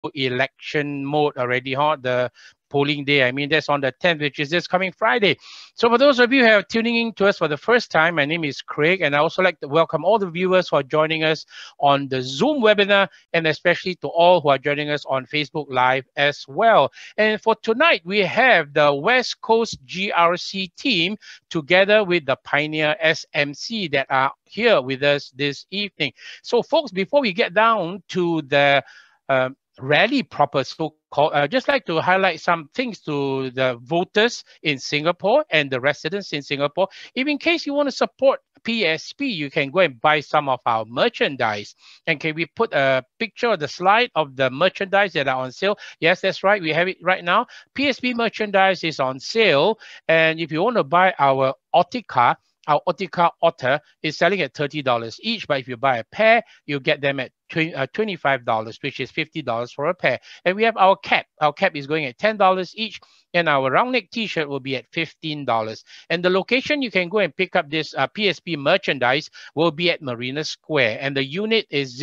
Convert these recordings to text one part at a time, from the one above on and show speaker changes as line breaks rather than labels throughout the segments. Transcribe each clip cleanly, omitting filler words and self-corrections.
election mode already, huh? The polling day. I mean, that's on the 10th, which is this coming Friday. So for those of you who are tuning in to us for the first time, my name is Craig, and I also like to welcome all the viewers who are joining us on the Zoom webinar, and especially to all who are joining us on Facebook Live as well. And for tonight, we have the West Coast GRC team together with the Pioneer SMC that are here with us this evening. So folks, before we get down to the rally proper so-called, I'd just like to highlight some things to the voters in Singapore and the residents in Singapore. If in case you want to support PSP, you can go and buy some of our merchandise. And can we put a picture of the slide of the merchandise that are on sale? Yes, that's right. We have it right now. PSP merchandise is on sale. And if you want to buy our Autica, our Autica Otter is selling at $30 each, but if you buy a pair, you get them at $25, which is $50 for a pair. And we have our cap. Our cap is going at $10 each, and our round neck t-shirt will be at $15. And the location you can go and pick up this PSP merchandise will be at Marina Square, and the unit is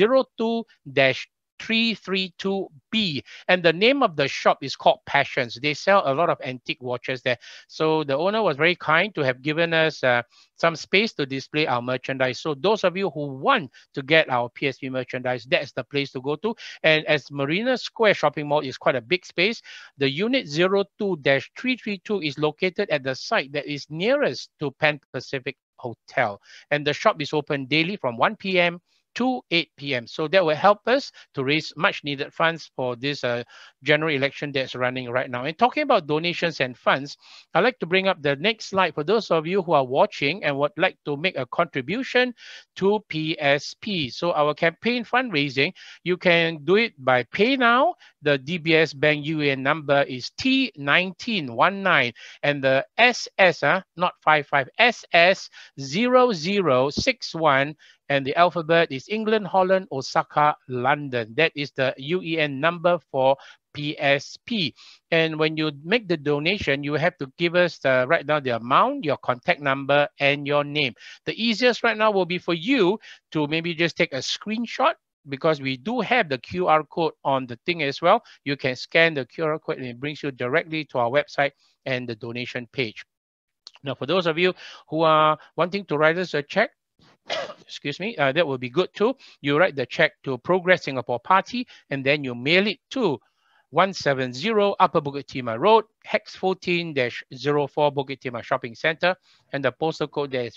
02-332B, and the name of the shop is called Passions. They sell a lot of antique watches there. So the owner was very kind to have given us some space to display our merchandise. So those of you who want to get our PSP merchandise, that's the place to go to. And as Marina Square Shopping Mall is quite a big space, the unit 02-332 is located at the site that is nearest to Pan Pacific Hotel. And the shop is open daily from 1 p.m. to 8 p.m. So that will help us to raise much needed funds for this general election that's running right now. And talking about donations and funds, I'd like to bring up the next slide for those of you who are watching and would like to make a contribution to PSP. So our campaign fundraising, you can do it by PayNow. The DBS Bank UAN number is T1919, and the SS, not 55, SS 0061, and the alphabet is England, Holland, Osaka, London. That is the UEN number for PSP. And when you make the donation, you have to give us write down the amount, your contact number, and your name. The easiest right now will be for you to maybe just take a screenshot, because we do have the QR code on the thing as well. You can scan the QR code and it brings you directly to our website and the donation page. Now, for those of you who are wanting to write us a check, excuse me, that will be good too. You write the check to Progress Singapore Party, and then you mail it to 170 Upper Bukit Timah Road, Hex 14-04 Bukit Timah Shopping Center, and the postal code there is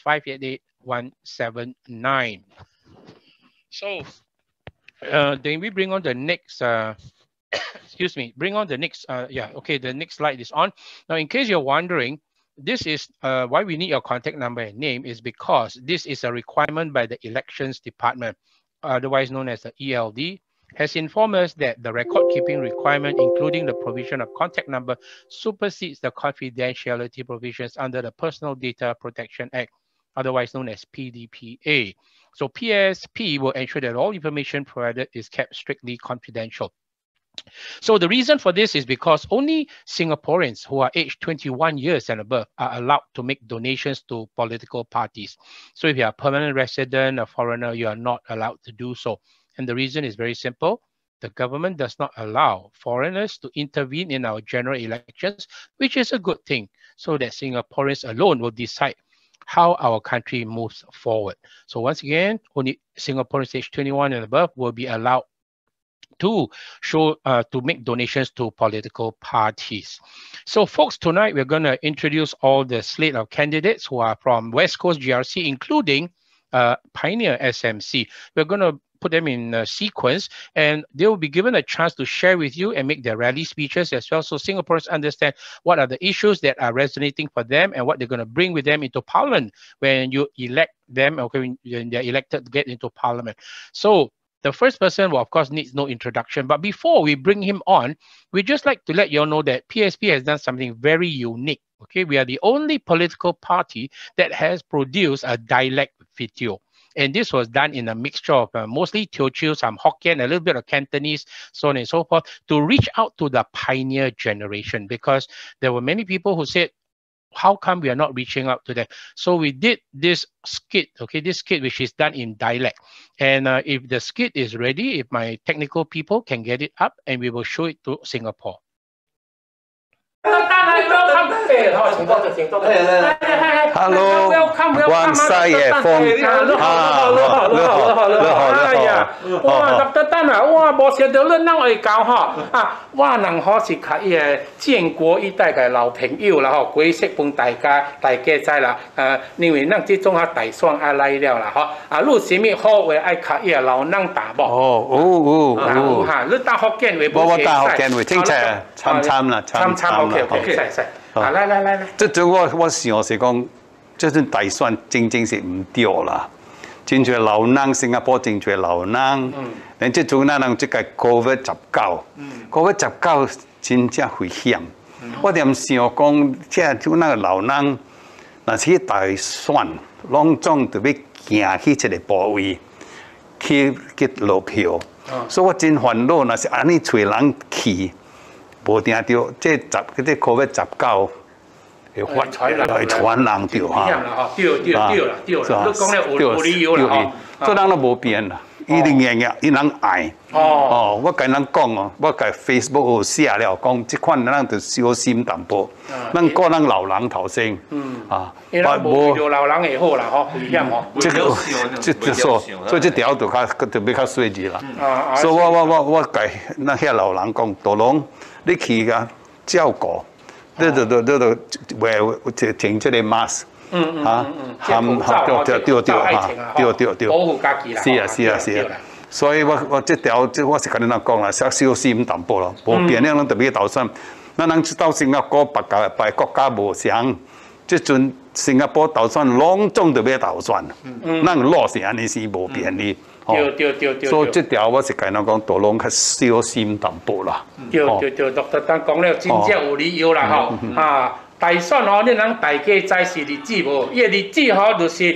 588179. So then we bring on the next, excuse me, bring on the next, okay, the next slide is on. Now, in case you're wondering, this is why we need your contact number and name, is because this is a requirement by the Elections Department, otherwise known as the ELD, has informed us that the record-keeping requirement, including the provision of contact number, supersedes the confidentiality provisions under the Personal Data Protection Act, otherwise known as PDPA. So PSP will ensure that all information provided is kept strictly confidential. So the reason for this is because only Singaporeans who are aged 21 years and above are allowed to make donations to political parties. So if you are a permanent resident, a foreigner, you are not allowed to do so. And the reason is very simple. The government does not allow foreigners to intervene in our general elections, which is a good thing, so that Singaporeans alone will decide how our country moves forward. So once again, only Singaporeans aged 21 and above will be allowed to make donations to political parties. So folks, tonight we're going to introduce all the slate of candidates who are from West Coast GRC, including Pioneer SMC. We're going to put them in sequence, and they will be given a chance to share with you and make their rally speeches as well, so Singaporeans understand what are the issues that are resonating for them and what they're going to bring with them into Parliament when you elect them, or when they're elected to get into Parliament. So the first person, well, of course, needs no introduction. But before we bring him on, we'd just like to let you all know that PSP has done something very unique. Okay, we are the only political party that has produced a dialect video. And this was done in a mixture of mostly Teochew, some Hokkien, a little bit of Cantonese, so on and so forth, to reach out to the pioneer generation. Because there were many people who said, how come we are not reaching out to them? So we did this skit, okay, this skit which is done in dialect. And if the skit is ready, if my technical people can get it up, and we will show it to Singapore.
Hello， 關西夜風，你好，
哇，特登啊，哇，無想到咱會搞吼啊，我人好是較伊個建國一代嘅老朋友啦吼，鬼識幫大家知啦，因為咱這種啊大選啊來了啦吼，啊，你什麼好話愛較伊個老人打無？哦，嚇，你打福建話冇？我打福建話，聽起參啦，OK，使。來，
這我想是講，這陣大選正是唔對啦。真係老人，新加坡真係老人。但這種咱即個 COVID-19 真正危險。我哋唔想講，即係就那個老人，若是大選，攏總特別行去一個部位去落票。所以我真煩惱，若是安尼找人去。無定到即COVID-19會傳人掉嚇，對啦，你講咧有理由啦，做人都無變啦，一定伊人愛。我跟人講哦，我喺 Facebook 有寫了講，即款人就小心淡薄，咱個人老人頭先因為無遇到老人會好啦，嗬，危險嗬。所以這條就比較細緻啦。所以我跟那些老人講，大龍。你去個照顧，你就停這個 mask，對，保護家己啦。是啊，所以我這條我是跟你講啦，小心淡薄咯，無變樣特別投選，咱到新加坡別國家無相，即陣新加坡投選攏總特別投選，咱落是安尼是無變哩。對，所以這條我是跟人講，大龍較小心淡薄啦。對，陸特丹講了，真正有理由啦吼。大選吼，你人大家知是日子無？伊個日子吼就是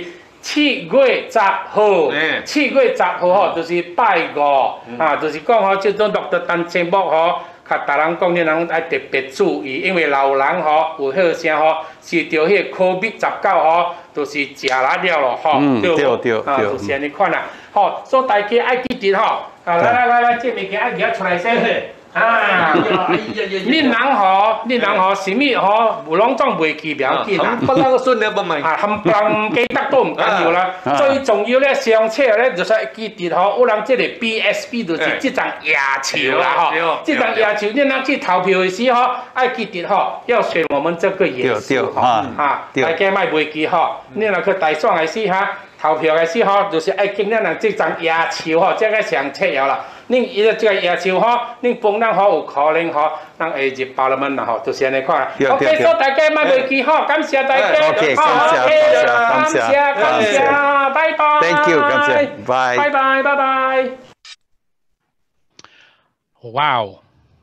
7月10號，7月10號吼就是拜5，就是講吼，這種陸特丹節目吼，較大人講，你人愛特別注意，因為老人吼有好聲吼，是着迄個 COVID-19吼，就是食啦了咯吼。對，就是安尼款啦。好，所以大家愛記住吼，來，這物件愛攞出來先。恁人吼，什麼吼，有攏總袂記袂要緊啦。不那個順了不咪？冚唪唥記得都唔緊要啦。最重要咧，上車咧就是記住吼，有人即個 PSP 就是即張野球啦吼。即張野球，恁人去投票的時候，愛記住吼，要選我們這個顏色吼。大家莫袂記吼，恁若去大選的時哈。投票嘅時候，就是愛經咱人即張野球吼，這個上車了啦。恁伊個這個野球吼，恁幫咱吼有可能吼，咱會入Parliament啦吼，就是安尼看。OK，所以大家莫忘記吼，感謝大家。OK，感謝，拜拜。Thank you， 感謝，拜拜。Wow.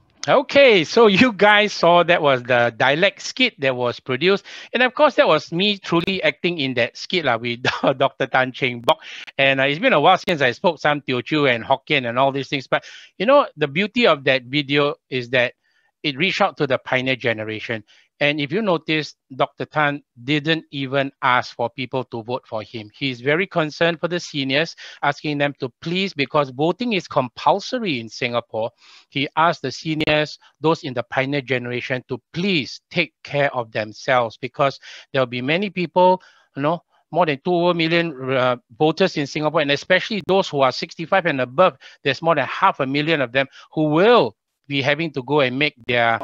Okay, so you guys saw that was the dialect skit that was produced. And of course, that was me truly acting in that skit with Dr. Tan Cheng Bock. And it's been a while since I spoke some Teochew and Hokkien and all these things. But, you know, the beauty of that video is that it reached out to the pioneer generation. And if you notice, Dr. Tan didn't even ask for people to vote for him. He's very concerned for the seniors, asking them to please, because voting is compulsory in Singapore. He asked the seniors, those in the pioneer generation, to please take care of themselves, because there'll be many people, you know, more than 2 million voters in Singapore, and especially those who are 65 and above. There's more than 500,000 of them who will be having to go and make their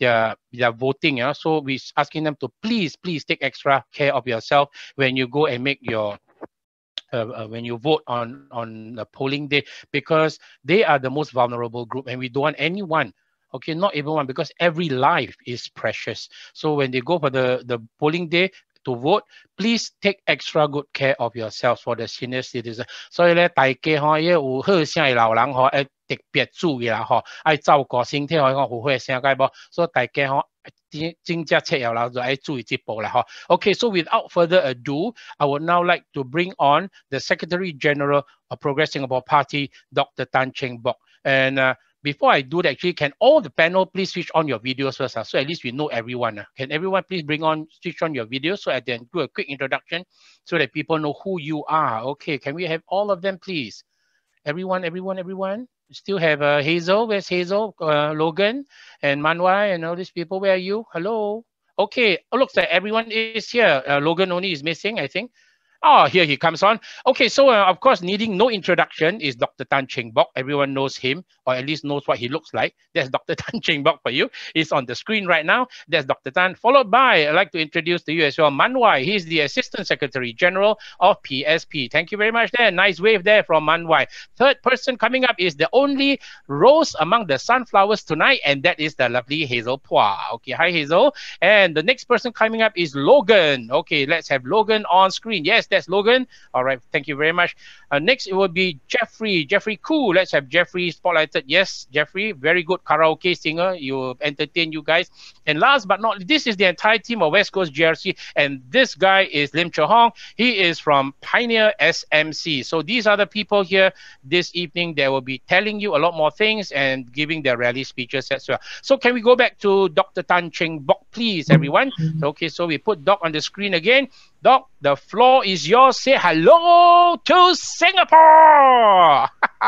voting. So we're asking them to please take extra care of yourself when you go and make your when you vote on the polling day, because they are the most vulnerable group, and we don't want anyone, okay, not everyone, because every life is precious. So when they go for the polling day to vote, please take extra good care of yourselves for the senior citizen. 所以咧，大家吼，有好聲嘅老人吼，要特別注意啦吼，愛照顧身體，可以講好好聲解無。所以大家吼，真正切要啦，就愛注意這步啦吼。Okay, so without further ado, I would now like to bring on the Secretary General of Progress Singapore Party, Dr. Tan Cheng Bock. And
before I do that, actually, can all the panel please switch on your videos first? So at least we know everyone. Can everyone please switch on your videos so I can do a quick introduction so that people know who you are? Okay, can we have all of them, please? Everyone. Still have Hazel. Where's Hazel? Logan and Manwai and all these people. Where are you? Hello. Okay. Oh, looks like everyone is here. Logan only is missing, I think. Oh, here he comes on. Okay, so of course, needing no introduction is Dr. Tan Cheng Bock. Everyone knows him, or at least knows what he looks like. That's Dr. Tan Cheng Bock for you. He's on the screen right now. That's Dr. Tan. Followed by, I'd like to introduce to you as well, Manwai. He's the Assistant Secretary General of PSP. Thank you very much there. Nice wave there from Manwai. Third person coming up is the only rose among the sunflowers tonight, and that is the lovely Hazel Pua. Okay, hi Hazel. And the next person coming up is Logan. Okay, let's have Logan on screen. Yes, that's Logan. All right, thank you very much. Next, it will be Jeffrey Khoo. Let's have Jeffrey spotlighted. Yes, Jeffrey, very good karaoke singer. You entertain you guys. And last but not least, this is the entire team of West Coast GRC. And this guy is Lim Cho Hong. He is from Pioneer SMC. So these are the people here this evening. They will be telling you a lot more things and giving their rally speeches as well. So can we go back to Dr. Tan Cheng Bock, please, everyone? Okay, so we put Doc on the screen again. Doc, the floor is yours. Say hello to Singapore.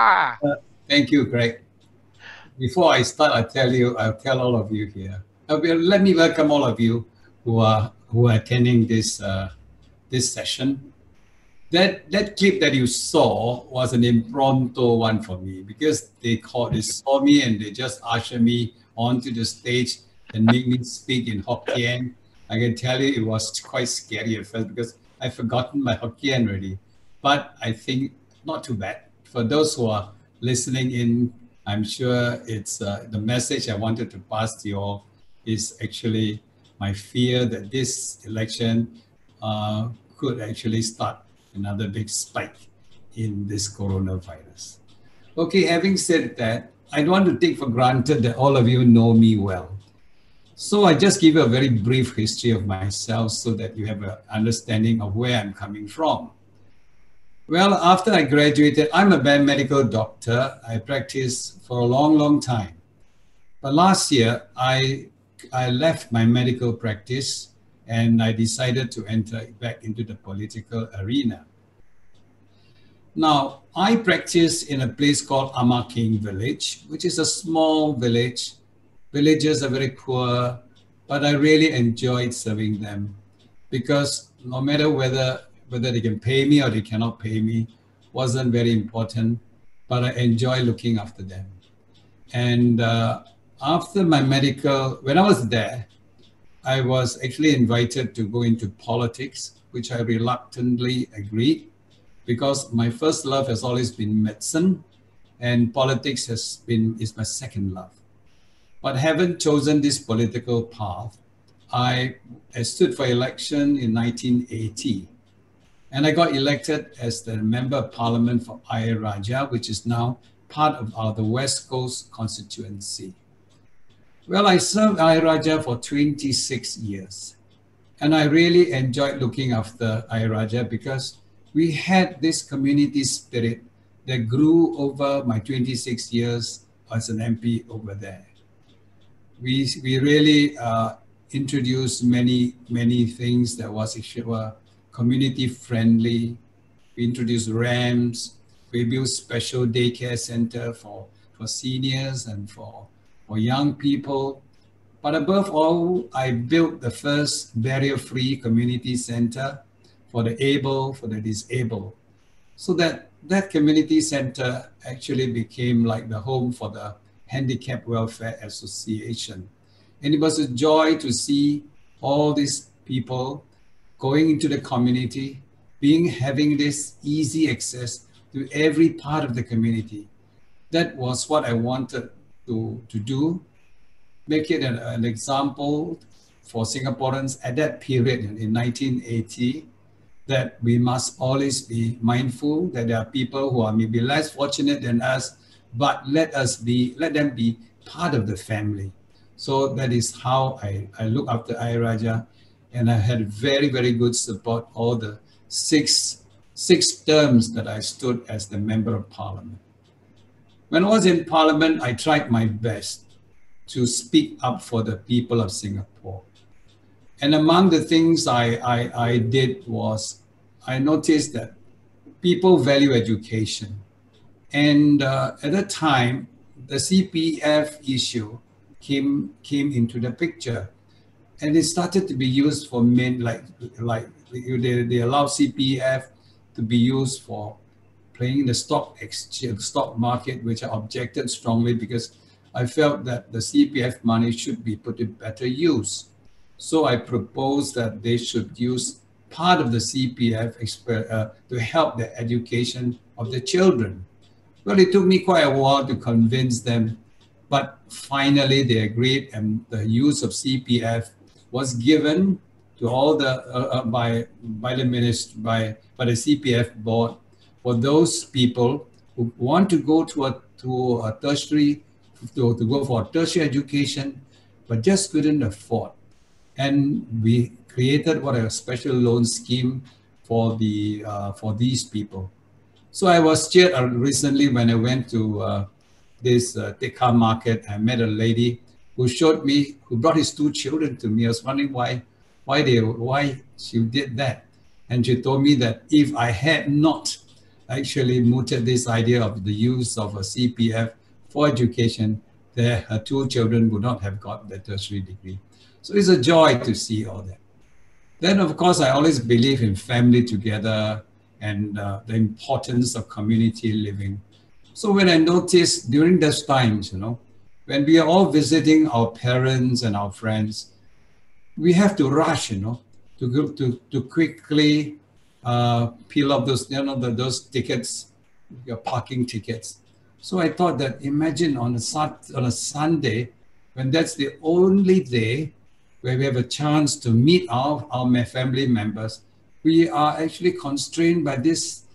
Thank you, Greg. Before I start, I'll tell all of you here. Let me welcome all of you who are attending this session. That clip that you saw was an impromptu one for me because they saw me and they just ushered me onto the stage and made me speak in Hokkien. I can tell you it was quite scary at first because I've forgotten my Hokkien already. But I think not too bad. For those who are listening in, I'm sure it's the message I wanted to pass to you all is actually my fear that this election could actually start another big spike in this coronavirus. Okay, having said that, I don't want to take for granted that all of you know me well. So I just give you a very brief history of myself so that you have an understanding of where I'm coming from. Well, after I graduated, I'm a medical doctor. I practiced for a long, long time. But last year, I left my medical practice and I decided to enter back into the political arena. Now, I practice in a place called Ama King Village, which is a small village. Villagers are very poor, but I really enjoyed serving them because no matter whether they can pay me or they cannot pay me wasn't very important, but I enjoy looking after them. And after my medical, when I was there, I was actually invited to go into politics, which I reluctantly agreed because my first love has always been medicine and politics is my second love. But having chosen this political path, I stood for election in 1980. And I got elected as the Member of Parliament for Ayer Rajah, which is now part of the West Coast constituency. Well, I served Ayer Rajah for 26 years. And I really enjoyed looking after Ayer Rajah because we had this community spirit that grew over my 26 years as an MP over there. We really introduced many things that were community friendly. We introduced ramps. We built special daycare center for seniors and for young people. But above all, I built the first barrier-free community center for the able, for the disabled. So that community center actually became like the home for the Handicap Welfare Association. And it was a joy to see all these people going into the community, having this easy access to every part of the community. That was what I wanted to do, make it an example for Singaporeans at that period in 1980, that we must always be mindful that there are people who are maybe less fortunate than us, but let them be part of the family. So that is how I look after Ayer Rajah, and I had very, very good support all the six terms that I stood as the Member of Parliament. When I was in Parliament, I tried my best to speak up for the people of Singapore. And among the things I did was, I noticed that people value education. And at that time, the CPF issue came into the picture. And it started to be used for men, like they allow CPF to be used for playing the stock market, which I objected strongly because I felt that the CPF money should be put to better use. So I proposed that they should use part of the CPF to help the education of the children. Well, it took me quite a while to convince them, but finally they agreed, and the use of CPF was given to all the by the CPF board for those people who want to go to a tertiary to go for a tertiary education, but just couldn't afford. And we created a special loan scheme for these people. So I was cheered recently when I went to this Tekka market. I met a lady who brought his 2 children to me. I was wondering why she did that. And she told me that if I had not actually mooted this idea of the use of a CPF for education, her 2 children would not have got the tertiary degree. So it's a joy to see all that. Then, of course, I always believe in family together and the importance of community living. So when I noticed during those times, when we are all visiting our parents and our friends, we have to rush, to quickly peel off those tickets, your parking tickets. So I thought that imagine on a Sunday, when that's the only day where we have a chance to meet our family members, we are actually constrained by this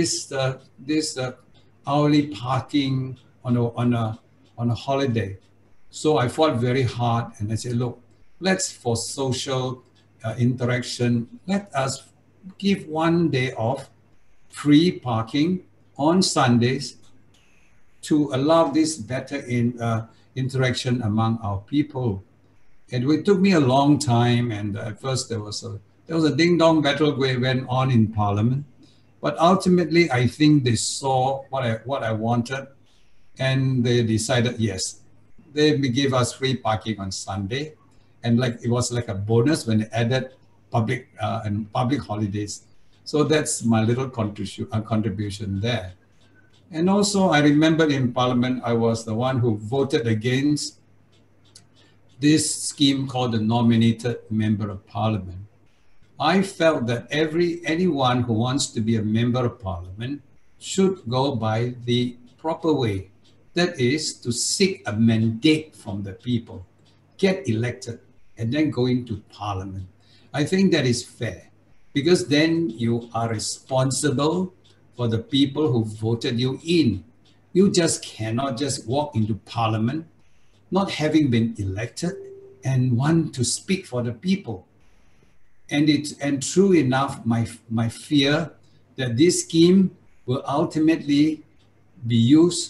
hourly parking on a holiday. So I fought very hard, and I said, look, for social interaction, let us give 1 day of free parking on Sundays to allow this better interaction among our people. And it took me a long time, and at first there was a ding-dong battle going went on in Parliament. But ultimately, I think they saw what I wanted, and they decided, yes, they give us free parking on Sunday, and it was like a bonus when they added public holidays. So that's my little contribution there. And also, I remember in Parliament, I was the one who voted against this scheme called the Nominated Member of Parliament. I felt that anyone who wants to be a Member of Parliament should go by the proper way. That is to seek a mandate from the people, get elected, and then go into Parliament. I think that is fair, because then you are responsible for the people who voted you in. You just cannot just walk into Parliament not having been elected and want to speak for the people. And true enough, my fear that this scheme will ultimately be used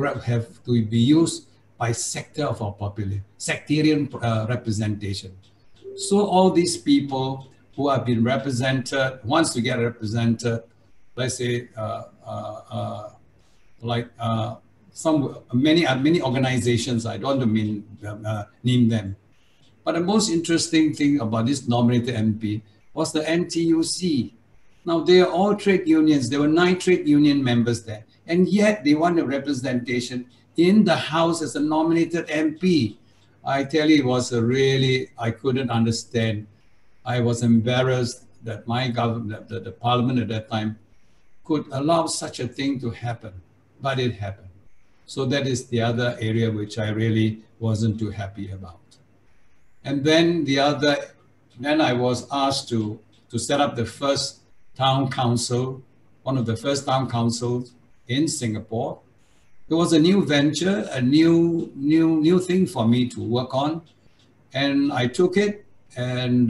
by sector of our population, sectarian representation. So all these people who have been represented, wants to get represented, let's say, many organizations, I don't want to name them. But the most interesting thing about this nominated MP was the NTUC. Now, they are all trade unions. There were 9 trade union members there. And yet they want a representation in the House as a nominated MP. I tell you, it was I couldn't understand. I was embarrassed that my government, the Parliament at that time, could allow such a thing to happen. But it happened. So that is the other area which I really wasn't too happy about. And then then I was asked to set up the first town council, one of the first town councils in Singapore. It was a new venture, a new thing for me to work on, and I took it, and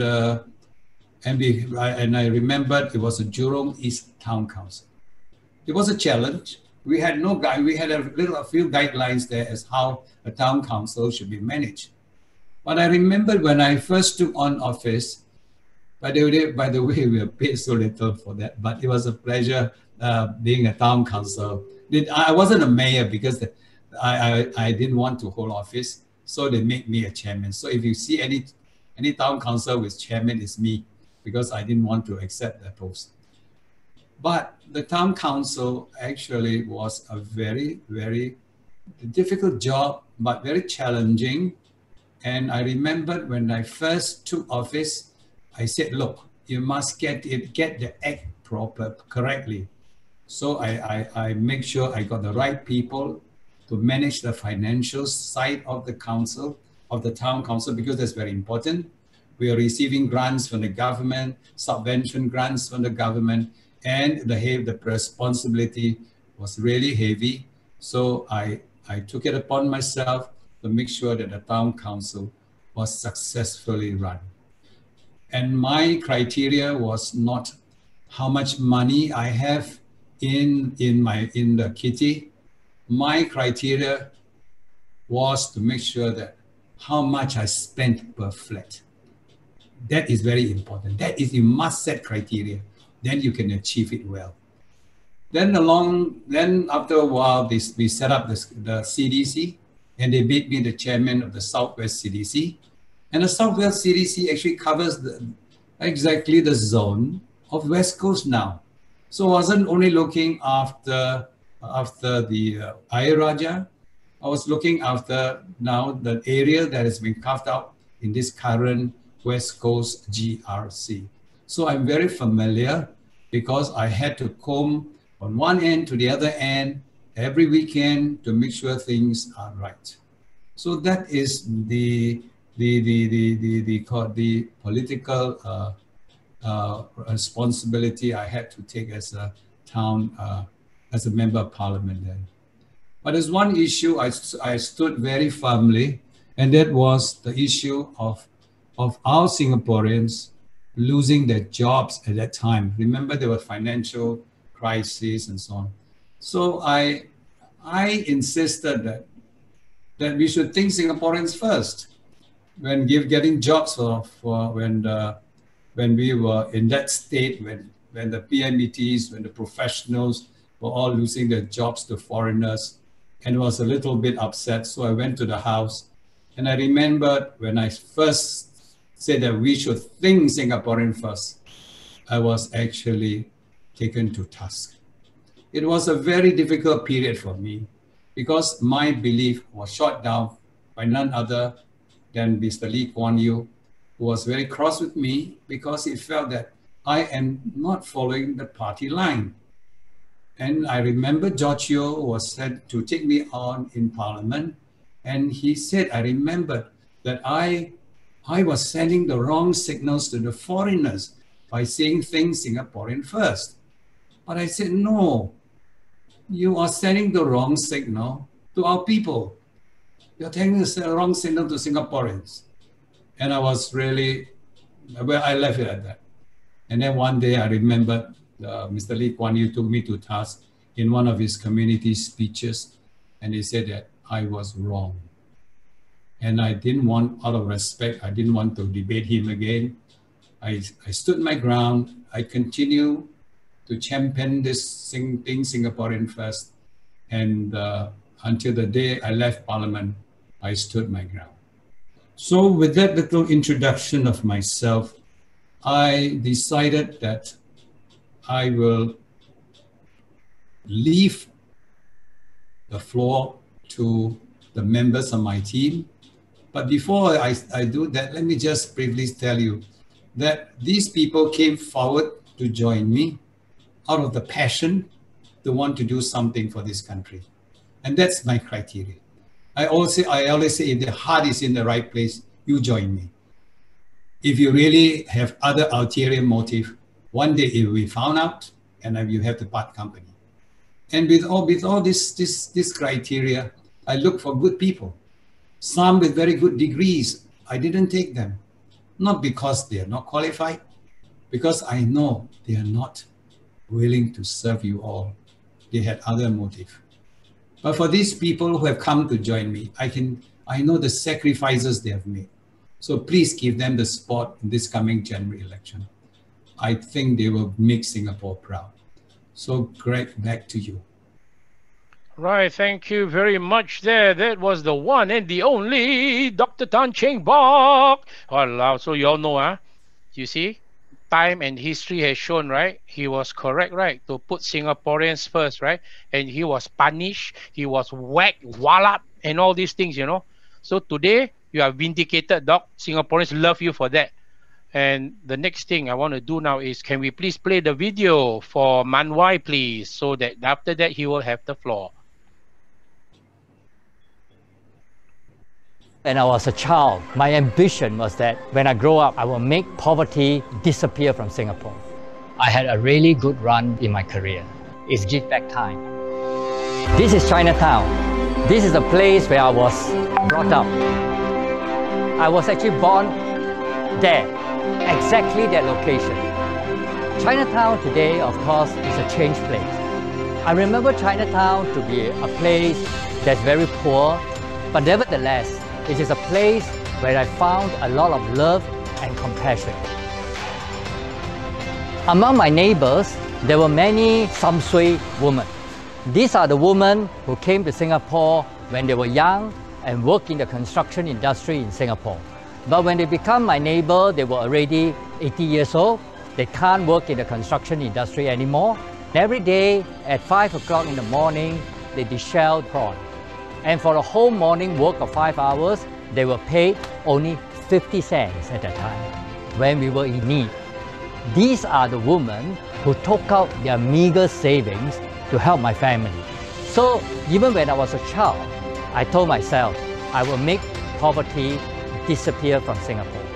I remembered it was a Jurong East Town Council. It was a challenge, We had no guide. We had a few guidelines there as how a town council should be managed. But I remember when I first took on office, by the way, we were paid so little for that, but it was a pleasure being a town council. I wasn't a mayor because I didn't want to hold office, so they made me a chairman. So if you see any town council with chairman, it's me, because I didn't want to accept that post. But the town council actually was a very, very difficult job, but very challenging. And I remembered when I first took office, I said, look, you must get the act correctly. So I make sure I got the right people to manage the financial side of the council, of the town council, because that's very important. We are receiving grants from the government, subvention grants from the government, and the responsibility was really heavy. So I took it upon myself to make sure that the town council was successfully run. And my criteria was not how much money I have in the kitty. My criteria was to make sure that how much I spent per flat. That is very important. That is, you must set criteria. Then you can achieve it well. Then after a while, we set up the CDC, and they made me the chairman of the Southwest CDC. And the Southwest CDC actually covers exactly the zone of West Coast now. So I wasn't only looking after the Ayer Rajah, I was looking after now the area that has been carved out in this current West Coast GRC. So I'm very familiar, because I had to comb from one end to the other end every weekend to make sure things are right. So that is the political responsibility I had to take as a town, as a member of parliament then. But there's one issue I stood very firmly, and that was the issue of our Singaporeans losing their jobs at that time. Remember, there was financial crisis and so on. So I insisted that we should think Singaporeans first when getting jobs when we were in that state, when the PMETs, when the professionals were all losing their jobs to foreigners, and was a little bit upset. So I went to the house, and I remembered when I first said that we should think Singaporean first, I was actually taken to task. It was a very difficult period for me, because my belief was shot down by none other than Mr. Lee Kuan Yew, who was very cross with me because he felt that I am not following the party line. And I remember George Yeo was said to take me on in Parliament, and he said, I remembered that I was sending the wrong signals to the foreigners by saying things Singaporean first. But I said, no, you are sending the wrong signal to our people. You're taking the wrong signal to Singaporeans. And I was really, well, I left it at that. And then one day I remember Mr. Lee Kuan Yew took me to task in one of his community speeches, and he said that I was wrong. And I didn't want, out of respect, I didn't want to debate him again. I stood my ground. I continue to champion this thing Singaporean first. And until the day I left Parliament, I stood my ground. So with that little introduction of myself, I decided that I will leave the floor to the members of my team. But before I do that, let me just briefly tell you that these people came forward to join me out of the passion to want to do something for this country. And that's my criteria. I always say, if the heart is in the right place, you join me. If you really have other ulterior motive, one day it will be found out, and you have to part company. And with all this criteria, I look for good people. Some with very good degrees, I didn't take them. Not because they are not qualified, because I know they are not willing to serve you all. they had other motive. But for these people who have come to join me, I know the sacrifices they have made. So please give them the support in this coming January election. I think they will make Singapore proud. So Greg, back to you.
Right, thank you very much there. That was the one and the only Dr. Tan Cheng Bock. Wow, so you all know, huh? You see, time and history has shown, right? He was correct, right? To put Singaporeans first, right? And he was punished, he was whacked, walloped, and all these things, you know. So today, you are vindicated, Doc. Singaporeans love you for that. And the next thing I want to do now is, can we please play the video for Man Wai, please? So that after that, he will have the floor.
When I was a child, my ambition was that when I grow up, I will make poverty disappear from Singapore. I had a really good run in my career. It's give back time. This is Chinatown. This is the place where I was brought up. I was actually born there, exactly that location. Chinatown today, of course, is a changed place. I remember Chinatown to be a place that's very poor, but nevertheless, it is a place where I found a lot of love and compassion. Among my neighbors, there were many Samsui women. These are the women who came to Singapore when they were young and worked in the construction industry in Singapore. But when they become my neighbor, they were already 80 years old. They can't work in the construction industry anymore. Every day at 5 o'clock in the morning, they deshelled prawn. And for a whole morning work of 5 hours, they were paid only 50 cents at that time when we were in need. These are the women who took out their meager savings to help my family. So even when I was a child, I told myself, I will make poverty disappear from Singapore.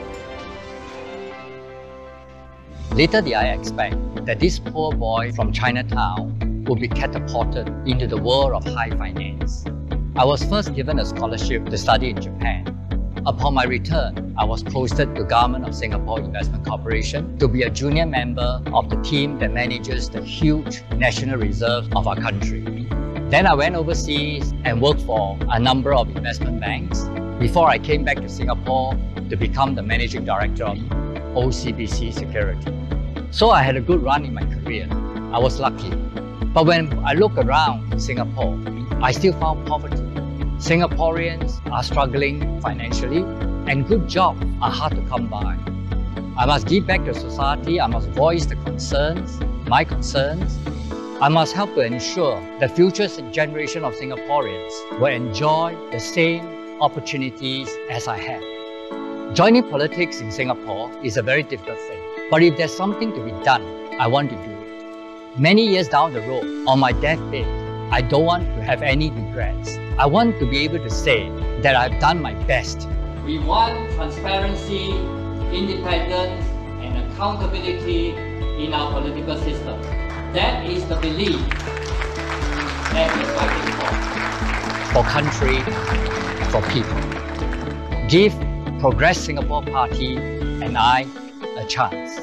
Little did I expect that this poor boy from Chinatown would be catapulted into the world of high finance. I was first given a scholarship to study in Japan. Upon my return, I was posted to Government of Singapore Investment Corporation to be a junior member of the team that manages the huge national reserve of our country. Then I went overseas and worked for a number of investment banks before I came back to Singapore to become the managing director of OCBC Security. So I had a good run in my career. I was lucky. But when I look around Singapore, I still found poverty. Singaporeans are struggling financially and good jobs are hard to come by. I must give back to society, I must voice the concerns, my concerns. I must help to ensure the future generation of Singaporeans will enjoy the same opportunities as I have. Joining politics in Singapore is a very difficult thing. But if there's something to be done, I want to do it. Many years down the road, on my deathbed, I don't want to have any regrets. I want to be able to say that I've done my best. We want transparency, independence, and accountability in our political system. That is the belief that we're fighting for country, for people. Give Progress Singapore Party and I a chance.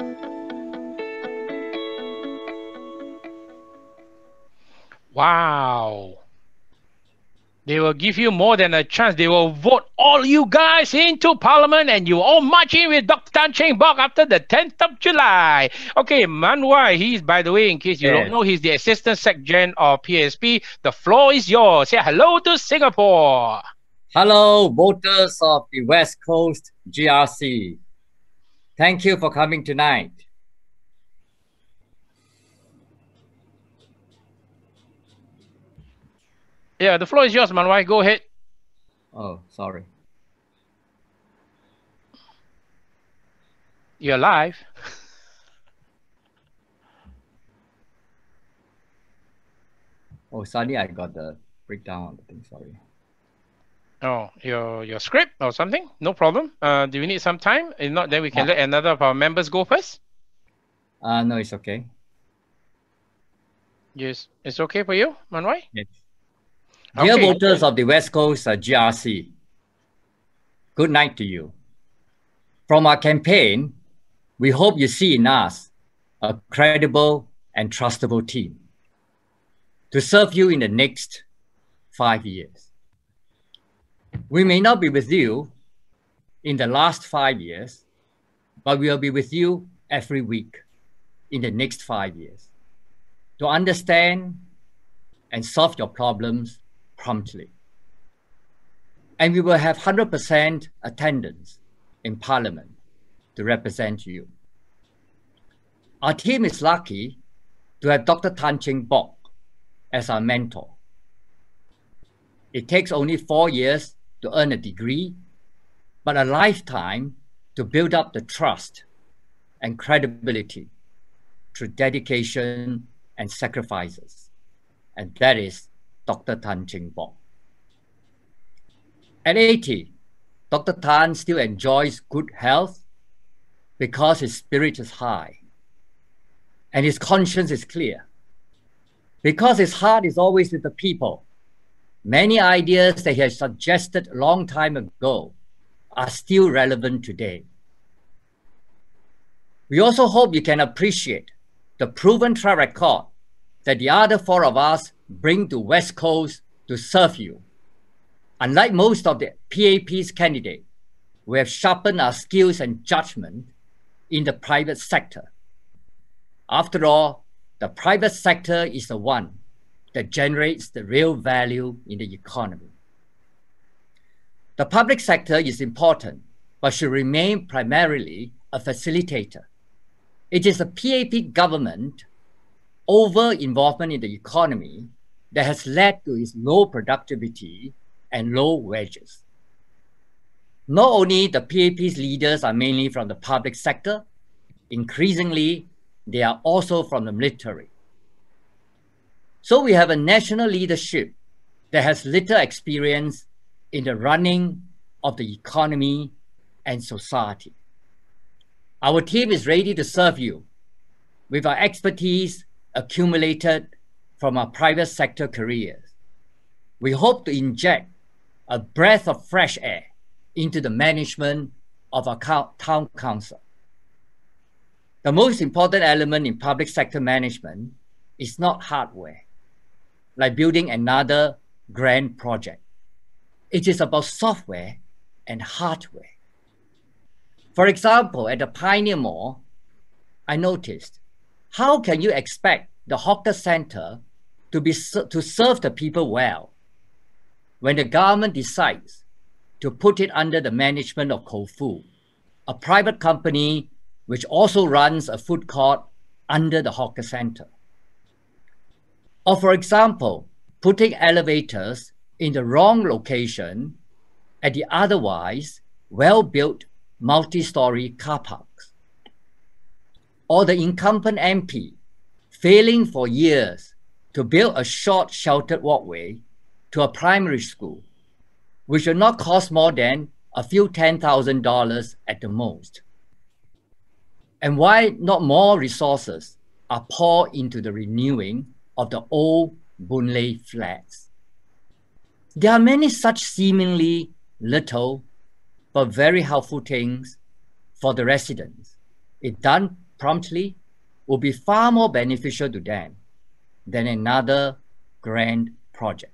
Wow. They will give you more than a chance. They will vote all you guys into Parliament and you all march in with Dr. Tan Cheng Bock after the 10th of July. Okay, Man Wai, he's, by the way, in case you don't know, he's the Assistant Sec-Gen of PSP. The floor is yours. Say hello to Singapore.
Hello, voters of the West Coast GRC. Thank you for coming tonight.
Yeah, the floor is yours, Man Wai. Go ahead.
Oh, sorry.
You're live.
Oh, suddenly I got the breakdown of the thing, sorry.
Oh, your script or something? No problem. Do you need some time? If not, then we can let another of our members go first.
No, it's okay.
Yes, it's okay for you, Man Wai?
Yes. Dear
Okay.
voters of the West Coast GRC, good night to you. From our campaign, we hope you see in us a credible and trustable team. to serve you in the next 5 years. We may not be with you in the last 5 years, but we will be with you every week in the next 5 years to understand and solve your problems promptly. And we will have 100% attendance in Parliament to represent you. Our team is lucky to have Dr. Cheng Bock as our mentor. It takes only 4 years to earn a degree, but a lifetime to build up the trust and credibility through dedication and sacrifices. And that is Dr. Cheng Bock. At 80, Dr. Tan still enjoys good health because his spirit is high and his conscience is clear. Because his heart is always with the people, many ideas that he has suggested a long time ago are still relevant today. We also hope you can appreciate the proven track record that the other 4 of us bring to West Coast to serve you. Unlike most of the PAP's candidates, we have sharpened our skills and judgment in the private sector. After all, the private sector is the one that generates the real value in the economy. The public sector is important, but should remain primarily a facilitator. It is the PAP government over-involvement in the economy that has led to its low productivity and low wages. Not only the PAP's leaders are mainly from the public sector, increasingly, they are also from the military. So we have a national leadership that has little experience in the running of the economy and society. Our team is ready to serve you with our expertise accumulated from our private sector careers. We hope to inject a breath of fresh air into the management of our town council. The most important element in public sector management is not hardware, like building another grand project. It is about software and hardware. For example, at the Pioneer Mall, I noticed, how can you expect the hawker center to serve the people well when the government decides to put it under the management of Khoo, a private company which also runs a food court under the hawker center? Or for example, putting elevators in the wrong location at the otherwise well-built multi-story car parks. Or the incumbent MP failing for years to build a short sheltered walkway to a primary school, which will not cost more than a few $10,000 at the most. And why not more resources are poured into the renewing of the old Boon Lay flats? There are many such seemingly little but very helpful things for the residents. If done promptly, will be far more beneficial to them than another grand project.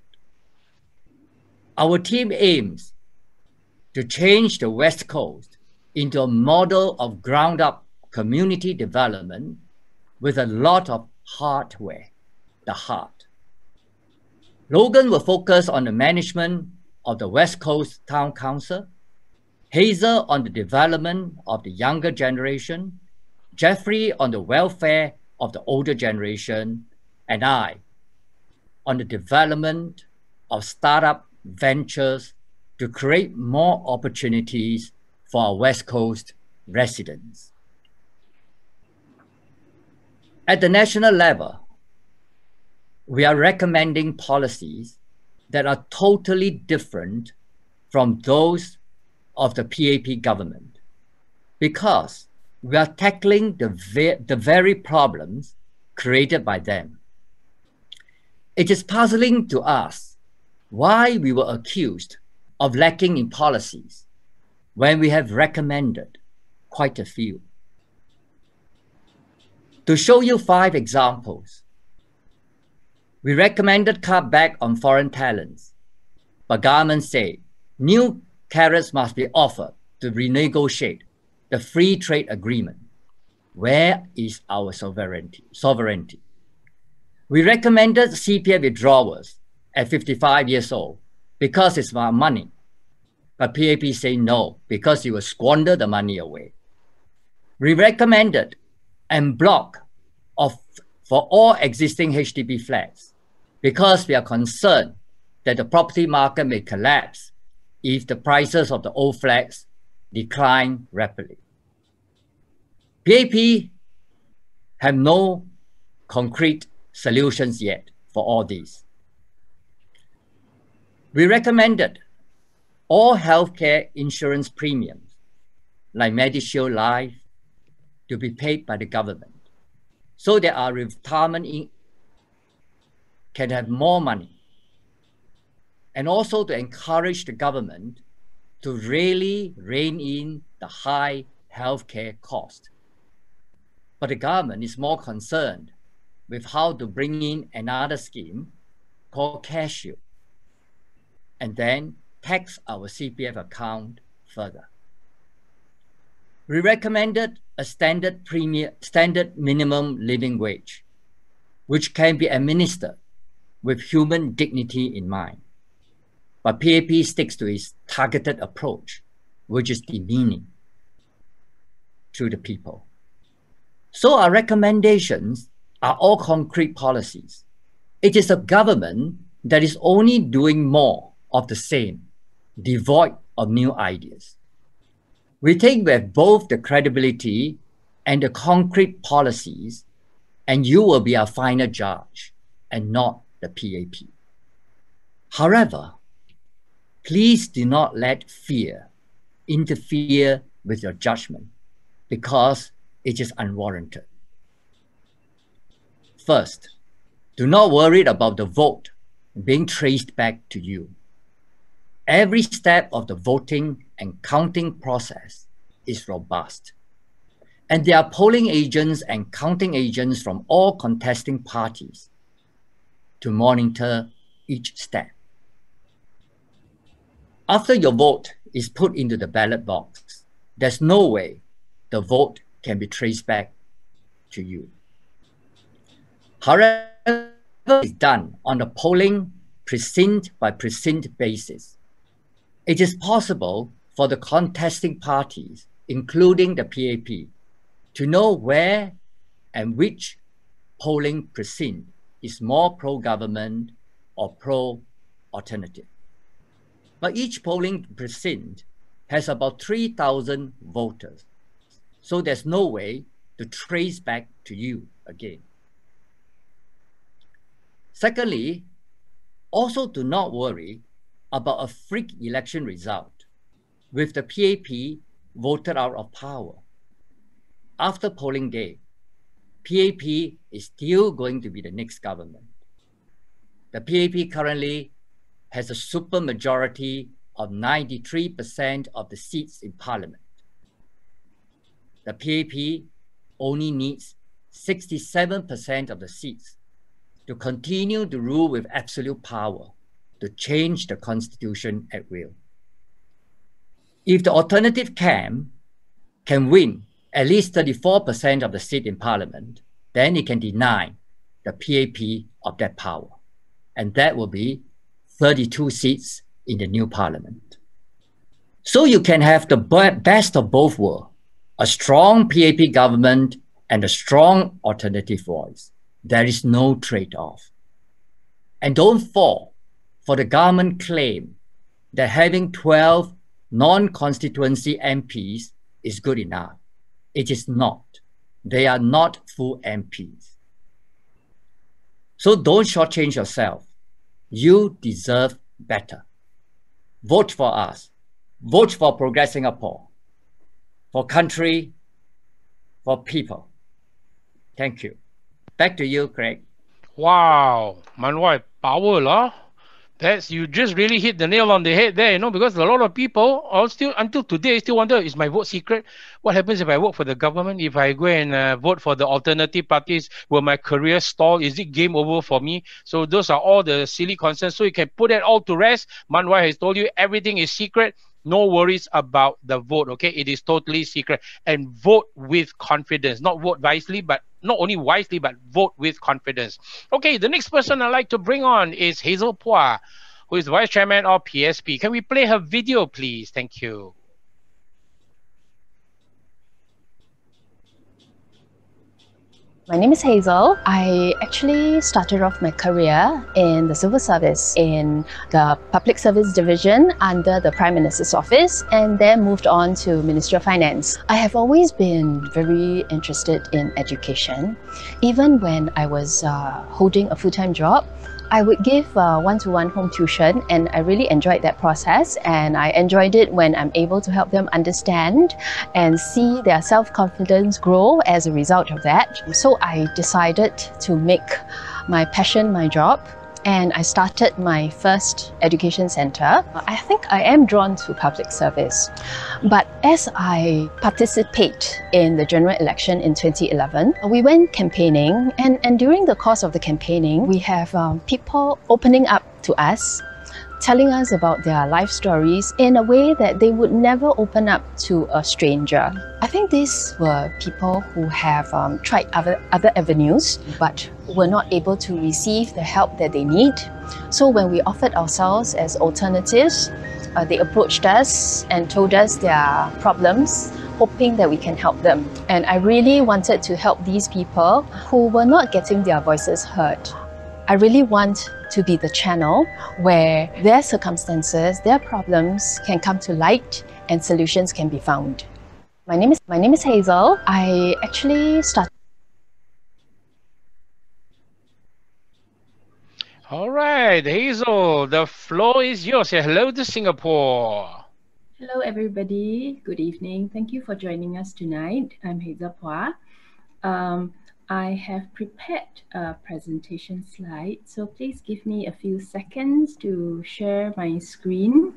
Our team aims to change the West Coast into a model of ground-up community development with a lot of hardware, the heart. Logan will focus on the management of the West Coast Town Council, Hazel on the development of the younger generation, Jeffrey on the welfare of the older generation, and I on the development of startup ventures to create more opportunities for our West Coast residents. At the national level, we are recommending policies that are totally different from those of the PAP government, because we are tackling the very problems created by them. It is puzzling to us why we were accused of lacking in policies when we have recommended quite a few. To show you 5 examples, We recommended cut back on foreign talents, but government said new carrots must be offered to renegotiate the free trade agreement. Where is our sovereignty? We recommended CPF withdrawals at 55 years old because it's our money. But PAP say no, because you will squander the money away. We recommended en bloc for all existing HDB flats because we are concerned that the property market may collapse if the prices of the old flats decline rapidly. PAP have no concrete solutions yet for all these. We recommended all healthcare insurance premiums, like MediShield Life, to be paid by the government, so that our retirement can have more money, and also to encourage the government to really rein in the high healthcare cost. But the government is more concerned with how to bring in another scheme called CareShield, and then tax our CPF account further. We recommended a standard minimum living wage, which can be administered with human dignity in mind. But PAP sticks to its targeted approach, which is demeaning to the people. So our recommendations are all concrete policies. It is a government that is only doing more of the same, devoid of new ideas. We think we have both the credibility and the concrete policies, and you will be our final judge and not the PAP. However, please do not let fear interfere with your judgment, because it is unwarranted. First, do not worry about the vote being traced back to you. Every step of the voting and counting process is robust, and there are polling agents and counting agents from all contesting parties to monitor each step. After your vote is put into the ballot box, there's no way the vote can be traced back to you. However, it's done on a polling precinct by precinct basis. It is possible for the contesting parties, including the PAP, to know where and which polling precinct is more pro-government or pro-alternative. But each polling precinct has about 3,000 voters, so there's no way to trace back to you again. Secondly, also do not worry about a freak election result with the PAP voted out of power. After polling day, PAP is still going to be the next government. The PAP currently has a supermajority of 93% of the seats in parliament. The PAP only needs 67% of the seats to continue to rule with absolute power, to change the constitution at will. If the alternative camp can win at least 34% of the seat in parliament, then it can deny the PAP of that power. And that will be 32 seats in the new parliament. So you can have the best of both worlds, a strong PAP government and a strong alternative voice. There is no trade-off. And don't fall for the government claim that having 12 non-constituency MPs is good enough. It is not. They are not full MPs. So don't shortchange yourself. You deserve better. Vote for us. Vote for Progress Singapore. For country, for people. Thank you. Back to you, Craig.
Wow, 蛮外power 啦。 You just really hit the nail on the head there, because a lot of people all still, until today, still wonder, is my vote secret? What happens if I vote for the government? If I go and vote for the alternative parties, will my career stall? Is it game over for me? So those are all the silly concerns. So you can put that all to rest. Manwai has told you everything is secret. No worries about the vote, okay? It is totally secret. And vote with confidence. Not vote wisely, but not only wisely, but vote with confidence. Okay, the next person I'd like to bring on is Hazel Pua, who is the Vice Chairman of PSP. Can we play her video, please? Thank you.
My name is Hazel. I actually started off my career in the civil service in the Public Service Division under the Prime Minister's Office, and then moved on to Ministry of Finance. I have always been very interested in education. Even when I was holding a full-time job, I would give one-to-one home tuition, and I really enjoyed that process, and I enjoyed it when I'm able to help them understand and see their self-confidence grow as a result of that. So I decided to make my passion my job, and I started my first education center. I think I am drawn to public service, but as I participate in the general election in 2011, we went campaigning, and during the course of the campaigning, we have people opening up to us, telling us about their life stories in a way that they would never open up to a stranger. I think these were people who have tried other avenues, but were not able to receive the help that they need. So when we offered ourselves as alternatives, they approached us and told us their problems, hoping that we can help them. And I really wanted to help these people who were not getting their voices heard. I really want to be the channel where their circumstances, their problems can come to light and solutions can be found. My name is Hazel. I actually started.
All right, Hazel, the floor is yours. Say hello to Singapore.
Hello, everybody. Good evening. Thank you for joining us tonight. I'm Hazel Pua. I have prepared a presentation slide, so please give me a few seconds to share my screen.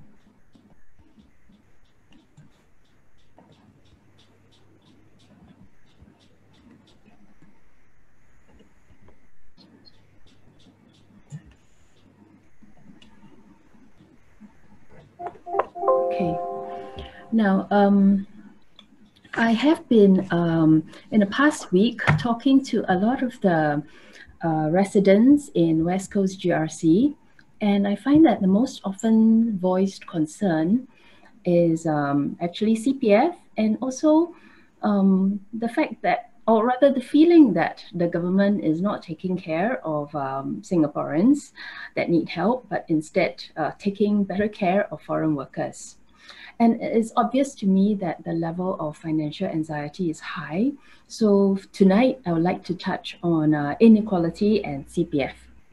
Okay. Now, I have been, in the past week, talking to a lot of the residents in West Coast GRC, and I find that the most often voiced concern is actually CPF, and also the fact that, or rather the feeling that the government is not taking care of Singaporeans that need help, but instead taking better care of foreign workers. And it's obvious to me that the level of financial anxiety is high. So tonight, I would like to touch on inequality and CPF.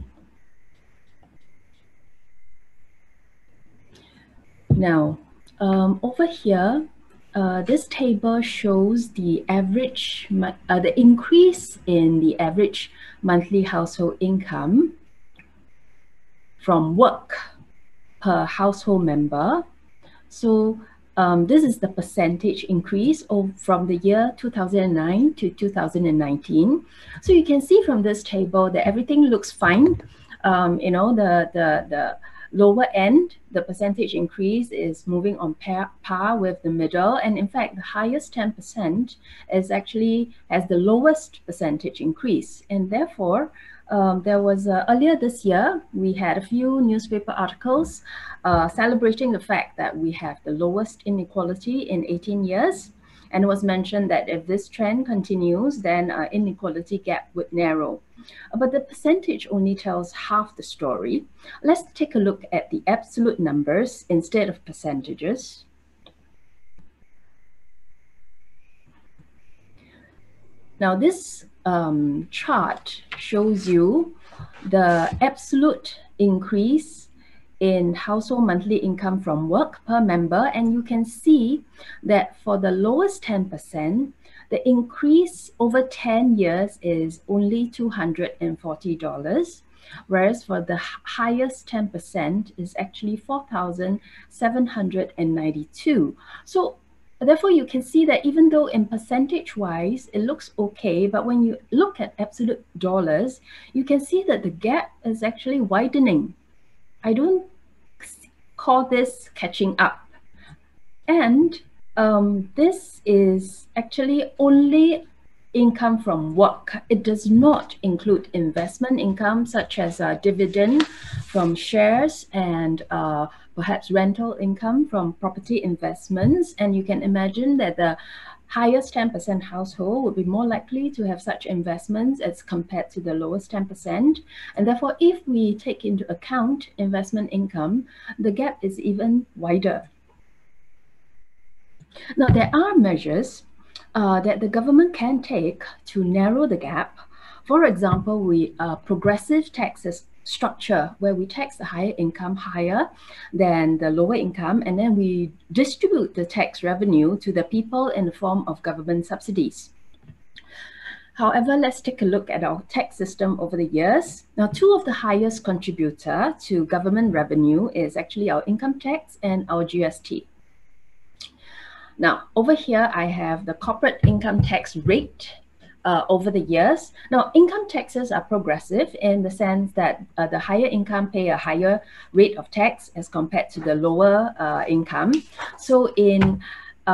Now, over here, this table shows the average, the increase in the average monthly household income from work per household member. So this is the percentage increase from the year 2009 to 2019. So you can see from this table that everything looks fine. You know, the lower end, the percentage increase is moving on par with the middle. And in fact, the highest 10% is actually has the lowest percentage increase. And therefore, there was earlier this year, we had a few newspaper articles celebrating the fact that we have the lowest inequality in 18 years. And it was mentioned that if this trend continues, then inequality gap would narrow. But the percentage only tells half the story. Let's take a look at the absolute numbers instead of percentages. Now this chart shows you the absolute increase in household monthly income from work per member, and you can see that for the lowest 10%, the increase over 10 years is only $240. whereas for the highest 10% is actually 4,792. So therefore, you can see that even though in percentage-wise it looks okay, but when you look at absolute dollars, you can see that the gap is actually widening. I don't call this catching up. And this is actually only income from work. It does not include investment income such as dividend from shares and perhaps rental income from property investments. And you can imagine that the highest 10% household would be more likely to have such investments as compared to the lowest 10%. And therefore, if we take into account investment income, the gap is even wider. Now, there are measures that the government can take to narrow the gap. For example, we progressive taxes structure where we tax the higher income higher than the lower income, and then we distribute the tax revenue to the people in the form of government subsidies. However, let's take a look at our tax system over the years. Now, two of the highest contributor to government revenue is actually our income tax and our GST. Now, over here, I have the corporate income tax rate over the years. Now, income taxes are progressive in the sense that the higher income pay a higher rate of tax as compared to the lower income. So in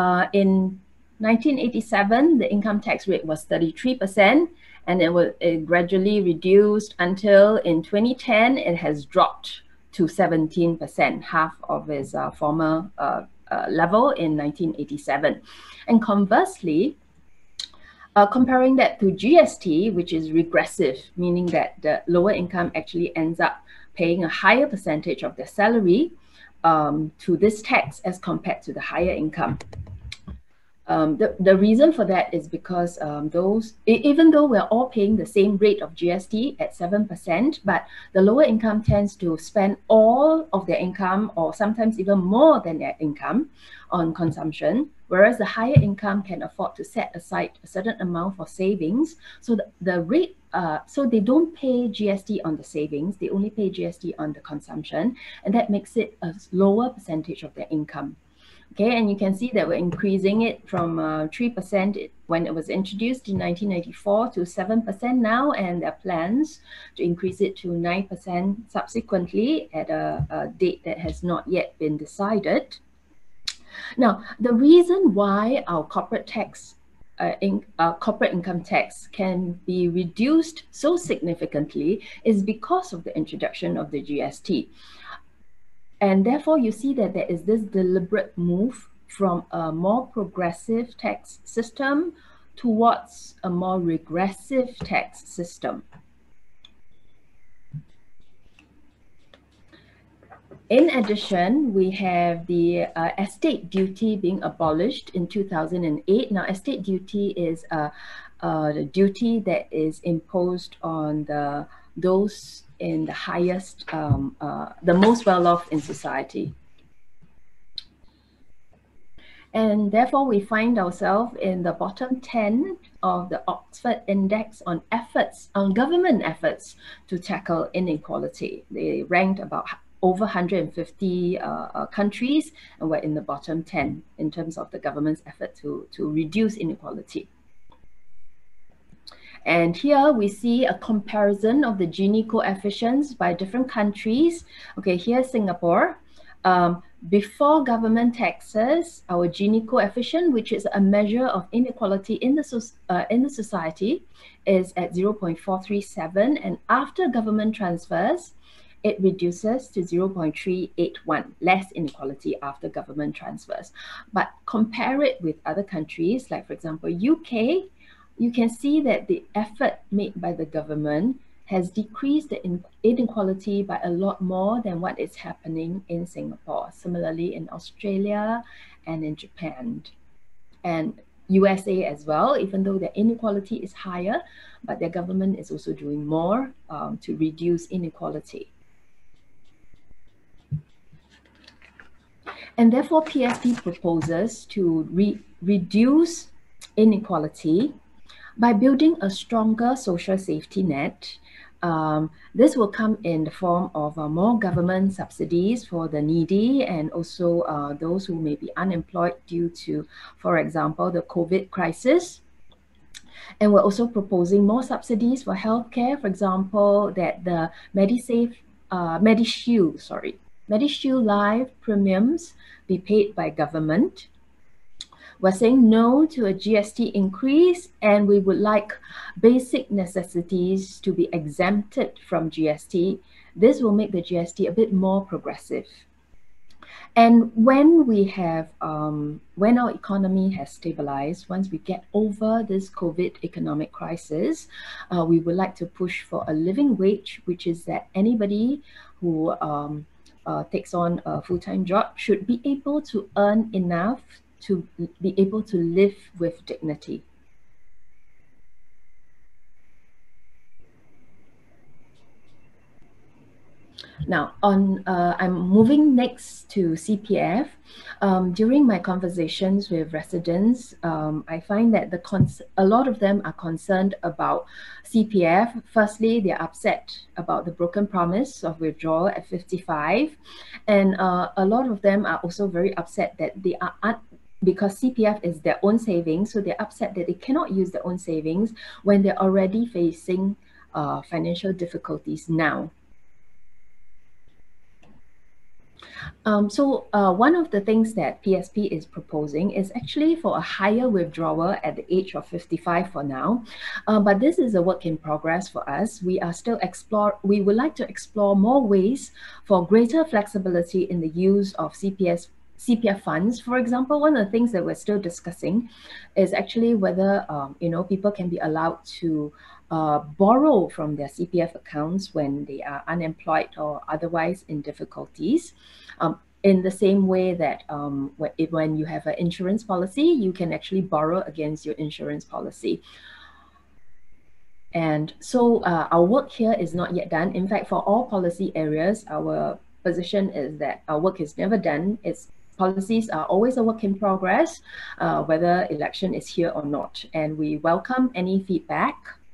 1987, the income tax rate was 33%, and it gradually reduced until in 2010, it has dropped to 17%, half of its former level in 1987. And conversely, comparing that to GST, which is regressive, meaning that the lower income actually ends up paying a higher percentage of their salary to this tax as compared to the higher income. The reason for that is because even though we're all paying the same rate of GST at 7%, but the lower income tends to spend all of their income or sometimes even more than their income on consumption, whereas the higher income can afford to set aside a certain amount for savings. So the rate, so they don't pay GST on the savings, they only pay GST on the consumption, and that makes it a lower percentage of their income. Okay, and you can see that we're increasing it from 3% when it was introduced in 1994 to 7% now, and there are plans to increase it to 9% subsequently at a date that has not yet been decided. Now, the reason why our corporate tax corporate income tax can be reduced so significantly is because of the introduction of the GST. And therefore, you see that there is this deliberate move from a more progressive tax system towards a more regressive tax system. In addition, we have the estate duty being abolished in 2008. Now, estate duty is a duty that is imposed on those in the highest, the most well-off in society. And therefore, we find ourselves in the bottom 10 of the Oxford Index on government efforts to tackle inequality. They ranked about over 150 countries, and we're in the bottom 10 in terms of the government's effort to reduce inequality. And here we see a comparison of the Gini coefficients by different countries. Okay, here's Singapore. Before government taxes, our Gini coefficient, which is a measure of inequality in the society, is at 0.437, and after government transfers, it reduces to 0.381, less inequality after government transfers. But compare it with other countries, like for example, UK, you can see that the effort made by the government has decreased the inequality by a lot more than what is happening in Singapore. Similarly, in Australia and in Japan and USA as well, even though the inequality is higher, but their government is also doing more to reduce inequality. And therefore, PSP proposes to reduce inequality by building a stronger social safety net This will come in the form of more government subsidies for the needy and also those who may be unemployed due to, for example, the COVID crisis. And we're also proposing more subsidies for healthcare. For example, that the Medishield Life premiums be paid by government. We're saying no to a GST increase, and we would like basic necessities to be exempted from GST. This will make the GST a bit more progressive. And when we have, when our economy has stabilized, once we get over this COVID economic crisis, we would like to push for a living wage, which is that anybody who takes on a full-time job should be able to earn enough to be able to live with dignity. Now, I'm moving next to CPF. During my conversations with residents, I find that a lot of them are concerned about CPF. Firstly, they're upset about the broken promise of withdrawal at 55. And a lot of them are also very upset that they are because CPF is their own savings, so they're upset that they cannot use their own savings when they're already facing financial difficulties now. One of the things that PSP is proposing is actually for a higher withdrawal at the age of 55 for now. But this is a work in progress for us. We would like to explore more ways for greater flexibility in the use of CPF funds. For example, one of the things that we're still discussing is actually whether people can be allowed to borrow from their CPF accounts when they are unemployed or otherwise in difficulties. In the same way that when you have an insurance policy, you can actually borrow against your insurance policy. And so our work here is not yet done. In fact, for all policy areas, our position is that our work is never done. Policies are always a work in progress, whether election is here or not. And we welcome any feedback.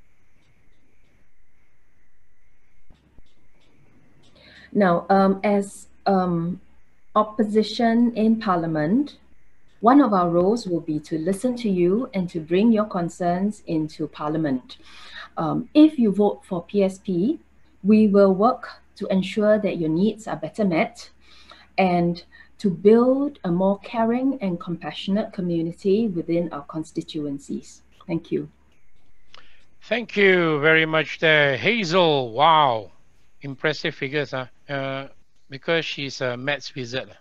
Now, as opposition in Parliament, one of our roles will be to listen to you and to bring your concerns into Parliament. If you vote for PSP, we will work to ensure that your needs are better met and to build a more caring and compassionate community within our constituencies. Thank you.
Thank you very much there, Hazel. Wow, impressive figures, huh? Because she's a maths wizard.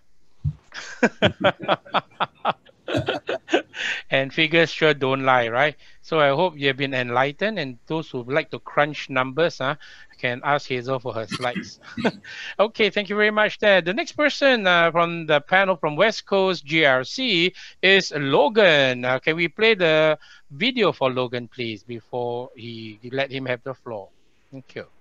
And figures sure don't lie, right? So I hope you've been enlightened, and those who like to crunch numbers can ask Hazel for her slides. Okay, thank you very much there. The next person from the panel from West Coast GRC is Logan. Can we play the video for Logan, please, before he let him have the floor? Thank you.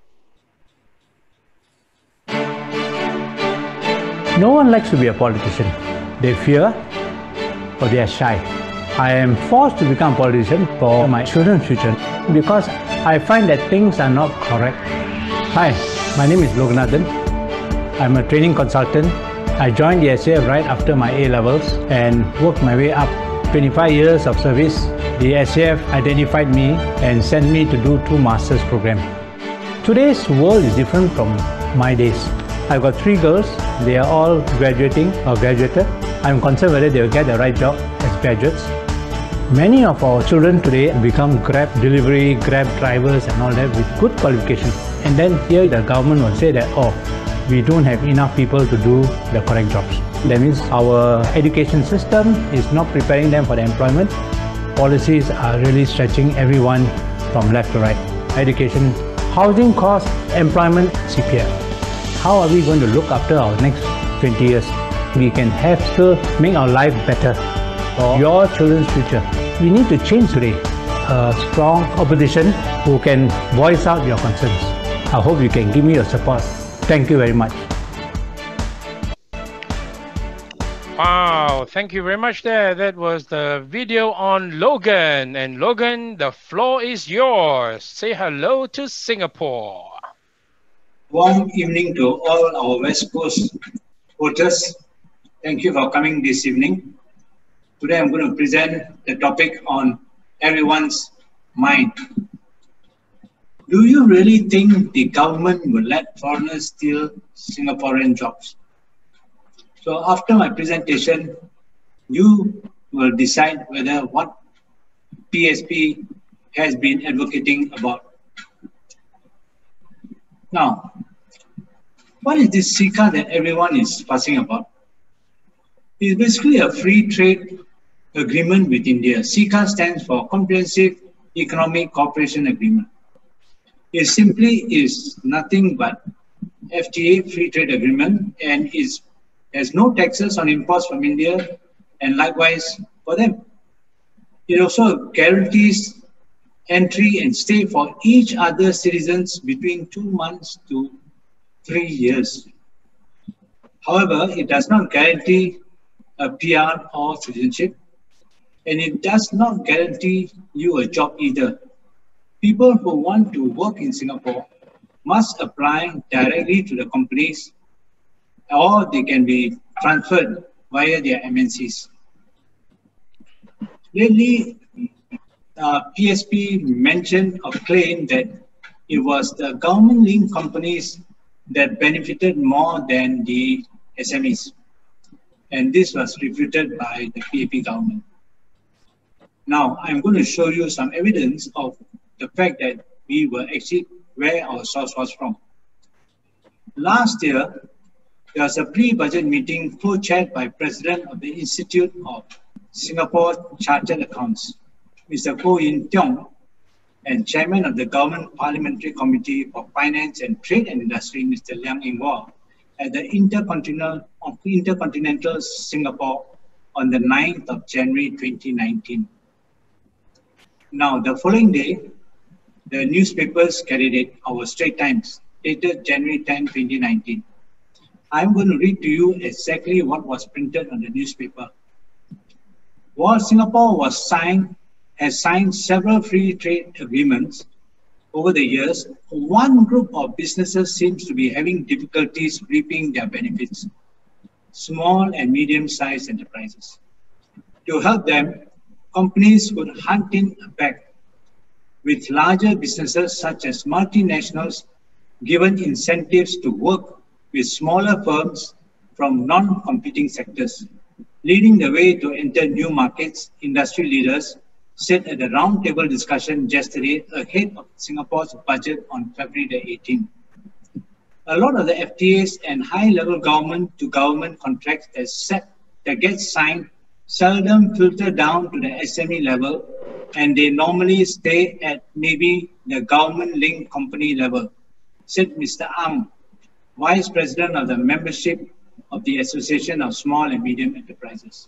No one likes to be a politician. They fear or they are shy. I am forced to become a politician for my children's future because I find that things are not correct. Hi, my name is Loganathan. I'm a training consultant. I joined the SAF right after my A-levels and worked my way up. 25 years of service, the SAF identified me and sent me to do 2 master's programs. Today's world is different from my days. I've got 3 girls. They are all graduating or graduated. I'm concerned whether they will get the right job as graduates. Many of our children today become Grab delivery, Grab drivers and all that with good qualifications. And then here the government will say that, oh, we don't have enough people to do the correct jobs. That means our education system is not preparing them for the employment. Policies are really stretching everyone from left to right. Education, housing costs, employment, CPF. How are we going to look after our next 20 years? We can have still make our life better for your children's future. We need to change today. A strong opposition who can voice out your concerns. I hope you can give me your support. Thank you very much.
Wow, thank you very much there. That was the video on Logan. And Logan, the floor is yours. Say hello to Singapore.
Warm evening to all our West Coast voters. Thank you for coming this evening. Today I'm going to present the topic on everyone's mind. Do you really think the government will let foreigners steal Singaporean jobs? So after my presentation, you will decide whether what PSP has been advocating about. Now, what is this SICA that everyone is fussing about? It's basically a free trade agreement with India. SICA stands for Comprehensive Economic Cooperation Agreement. It simply is nothing but FTA, free trade agreement, and has no taxes on imports from India, and likewise for them. It also guarantees entry and stay for each other citizens between 2 months to 3 years. However, it does not guarantee a PR or citizenship, and it does not guarantee you a job either. People who want to work in Singapore must apply directly to the companies, or they can be transferred via their MNCs. Lately, PSP mentioned or claimed that it was the government-linked companies that benefited more than the SMEs. And this was refuted by the PAP government. Now, I'm going to show you some evidence of the fact that we were actually where our source was from. Last year, there was a pre-budget meeting co-chaired by President of the Institute of Singapore Chartered Accounts, Mr. Tiong, and Chairman of the Government Parliamentary Committee for Finance and Trade and Industry, Mr. Leong, at the Intercontinental Singapore on the 9th of January 2019. Now, the following day, the newspapers carried it, our Straits Times, dated January 10, 2019. I'm going to read to you exactly what was printed on the newspaper. While Singapore has signed several free trade agreements over the years, one group of businesses seems to be having difficulties reaping their benefits: small and medium-sized enterprises. To help them, companies could hunt in a bag with larger businesses such as multinationals given incentives to work with smaller firms from non-competing sectors. Leading the way to enter new markets, industry leaders said at the roundtable discussion yesterday ahead of Singapore's budget on February the 18th. A lot of the FTAs and high-level government-to-government contracts that get signed seldom filter down to the SME level, and they normally stay at maybe the government-linked company level, said Mr. Ang, Vice President of the membership of the Association of Small and Medium Enterprises.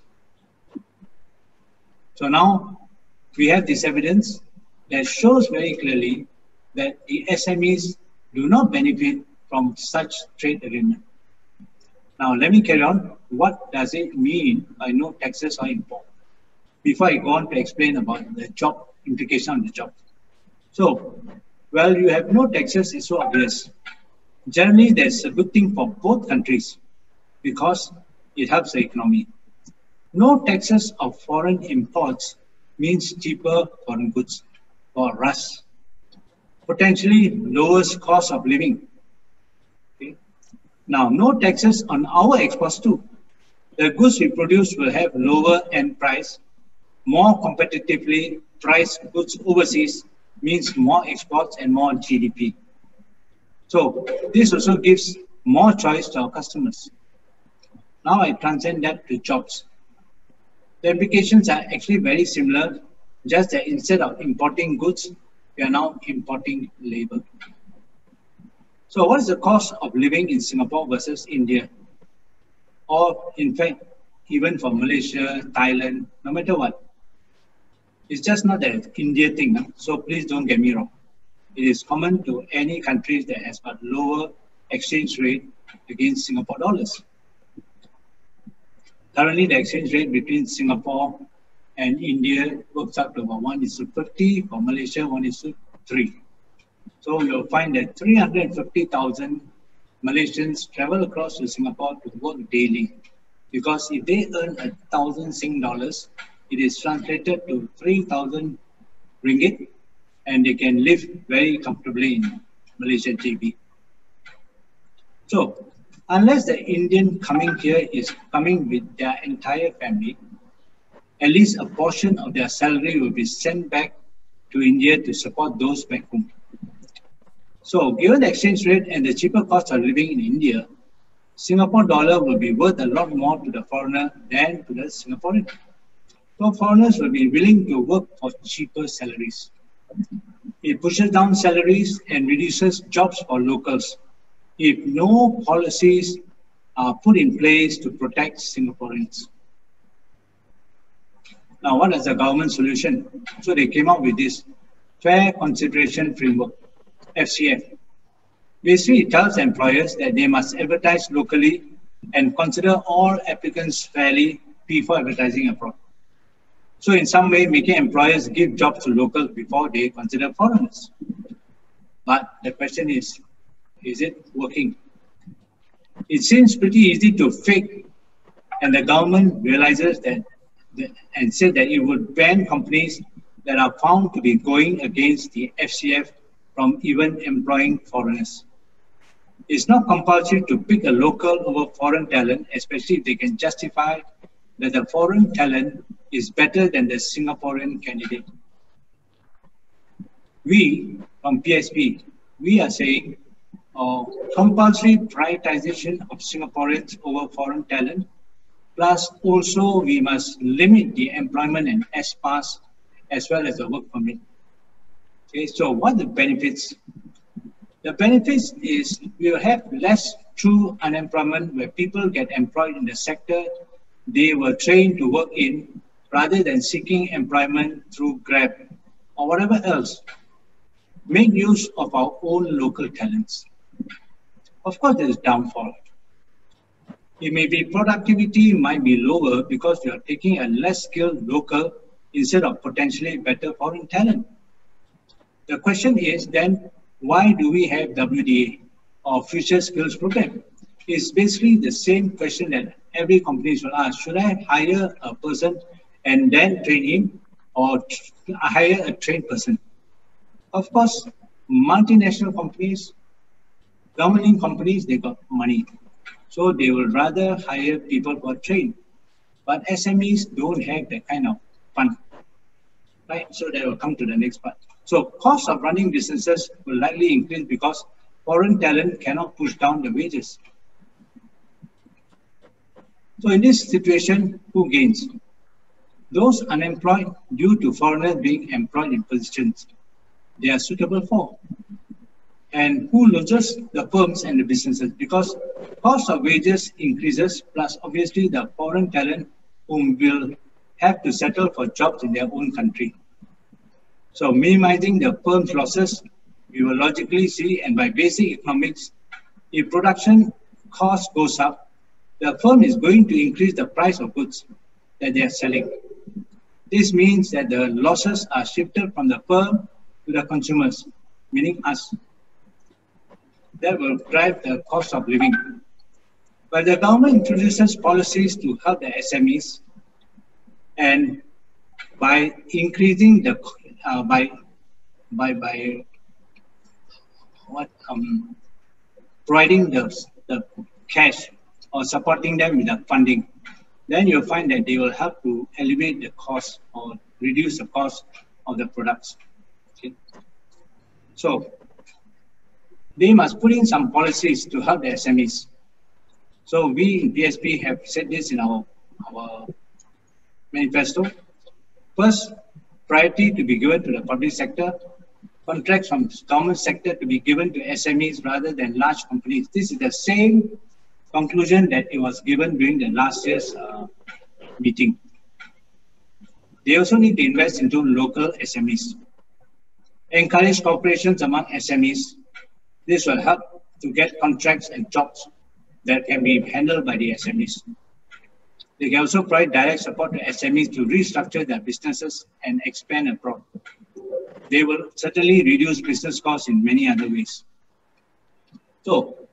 So now we have this evidence that shows very clearly that the SMEs do not benefit from such trade agreement. Now let me carry on. What does it mean by no taxes or import? Before I go on to explain about the job implication on the job. So, well, you have no taxes, it's so obvious. Generally, that's a good thing for both countries because it helps the economy. No taxes of foreign imports means cheaper foreign goods for us. Potentially lowest cost of living. Okay. Now, no taxes on our exports too. The goods we produce will have lower end price. More competitively priced goods overseas means more exports and more GDP. So this also gives more choice to our customers. Now I transcend that to jobs. The implications are actually very similar, just that instead of importing goods, we are now importing labor. So what is the cost of living in Singapore versus India? Or in fact, even for Malaysia, Thailand, no matter what. It's just not an India thing, so please don't get me wrong. It is common to any countries that has got lower exchange rate against Singapore dollars. Currently, the exchange rate between Singapore and India works out to about 1:50, for Malaysia 1:3. So you'll find that 350,000 Malaysians travel across to Singapore to work daily, because if they earn 1,000 Sing dollars, it is translated to 3,000 ringgit, and they can live very comfortably in Malaysia JB. So, unless the Indian coming here is coming with their entire family, at least a portion of their salary will be sent back to India to support those back home. So, given the exchange rate and the cheaper cost of living in India, Singapore dollar will be worth a lot more to the foreigner than to the Singaporean. So, foreigners will be willing to work for cheaper salaries. It pushes down salaries and reduces jobs for locals if no policies are put in place to protect Singaporeans. Now, what is the government solution? So they came up with this Fair Consideration Framework, FCF. Basically, it tells employers that they must advertise locally and consider all applicants fairly before advertising abroad. So in some way, making employers give jobs to locals before they consider foreigners. But the question is it working? It seems pretty easy to fake, and the government realizes that and said that it would ban companies that are found to be going against the FCF from even employing foreigners. It's not compulsory to pick a local over foreign talent, especially if they can justify that the foreign talent is better than the Singaporean candidate. We, from PSP, we are saying compulsory prioritization of Singaporeans over foreign talent, plus also we must limit the employment and S-pass as well as the work permit. Okay, so what are the benefits? The benefits is we will have less true unemployment where people get employed in the sector they were trained to work in, rather than seeking employment through Grab or whatever else. Make use of our own local talents. Of course, there is downfall. It may be productivity might be lower because you are taking a less skilled local instead of potentially better foreign talent. The question is then, why do we have WDA or Future Skills Program? It's basically the same question that every company will ask. Should I hire a person and then train him, or hire a trained person? Of course, multinational companies, government companies, they got money. So they will rather hire people who are trained. But SMEs don't have that kind of fund, right? So they will come to the next part. So cost of running businesses will likely increase because foreign talent cannot push down the wages. So in this situation, who gains? Those unemployed due to foreigners being employed in positions they are suitable for. And who loses? The firms and the businesses, because cost of wages increases, plus obviously the foreign talent whom will have to settle for jobs in their own country. So minimizing the firm's losses, we will logically see, and by basic economics, if production cost goes up, the firm is going to increase the price of goods that they are selling. This means that the losses are shifted from the firm to the consumers, meaning us. That will drive the cost of living. But the government introduces policies to help the SMEs, and by increasing the providing the cash or supporting them with the funding, then you'll find that they will help to elevate the cost or reduce the cost of the products. Okay. So they must put in some policies to help the SMEs. So we in PSP have said this in our manifesto. First, priority to be given to the public sector, contracts from government sector to be given to SMEs rather than large companies. This is the same conclusion that it was given during the last year's meeting. They also need to invest into local SMEs. Encourage cooperations among SMEs. This will help to get contracts and jobs that can be handled by the SMEs. They can also provide direct support to SMEs to restructure their businesses and expand abroad. They will certainly reduce business costs in many other ways. So,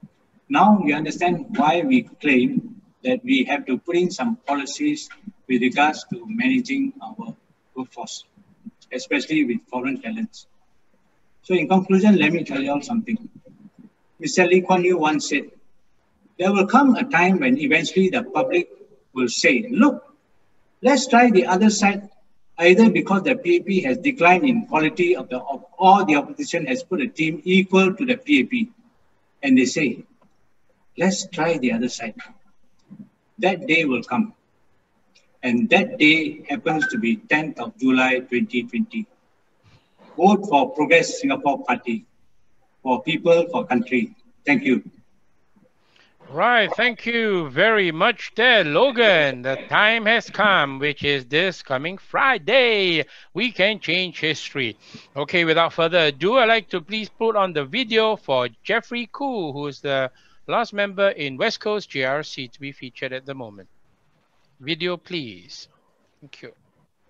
Now you understand why we claim that we have to put in some policies with regards to managing our workforce, especially with foreign talents. So in conclusion, let me tell you all something. Mr. Lee Kuan Yew once said, there will come a time when eventually the public will say, look, let's try the other side, either because the PAP has declined in quality or the opposition has put a team equal to the PAP. And they say, let's try the other side. That day will come. And that day happens to be 10th of July 2020. Vote for Progress Singapore Party. For people, for country. Thank you.
Right, thank you very much there, Logan. The time has come, which is this coming Friday. We can change history. Okay, without further ado, I'd like to please put on the video for Jeffrey Khoo, who is the last member in West Coast GRC to be featured at the moment. Video, please. Thank you.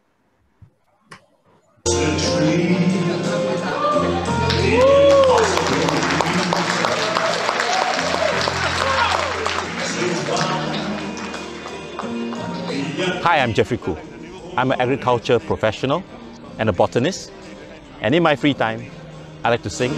Hi, I'm Jeffrey Khoo. I'm an agriculture professional and a botanist. And in my free time, I like to sing.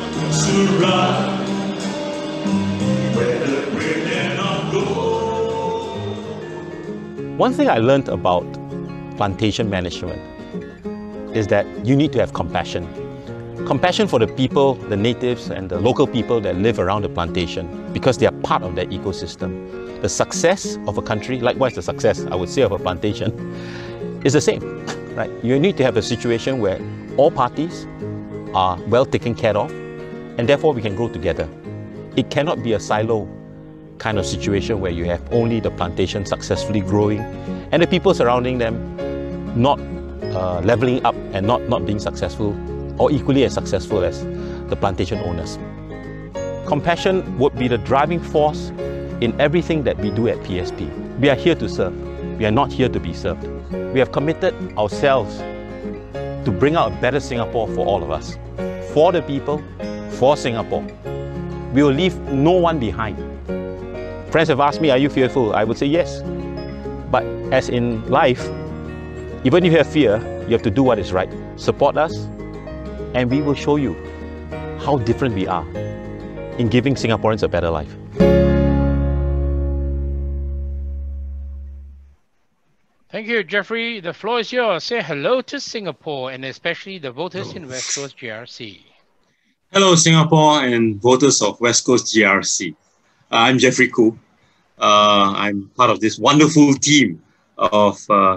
One thing I learned about plantation management is that you need to have compassion. Compassion for the people, the natives and the local people that live around the plantation because they are part of that ecosystem. The success of a country, likewise the success, I would say, of a plantation, is the same, right? You need to have a situation where all parties are well taken care of and therefore we can grow together. It cannot be a silo kind of situation where you have only the plantation successfully growing and the people surrounding them not leveling up and not being successful or equally as successful as the plantation owners. Compassion would be the driving force in everything that we do at PSP. We are here to serve. We are not here to be served. We have committed ourselves to bring out a better Singapore for all of us. For the people, for Singapore. We will leave no one behind. Friends have asked me, are you fearful? I would say yes. But as in life, even if you have fear, you have to do what is right. Support us, and we will show you how different we are in giving Singaporeans a better life.
Thank you, Jeffrey. The floor is yours. Say hello to Singapore and especially the voters in West Coast GRC.
Hello, Singapore and voters of West Coast GRC. I'm Jeffrey Khoo. I'm part of this wonderful team of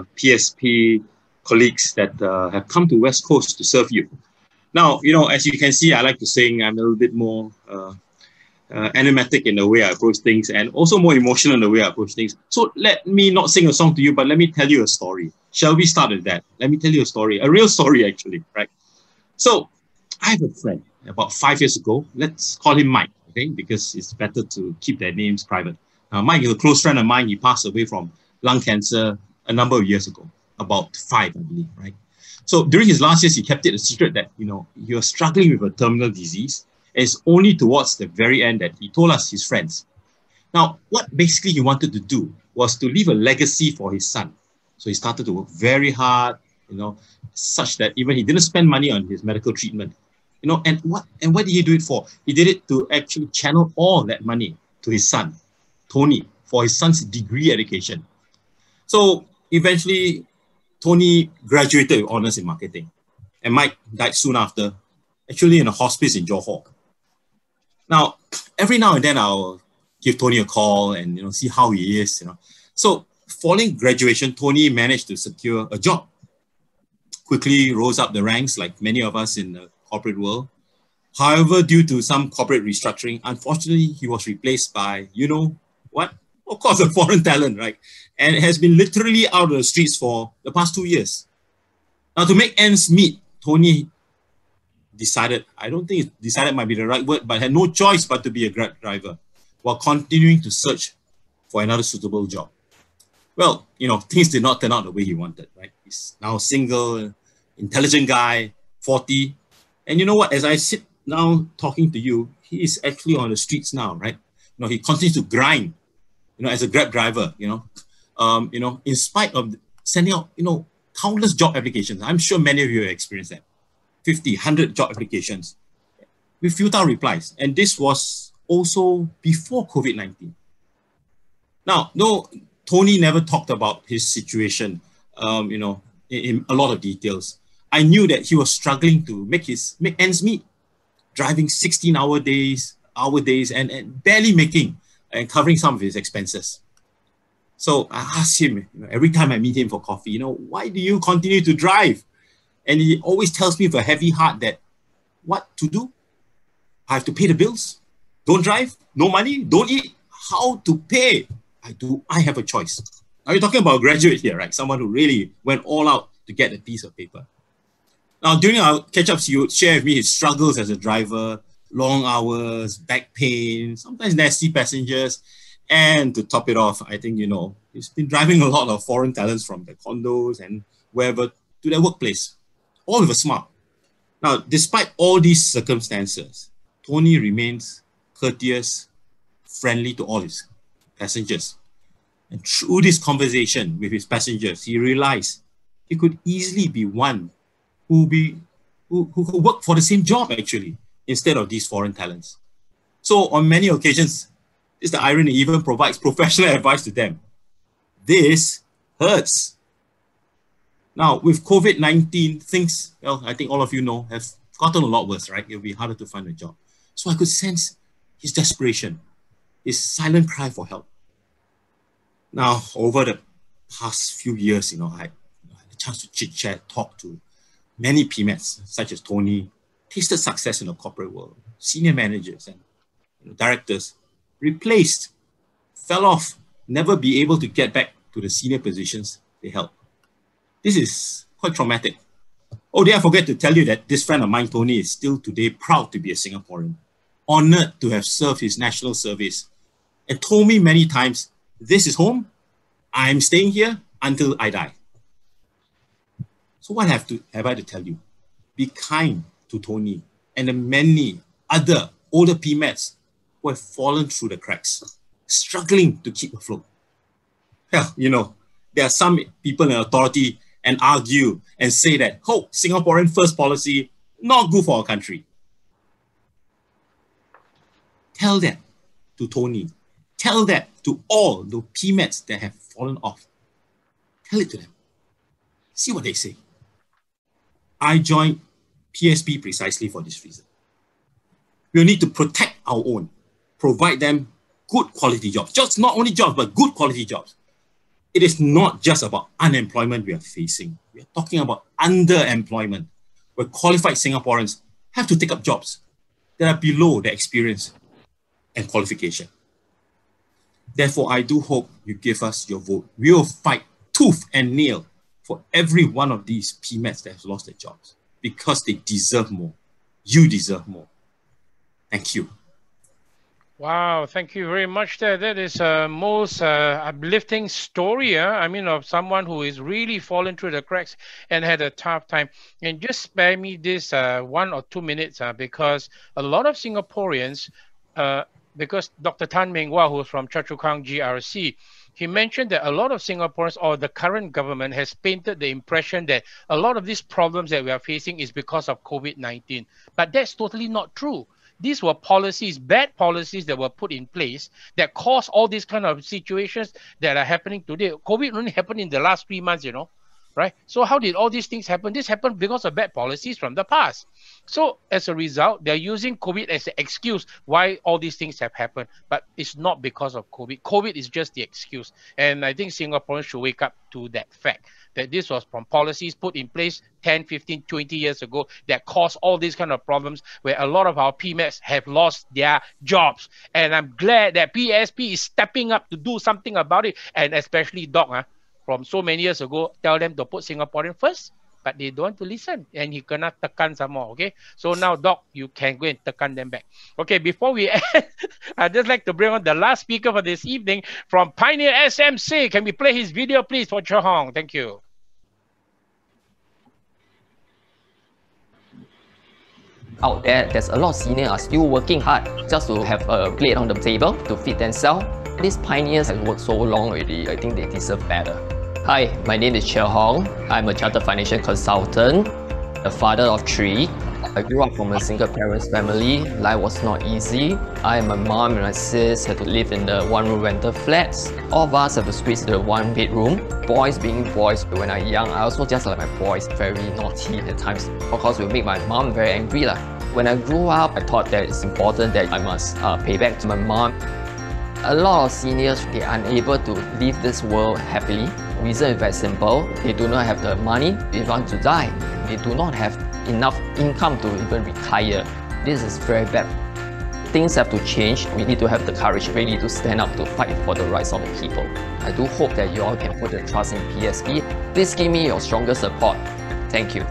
PSP colleagues that have come to West Coast to serve you. Now, you know, as you can see, I like to sing. I'm a little bit more animatic in the way I approach things and also more emotional in the way I approach things. So let me not sing a song to you, but let me tell you a story. Shall we start with that? Let me tell you a story, a real story actually, right? So I have a friend about 5 years ago. Let's call him Mike, okay? Because it's better to keep their names private. Mike is a close friend of mine. He passed away from lung cancer a number of years ago, about 5, I believe, right? So during his last years, he kept it a secret that, you know, he was struggling with a terminal disease. It's only towards the very end that he told us his friends. Now, what basically he wanted to do was to leave a legacy for his son. So he started to work very hard, you know, such that even he didn't spend money on his medical treatment. You know, and what did he do it for? He did it to actually channel all that money to his son, Tony, for his son's degree education. So eventually, Tony graduated with honors in marketing. And Mike died soon after, actually in a hospice in Johor. Now, every now and then I'll give Tony a call and, you know, see how he is, you know. So following graduation, Tony managed to secure a job. Quickly rose up the ranks like many of us in the corporate world. However, due to some corporate restructuring, unfortunately, he was replaced by, you know what? Of course, a foreign talent, right? And has been literally out of the streets for the past 2 years. Now, to make ends meet, Tony decided, I don't think decided might be the right word, but had no choice but to be a Grab driver while continuing to search for another suitable job. Well, you know, things did not turn out the way he wanted, right? He's now single, intelligent guy, 40. And you know what? As I sit now talking to you, he is actually on the streets now, right? he continues to grind, as a Grab driver, in spite of sending out, countless job applications. I'm sure many of you have experienced that. 50, 100 job applications with futile replies. And this was also before COVID-19. Now, no, Tony never talked about his situation, in a lot of details. I knew that he was struggling to make ends meet, driving 16-hour days, and barely making and covering some of his expenses. So I asked him, every time I meet him for coffee, why do you continue to drive? And he always tells me with a heavy heart that what to do? I have to pay the bills. Don't drive, no money, don't eat. How to pay? I have a choice. Now you're talking about a graduate here, right? Someone who really went all out to get a piece of paper. Now, during our catch-ups, he would share with me his struggles as a driver, long hours, back pain, sometimes nasty passengers. And to top it off, I think, he's been driving a lot of foreign talents from their condos and wherever to their workplace, all with a smile. Now, despite all these circumstances, Tony remains courteous, friendly to all his passengers. And through this conversation with his passengers, he realized he could easily be one who could work for the same job, actually, instead of these foreign talents. So on many occasions, this is the irony, he even provides professional advice to them. This hurts. Now, with COVID-19, things, I think all of you know, have gotten a lot worse, right? It'll be harder to find a job. So I could sense his desperation, his silent cry for help. Now, over the past few years, I had the chance to chit-chat, talk to many PMETs, such as Tony, tasted success in the corporate world, senior managers and directors, replaced, fell off, never be able to get back to the senior positions they held. This is quite traumatic. Oh, did I forget to tell you that this friend of mine, Tony, is still today proud to be a Singaporean, honored to have served his national service, and told me many times, this is home, I'm staying here until I die. So what have I to tell you? Be kind to Tony and the many other older PMETs who have fallen through the cracks, struggling to keep afloat. Hell, there are some people in authority and argue and say that, Singaporean first policy, not good for our country. Tell that to Tony. Tell that to all the PMETs that have fallen off. Tell it to them. See what they say. I joined PSP precisely for this reason. We need to protect our own, provide them good quality jobs. Just not only jobs, but good quality jobs. It is not just about unemployment we are facing. We are talking about underemployment, where qualified Singaporeans have to take up jobs that are below their experience and qualification. Therefore, I do hope you give us your vote. We will fight tooth and nail for every one of these PMETs that have lost their jobs because they deserve more. You deserve more. Thank you.
Wow, thank you very much. That is a most uplifting story. Of someone who is really fallen through the cracks and had a tough time. And just spare me this 1 or 2 minutes because a lot of Singaporeans, because Dr. Tan Meng Wah, who's from Choa Chu Kang GRC, he mentioned that a lot of Singaporeans or the current government has painted the impression that a lot of these problems that we are facing is because of COVID-19. But that's totally not true. These were policies, bad policies that were put in place that caused all these kind of situations that are happening today. COVID only happened in the last 3 months, right? So how did all these things happen? This happened because of bad policies from the past. So as a result, they're using COVID as an excuse why all these things have happened. But it's not because of COVID. COVID is just the excuse. And I think Singaporeans should wake up to that fact that this was from policies put in place 10, 15, 20 years ago that caused all these kind of problems where a lot of our PMETs have lost their jobs. And I'm glad that PSP is stepping up to do something about it. And especially Doc, from so many years ago, tell them to put Singaporean first, but they don't want to listen. And he cannot tekan some more, okay? So now, Doc, you can go and tekan them back. Okay, before we end, I'd just like to bring on the last speaker for this evening from Pioneer SMC. Can we play his video, please, for Cheng Hong? Thank you.
Out there, there's a lot of seniors are still working hard just to have a plate on the table to feed themselves. These pioneers have worked so long already, I think they deserve better. Hi, my name is Cheng. I'm a chartered financial consultant, a father of 3. I grew up from a single parents family. Life was not easy. I and my mom and my sis had to live in the one-room rental flats. All of us have to squeeze to the one bedroom. Boys being boys, when I was young, I also just like my boys, very naughty at times. Of course, it will make my mom very angry. When I grew up, I thought that it's important that I must pay back to my mom. A lot of seniors, they are unable to leave this world happily. The reason is very simple. They do not have the money, they want to die. They do not have enough income to even retire. This is very bad. Things have to change. We need to have the courage really to stand up to fight for the rights of the people. I do hope that you all can put the trust in PSP. Please give me your strongest support. Thank you.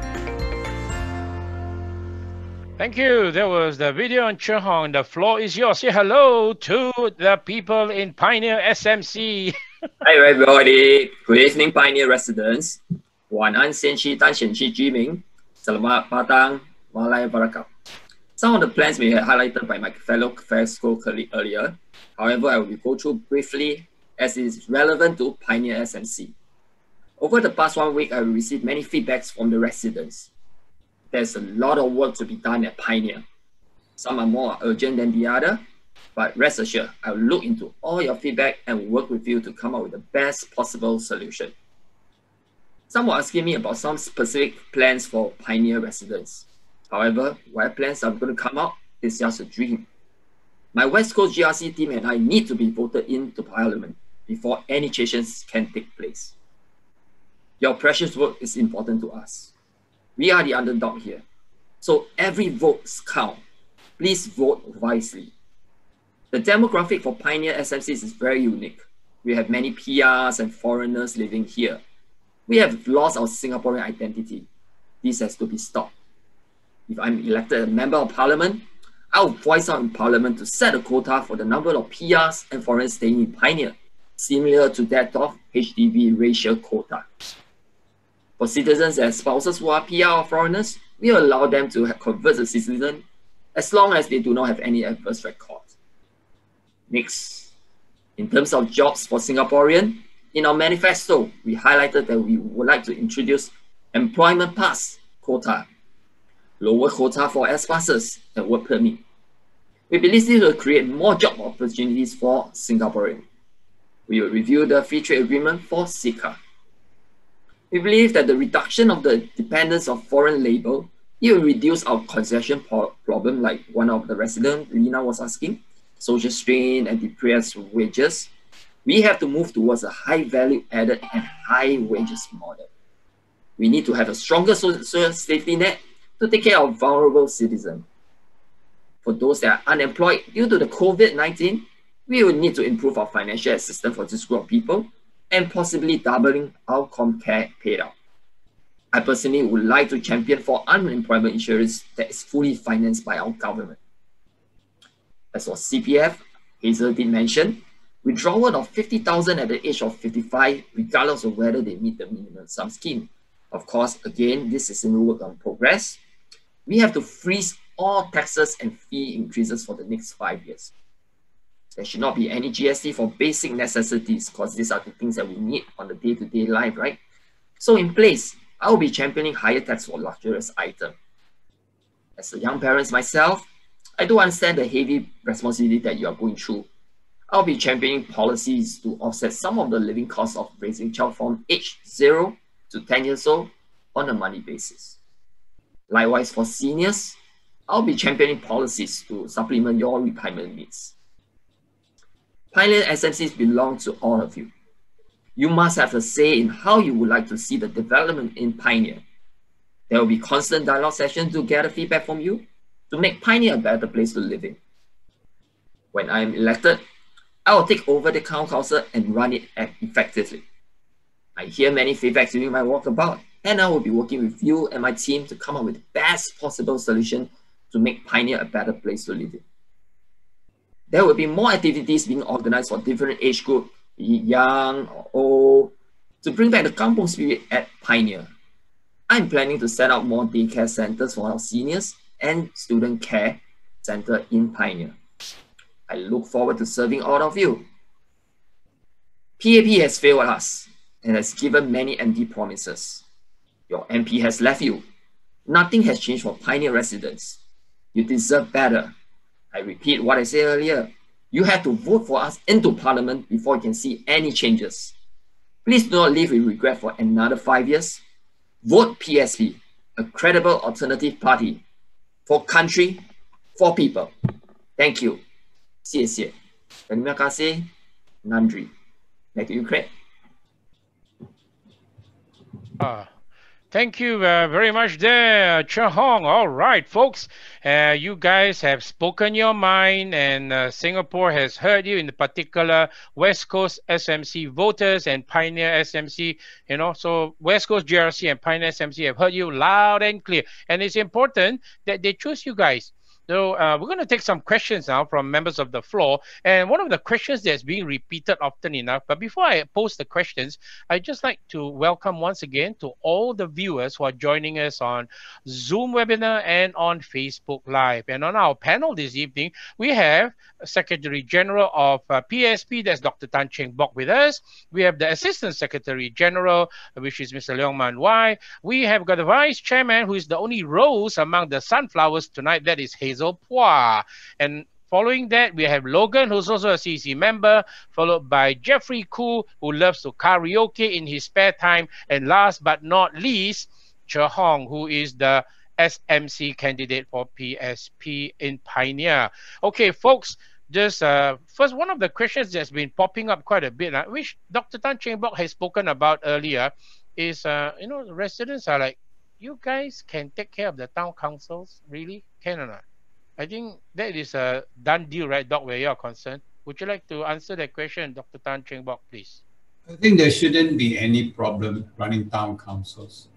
Thank you. That was the video on Cheng. The floor is yours. Say hello to the people in Pioneer SMC.
Hi everybody. Good evening, Pioneer residents. 晚安先期单选区居民. Selamat Padang, Malay Barakap. Some of the plans may have highlighted by my fellow FESCO colleague earlier. However, I will go through briefly as it is relevant to Pioneer SMC. Over the past 1 week, I have received many feedbacks from the residents. There's a lot of work to be done at Pioneer. Some are more urgent than the other, but rest assured, I will look into all your feedback and work with you to come up with the best possible solution. Some were asking me about some specific plans for Pioneer residents. However, what plans are going to come out is just a dream. My West Coast GRC team and I need to be voted into Parliament before any changes can take place. Your precious vote is important to us. We are the underdog here. So every vote counts. Please vote wisely. The demographic for Pioneer SMCs is very unique. We have many PRs and foreigners living here. We have lost our Singaporean identity. This has to be stopped. If I'm elected a member of Parliament, I will voice out in Parliament to set a quota for the number of PRs and foreigners staying in Pioneer, similar to that of HDB racial quota. For citizens and spouses who are PR or foreigners, we will allow them to convert to citizen as long as they do not have any adverse record. Next, in terms of jobs for Singaporean, in our manifesto, we highlighted that we would like to introduce employment pass quota, lower quota for S-passes and work permit. We believe this will create more job opportunities for Singaporeans. We will review the free trade agreement for SICA. We believe that the reduction of the dependence of foreign labor, it will reduce our concession problem, like one of the residents, Lina, was asking, social strain and depressed wages. We have to move towards a high value added and high wages model. We need to have a stronger social safety net to take care of vulnerable citizens. For those that are unemployed due to the COVID-19, we will need to improve our financial assistance for this group of people and possibly doubling our ComCare payout. I personally would like to champion for unemployment insurance that is fully financed by our government. As for CPF, Hazel did mention, withdrawal of 50,000 at the age of 55, regardless of whether they meet the minimum sum scheme. Of course, again, this is in work in progress. We have to freeze all taxes and fee increases for the next 5 years. There should not be any GST for basic necessities because these are the things that we need on the day-to-day life, right? So in place, I will be championing higher tax for luxurious items. As a young parent myself, I do understand the heavy responsibility that you are going through. I'll be championing policies to offset some of the living costs of raising child from age 0 to 10 years old on a monthly basis. Likewise, for seniors, I'll be championing policies to supplement your retirement needs. Pioneer SMCs belong to all of you. You must have a say in how you would like to see the development in Pioneer. There will be constant dialogue sessions to gather feedback from you to make Pioneer a better place to live in. When I am elected, I will take over the Town Council and run it effectively. I hear many feedbacks during my walkabout, and I will be working with you and my team to come up with the best possible solution to make Pioneer a better place to live in. There will be more activities being organized for different age groups, be it young or old, to bring back the kampung spirit at Pioneer. I'm planning to set up more daycare centers for our seniors and Student Care Center in Pioneer. I look forward to serving all of you. PAP has failed us and has given many empty promises. Your MP has left you. Nothing has changed for Pioneer residents. You deserve better. I repeat what I said earlier. You have to vote for us into Parliament before you can see any changes. Please do not live with regret for another 5 years. Vote PSP, a credible alternative party for country, for people. Thank you. 谢谢. Terima kasih. Nandri. Back to you, Craig.
Thank you very much there, Cher Hong. All right, folks, you guys have spoken your mind, and Singapore has heard you, in particular West Coast SMC voters and Pioneer SMC, you know, so West Coast GRC and Pioneer SMC have heard you loud and clear, and it's important that they choose you guys. So we're going to take some questions now from members of the floor. And one of the questions that's being repeated often enough, but before I pose the questions, I'd just like to welcome once again to all the viewers who are joining us on Zoom webinar and on Facebook Live. And on our panel this evening, we have Secretary General of PSP, that's Dr. Cheng Bock with us. We have the Assistant Secretary General, which is Mr. Leong. We have got the Vice Chairman, who is the only rose among the sunflowers tonight, that is Hazel. And following that, we have Logan, who's also a CC member, followed by Jeffrey Khoo, who loves to karaoke in his spare time, and last but not least, Cher Hong, who is the SMC candidate for PSP in Pioneer. Okay, folks, just first, one of the questions that's been popping up quite a bit, which Dr. Cheng Bock has spoken about earlier, is, you know, the residents are like, you guys can take care of the town councils, really? Can or not? I think that is a done deal, right, Doc, where you're concerned. Would you like to answer that question, Dr. Cheng Bock, please?
I think there shouldn't be any problem running town councils.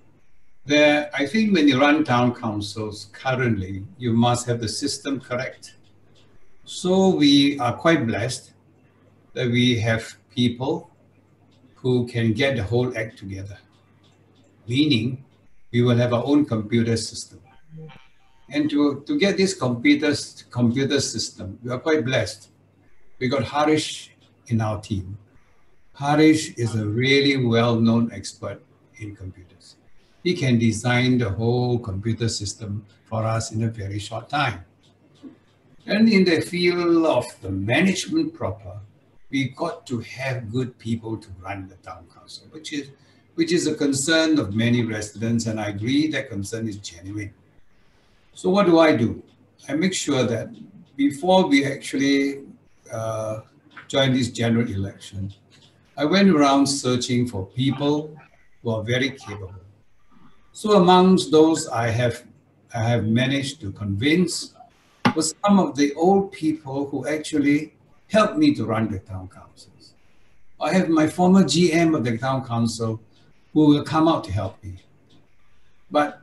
I think when you run town councils currently, you must have the system correct. So we are quite blessed that we have people who can get the whole act together, meaning we will have our own computer system. And to get this computer system, we are quite blessed. We got Harish in our team. Harish is a really well-known expert in computers. He can design the whole computer system for us in a very short time. And in the field of the management proper, we got to have good people to run the town council, which is a concern of many residents, and I agree that concern is genuine. So what do? I make sure that before we actually join this general election, I went around searching for people who are very capable. So amongst those I have managed to convince was some of the old people who actually helped me to run the town councils. I have my former GM of the town council who will come out to help me. But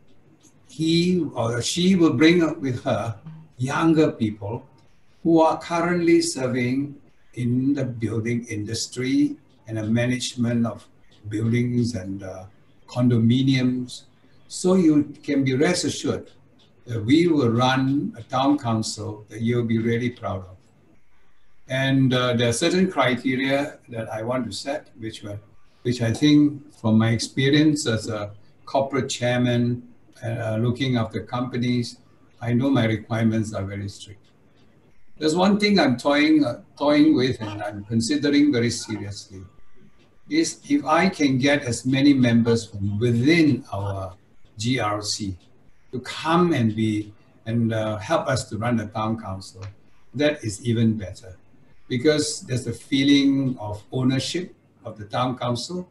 he or she will bring up with her younger people who are currently serving in the building industry and the management of buildings and condominiums. So you can be rest assured that we will run a town council that you'll be really proud of. And there are certain criteria that I want to set, which I think from my experience as a corporate chairman, looking after companies, I know my requirements are very strict. There's one thing I'm toying with and I'm considering very seriously, is if I can get as many members from within our GRC to come and help us to run the town council, that is even better. Because there's a feeling of ownership of the town council,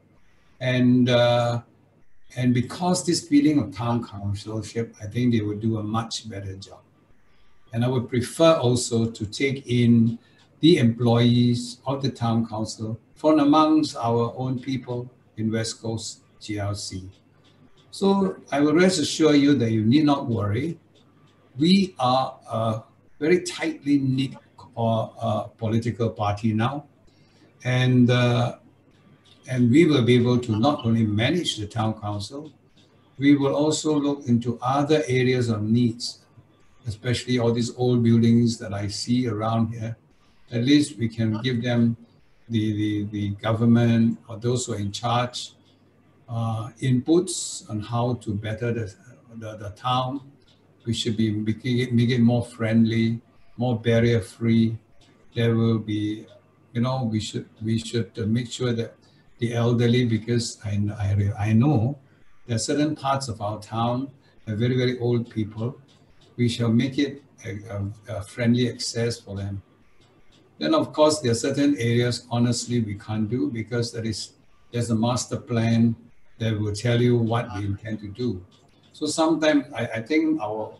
and because this feeling of town councilship, I think they would do a much better job. And I would prefer also to take in the employees of the town council from amongst our own people in West Coast GRC. So I will rest assure you that you need not worry. We are a very tightly knit political party now. And we will be able to not only manage the town council, we will also look into other areas of needs, especially all these old buildings that I see around here. At least we can give them the government or those who are in charge inputs on how to better the town. We should be make it more friendly, more barrier-free. There will be, we should make sure that the elderly, because I know there are certain parts of our town are very, very old people. We shall make it a friendly access for them. Then, of course, there are certain areas, honestly, we can't do because there's a master plan that will tell you what we intend to do. So sometimes I think our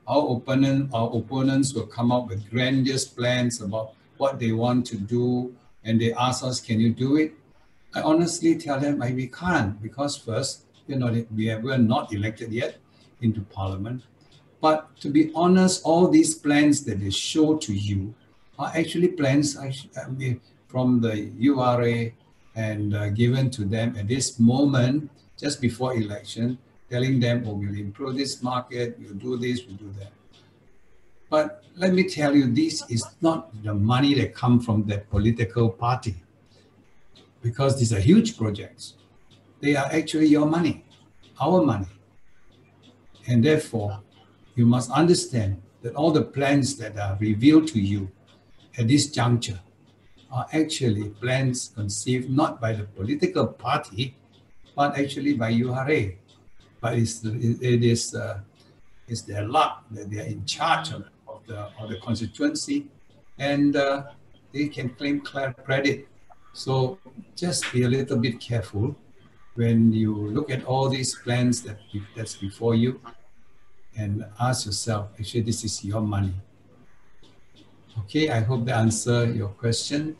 opponents will come up with grandiose plans about what they want to do, and they ask us, can you do it? I honestly tell them, we can't, because first, we are not elected yet into parliament. But to be honest, all these plans that they show to you are actually plans from the URA and given to them at this moment, just before election, telling them, oh, we'll improve this market, we'll do this, we'll do that. But let me tell you, this is not the money that comes from that political party, because these are huge projects. They are actually your money, our money. And therefore, you must understand that all the plans that are revealed to you at this juncture are actually plans conceived not by the political party, but actually by URA. But it's their luck that they are in charge of the constituency, and they can claim credit. So just be a little bit careful when you look at all these plans that's before you, and ask yourself, actually, this is your money. Okay, I hope that answers your question.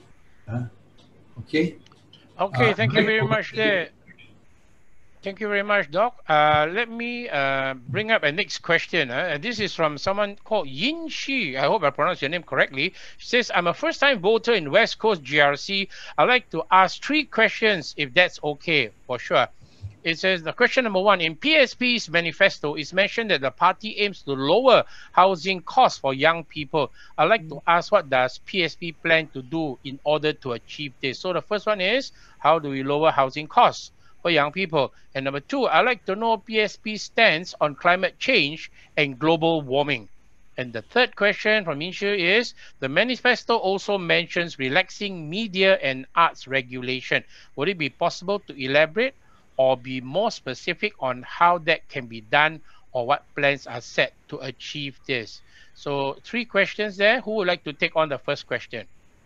Okay.
Okay, thank you very much there. Thank you very much, Doc. Let me bring up a next question. This is from someone called Yin Shi. I hope I pronounced your name correctly. She says, I'm a first-time voter in West Coast GRC. I'd like to ask 3 questions, if that's okay, for sure. It says, the question number 1, in PSP's manifesto, it's mentioned that the party aims to lower housing costs for young people. I'd like to ask, what does PSP plan to do in order to achieve this? So the first one is, how do we lower housing costs for young people? And number 2, I'd like to know PSP's stance on climate change and global warming. And the third question from Inshu is, the manifesto also mentions relaxing media and arts regulation. Would it be possible to elaborate or be more specific on how that can be done, or what plans are set to achieve this? So 3 questions there. Who would like to take on the first question?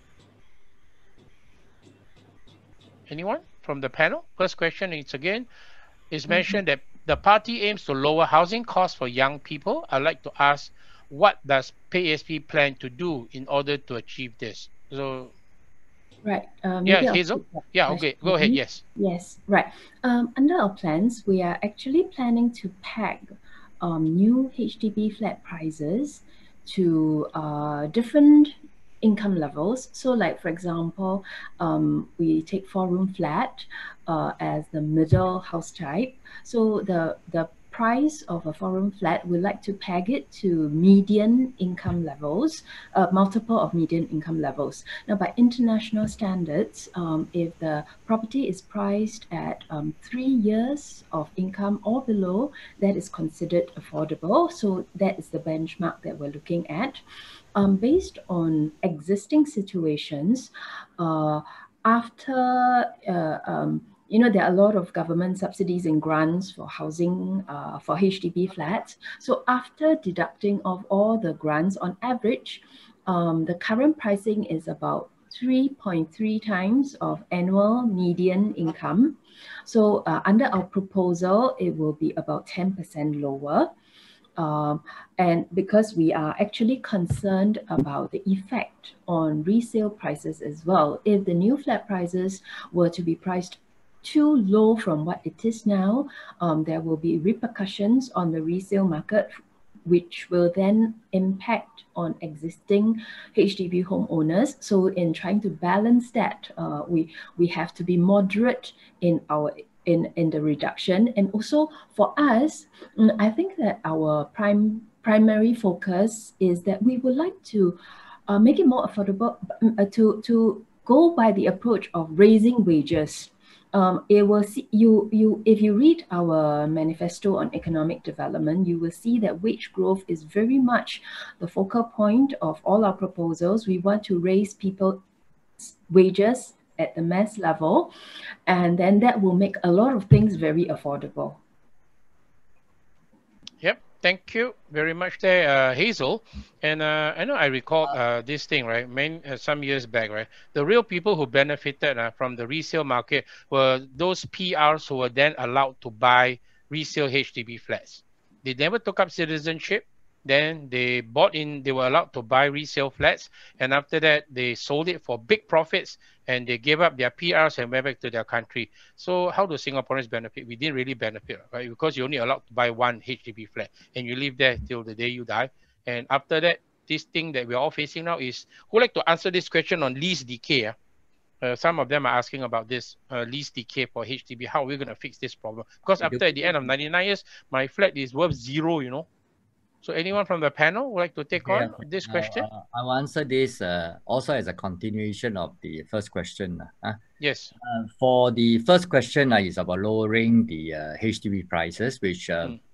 Anyone from the panel? First question is mentioned that the party aims to lower housing costs for young people. I'd like to ask, what does PSP plan to do in order to achieve this? So,
right.
Yeah, Hazel? Yeah, okay, go ahead, yes.
Yes, right. Under our plans, we are actually planning to peg new HDB flat prices to different income levels. So like, for example, we take 4-room flat as the middle house type. So the price of a 4-room flat, we like to peg it to median income levels, multiple of median income levels. Now, by international standards, if the property is priced at 3 years of income or below, that is considered affordable. So that is the benchmark that we're looking at. Based on existing situations, after there are a lot of government subsidies and grants for housing, for HDB flats. So after deducting of all the grants, on average, the current pricing is about 3.3 times of annual median income. So under our proposal, it will be about 10% lower. And because we are actually concerned about the effect on resale prices as well, if the new flat prices were to be priced too low from what it is now, there will be repercussions on the resale market, which will then impact on existing HDB homeowners. So in trying to balance that, we have to be moderate in our in the reduction. And also for us, I think that our primary focus is that we would like to make it more affordable, to go by the approach of raising wages. It will see if you read our manifesto on economic development, you will see that wage growth is very much the focal point of all our proposals. We want to raise people's wages at the mass level, and then that will make a lot of things very affordable.
Yep, thank you very much there, Hazel. And I know I recall this thing, right? Some years back, right? The real people who benefited from the resale market were those PRs who were then allowed to buy resale HDB flats. They never took up citizenship. Then they bought in, they were allowed to buy resale flats. And after that, they sold it for big profits and they gave up their PRs and went back to their country. So how do Singaporeans benefit? We didn't really benefit, right? Because you're only allowed to buy one HDB flat and you live there till the day you die. And after that, this thing that we're all facing now is, who would like to answer this question on lease decay? Some of them are asking about this lease decay for HDB. How are we going to fix this problem? Because after at the end of 99 years, my flat is worth zero, you know. So anyone from the panel would like to take on this question?
I'll answer this also as a continuation of the first question.
Yes.
For the first question is about lowering the HDB prices, which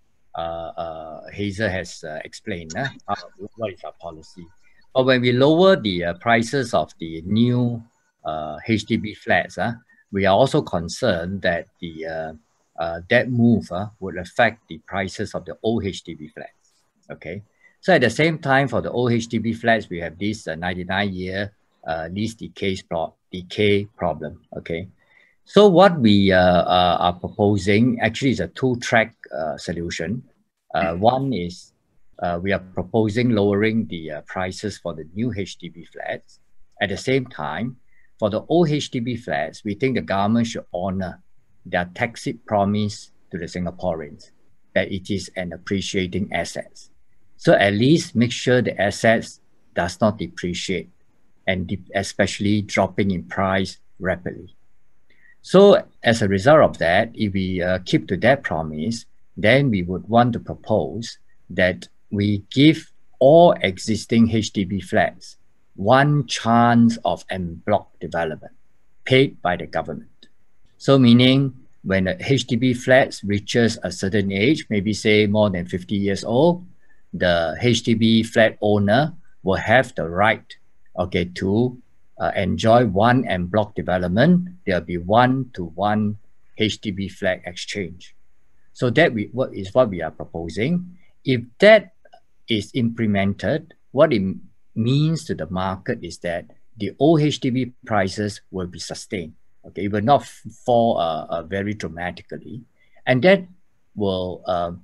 Hazel has explained what is our policy. But when we lower the prices of the new HDB flats, we are also concerned that the that move would affect the prices of the old HDB flats. Okay, so at the same time, for the old HDB flats, we have this 99-year lease decay problem. Okay, so what we are proposing actually is a two-track solution. One is we are proposing lowering the prices for the new HDB flats. At the same time, for the old HDB flats, we think the government should honor their tacit promise to the Singaporeans that it is an appreciating asset. So at least make sure the assets does not depreciate and especially dropping in price rapidly. So as a result of that, if we keep to that promise, then we would want to propose that we give all existing HDB flats one chance of en bloc development paid by the government. So meaning when a HDB flats reaches a certain age, maybe say more than 50 years old, the HDB flat owner will have the right, okay, to enjoy one en bloc development. There'll be 1-to-1 HDB flat exchange. So that is what we are proposing. If that is implemented, what it means to the market is that the old HDB prices will be sustained. Okay, it will not fall very dramatically, and that will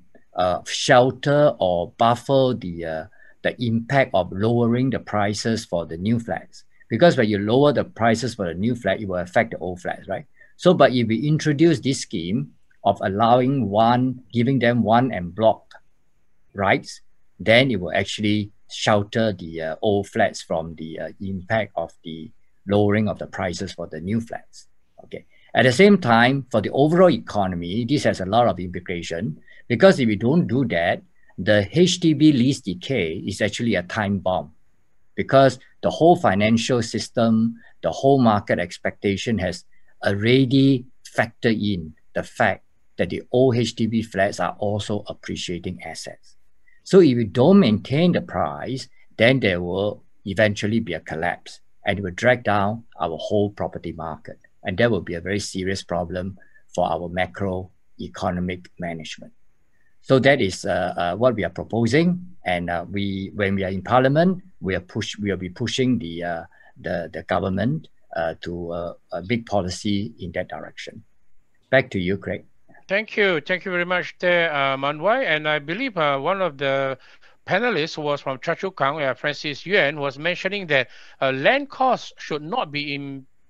shelter or buffer the impact of lowering the prices for the new flats. Because when you lower the prices for the new flat, it will affect the old flats, right? So, but if we introduce this scheme of giving them one en bloc rights, then it will actually shelter the old flats from the impact of the lowering of the prices for the new flats. Okay. At the same time, for the overall economy, this has a lot of implication, because if we don't do that, the HDB lease decay is actually a time bomb, because the whole financial system, the whole market expectation has already factored in the fact that the old HDB flats are also appreciating assets. So if we don't maintain the price, then there will eventually be a collapse, and it will drag down our whole property market. And that will be a very serious problem for our macroeconomic management. So that is what we are proposing. And when we are in Parliament, we will be pushing the government to a big policy in that direction. Back to you, Craig.
Thank you. Thank you very much there, Manwai. And I believe one of the panelists was from Choa Chu Kang, Francis Yuan, was mentioning that land costs should not be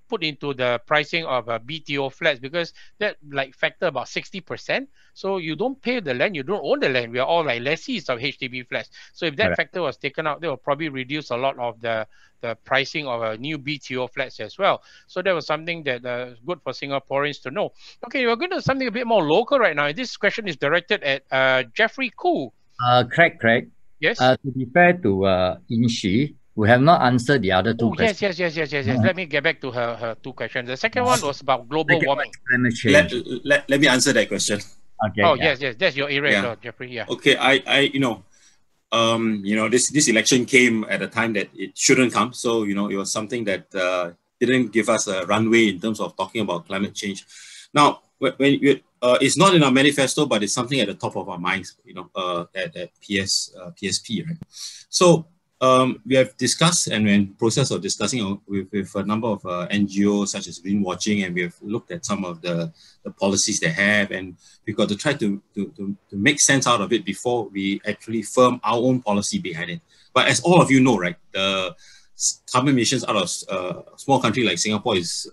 put into the pricing of BTO flats, because that like factor about 60%. So you don't pay the land, you don't own the land. We are all like lessees of HDB flats. So if that factor was taken out, they will probably reduce a lot of the pricing of a new BTO flats as well. So that was something that is good for Singaporeans to know. Okay, we're going to something a bit more local right now. This question is directed at Jeffrey Khoo.
Craig.
Yes.
To be fair to Inshi, we have not answered the other two questions.
Yes. Let me get back to her two questions. The second one was about global warming.
Climate change.
Let me answer that question.
Okay.
Oh, yes. That's your area, Jeffrey. Yeah.
Okay, this election came at a time that it shouldn't come. So, it was something that didn't give us a runway in terms of talking about climate change. Now, it's not in our manifesto, but it's something at the top of our minds, at PSP, right? So we have discussed and we're in process of discussing with a number of NGOs such as Greenwatching, and we have looked at some of the policies they have, and we've got to try to make sense out of it before we actually firm our own policy behind it. But as all of you know, right, the carbon emissions out of a small country like Singapore is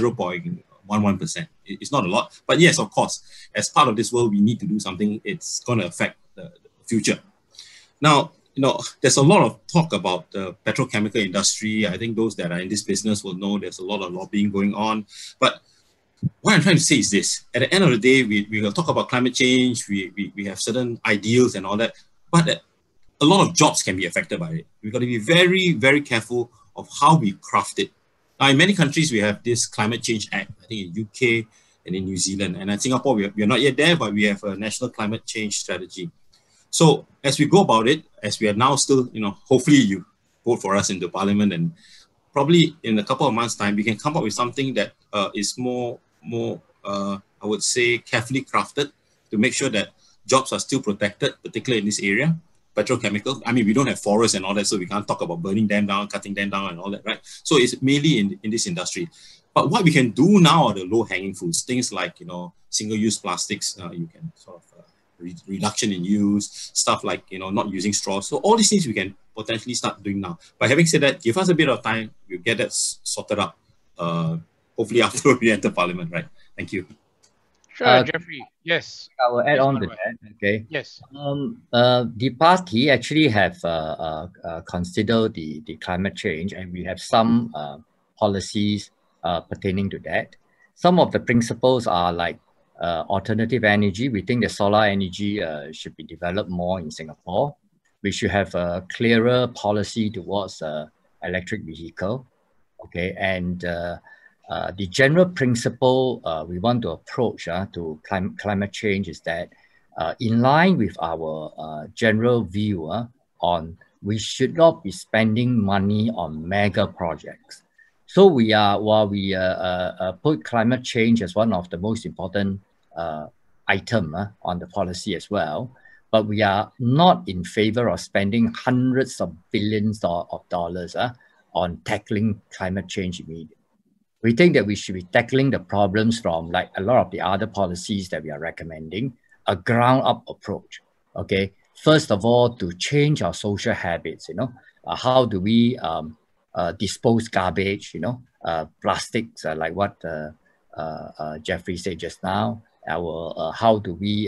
0.11%. It's not a lot, but yes, of course, as part of this world, we need to do something. It's going to affect the future. Now, there's a lot of talk about the petrochemical industry. I think those that are in this business will know there's a lot of lobbying going on. But what I'm trying to say is this: at the end of the day, we will talk about climate change. We have certain ideals and all that, but a lot of jobs can be affected by it. We've got to be very, very careful of how we craft it. Now, in many countries, we have this Climate Change Act, I think in UK and in New Zealand. And in Singapore, we are not yet there, but we have a national climate change strategy. So as we go about it, as we are now still, hopefully you vote for us into Parliament, and probably in a couple of months' time, we can come up with something that is more, I would say, carefully crafted to make sure that jobs are still protected, particularly in this area. Petrochemical, I mean, we don't have forests and all that, so we can't talk about burning them down, cutting them down and all that, right? So it's mainly in this industry. But what we can do now are the low-hanging fruits, things like, single-use plastics, you can sort of reduction in use, stuff like, not using straws. So all these things we can potentially start doing now. But having said that, give us a bit of time, we'll get that sorted out, hopefully after we enter Parliament, right? Thank you.
Sure, Jeffrey. Yes.
I will add on to that. Okay.
Yes.
The party actually have considered the climate change, and we have some policies pertaining to that. Some of the principles are like alternative energy. We think the solar energy should be developed more in Singapore. We should have a clearer policy towards electric vehicle. Okay, and the general principle we want to approach to climate change is that in line with our general view on we should not be spending money on mega projects. So while we put climate change as one of the most important item on the policy as well, but we are not in favor of spending hundreds of billions of dollars on tackling climate change immediately. We think that we should be tackling the problems from, like a lot of the other policies that we are recommending, a ground-up approach. Okay, first of all, to change our social habits. How do we dispose garbage? Plastics, like what Jeffrey said just now. How do we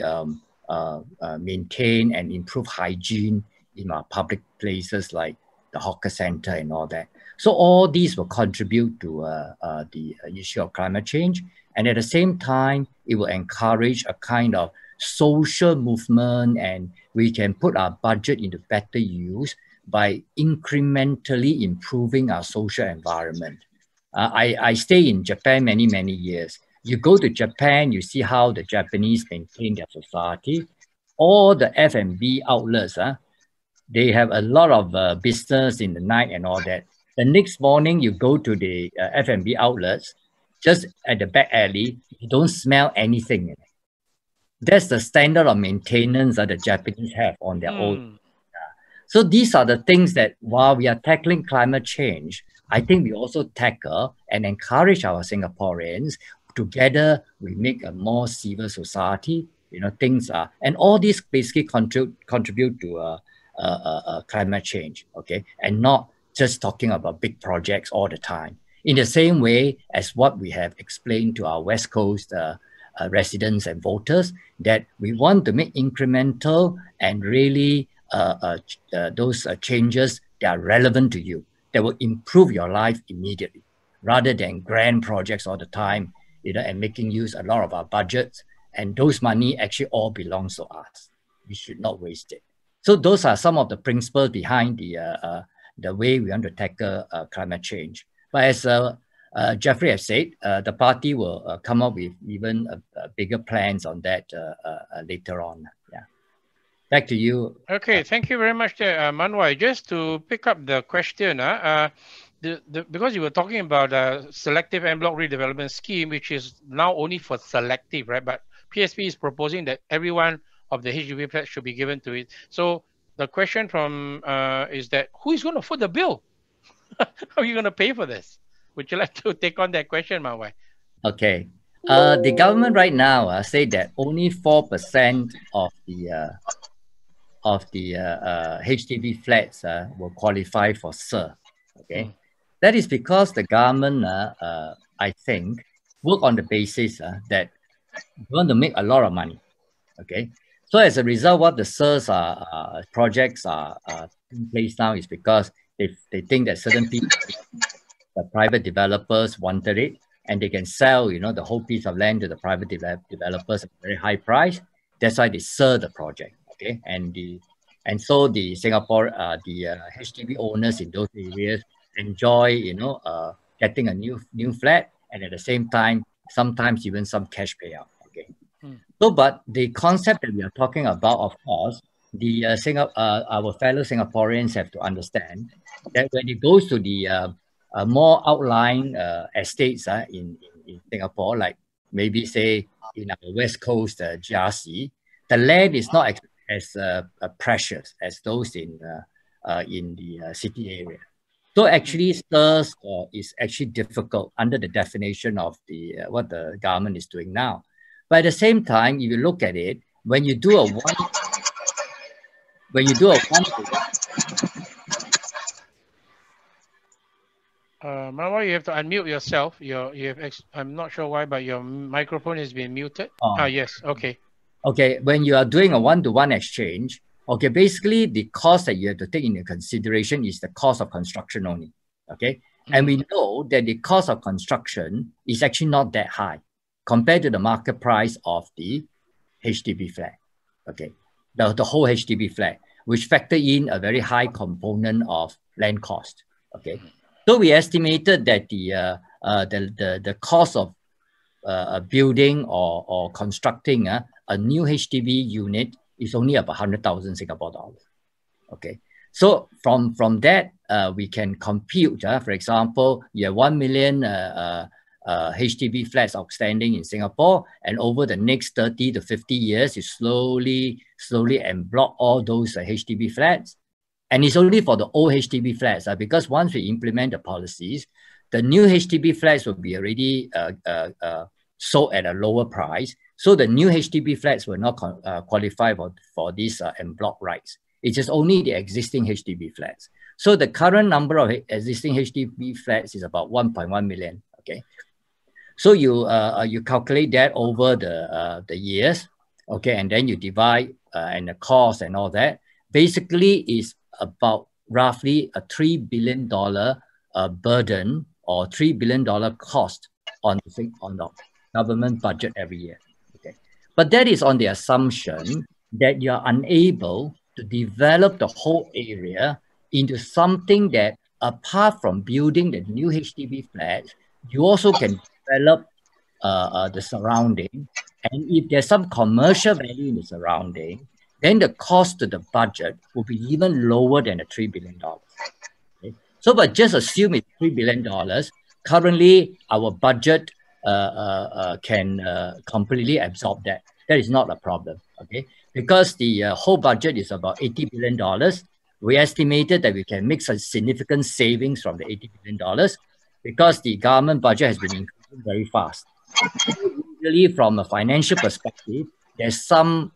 maintain and improve hygiene in our public places like the hawker center and all that. So all these will contribute to the issue of climate change. And at the same time, it will encourage a kind of social movement, and we can put our budget into better use by incrementally improving our social environment. I stay in Japan many, many years. You go to Japan, you see how the Japanese maintain their society. All the F&B outlets, they have a lot of business in the night and all that. The next morning, you go to the F&B outlets, just at the back alley, you don't smell anything. That's the standard of maintenance that the Japanese have on their own. So these are the things that while we are tackling climate change, I think we also tackle and encourage our Singaporeans. Together, we make a more civil society. Things are, and all these basically contribute to climate change, okay? And not just talking about big projects all the time. In the same way as what we have explained to our West Coast residents and voters, that we want to make incremental and really those changes that are relevant to you, that will improve your life immediately, rather than grand projects all the time, and making use a lot of our budgets. And those money actually all belongs to us. We should not waste it. So those are some of the principles behind the way we want to tackle climate change. But as Jeffrey has said, the party will come up with even bigger plans on that later on. Yeah. Back to you.
Okay, thank you very much, Manwai. Just to pick up the question, because you were talking about selective en bloc redevelopment scheme, which is now only for selective, right? But PSP is proposing that everyone of the HDB flats should be given to it. So the question from is that who is going to foot the bill? How are you going to pay for this? Would you like to take on that question, Manwai?
Okay. The government right now say that only 4% of the HDB flats will qualify for SIR. Okay. That is because the government, I think, work on the basis that they want to make a lot of money. Okay. So as a result, what the SIRs projects are in place now is because they think that certain people, the private developers wanted it, and they can sell, the whole piece of land to the private developers at a very high price. That's why they SIR the project. Okay. And so the Singapore, the HDB owners in those areas enjoy, getting a new flat, and at the same time, sometimes even some cash payout. Okay. So, but the concept that we are talking about, of course, our fellow Singaporeans have to understand that when it goes to the more outlying estates in Singapore, like maybe say in our West Coast GRC, the land is not as precious as those in the city area. So actually, SIRs is actually difficult under the definition of what the government is doing now. But at the same time, if you look at it, when you do a one.
Manwai, you have to unmute yourself. I'm not sure why, but your microphone has been muted. Yes, okay.
Okay, when you are doing a one-to-one exchange, okay, basically the cost that you have to take into consideration is the cost of construction only. Okay, and we know that the cost of construction is actually not that high compared to the market price of the HDB flat. Okay, the whole HDB flat, which factor in a very high component of land cost. Okay, so we estimated that the cost of building or constructing a new HDB unit is only about 100,000 Singapore dollars. Okay, so from that we can compute. For example, you have 1 million HDB flats outstanding in Singapore, and over the next 30 to 50 years, you slowly en bloc all those HDB flats. And it's only for the old HDB flats, because once we implement the policies, the new HDB flats will be already sold at a lower price. So the new HDB flats will not qualify for these en bloc rights. It's just only the existing HDB flats. So the current number of existing HDB flats is about 1.1 million. Okay, so you calculate that over the years. Okay, and then you divide and the cost and all that. Basically, is about roughly a $3 billion burden or $3 billion cost on the government budget every year. Okay, but that is on the assumption that you are unable to develop the whole area into something that, apart from building the new HDB flats, you also can develop the surrounding. And if there's some commercial value in the surrounding, then the cost to the budget will be even lower than the $3 billion. Okay? So, but just assume it's $3 billion. Currently, our budget can completely absorb that. That is not a problem, okay? Because the whole budget is about $80 billion. We estimated that we can make some significant savings from the $80 billion because the government budget has been increasing very fast. Usually, from a financial perspective, there's some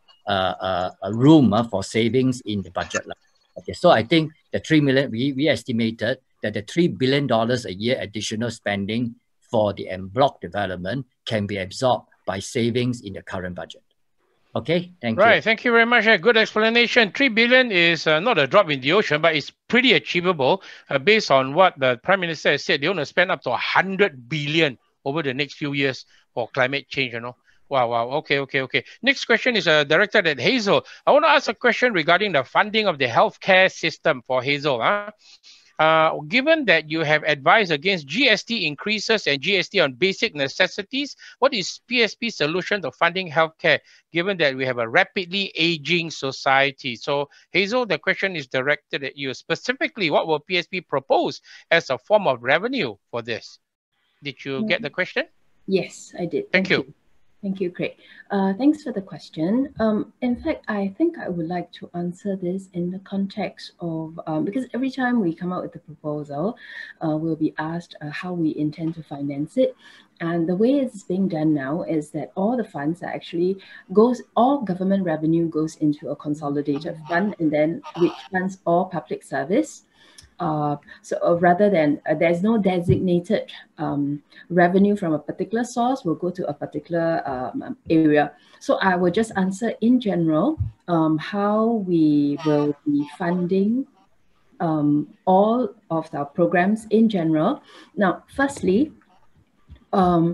room for savings in the budget line. Okay, so I think the 3 million, we estimated that the $3 billion a year additional spending for the en bloc development can be absorbed by savings in the current budget. Okay, thank you.
Right, thank you very much. Good explanation. 3 billion is not a drop in the ocean, but it's pretty achievable based on what the Prime Minister has said. They want to spend up to 100 billion over the next few years for climate change, you know. Wow. Okay. Next question is directed at Hazel. I want to ask a question regarding the funding of the healthcare system for Hazel. Given that you have advised against GST increases and GST on basic necessities, what is PSP's solution to funding healthcare, given that we have a rapidly aging society? So, Hazel, the question is directed at you. Specifically, what will PSP propose as a form of revenue for this? Did you get the question?
Yes, I did.
Thank you.
Thank you, Craig. Thanks for the question. In fact, I think I would like to answer this in the context of, because every time we come out with a proposal, we'll be asked how we intend to finance it. And the way it's being done now is that all the funds are actually all government revenue goes into a consolidated fund, and then which funds all public service. Rather than there's no designated revenue from a particular source will go to a particular area. So I will just answer in general how we will be funding all of our programs in general. Now, firstly, to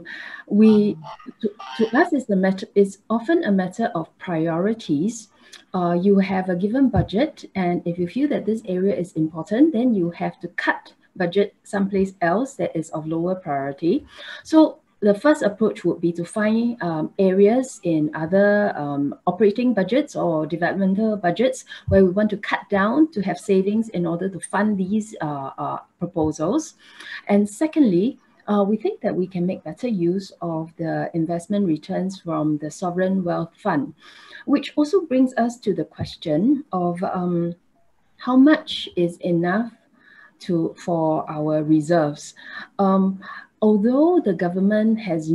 us it's often a matter of priorities. You have a given budget, and if you feel that this area is important, then you have to cut budget someplace else that is of lower priority. So the first approach would be to find areas in other operating budgets or developmental budgets where we want to cut down to have savings in order to fund these proposals. And secondly, we think that we can make better use of the investment returns from the Sovereign Wealth Fund, which also brings us to the question of how much is enough for our reserves. Although the government has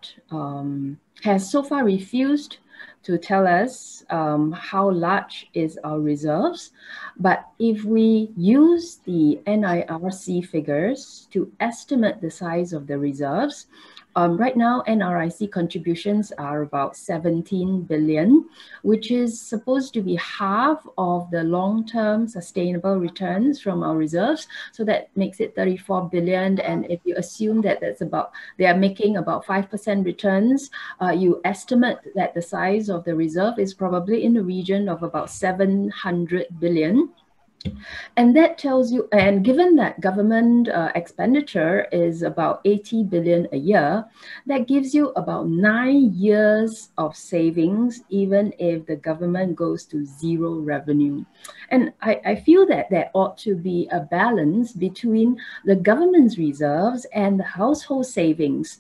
so far refused to tell us how large is our reserves, but if we use the NIRC figures to estimate the size of the reserves, right now NRIC contributions are about 17 billion, which is supposed to be half of the long-term sustainable returns from our reserves. So that makes it 34 billion. And if you assume that they are making about 5% returns, you estimate that the size of the reserve is probably in the region of about 700 billion. And that tells you, and given that government expenditure is about 80 billion a year, that gives you about 9 years of savings, even if the government goes to zero revenue. And I feel that there ought to be a balance between the government's reserves and the household savings.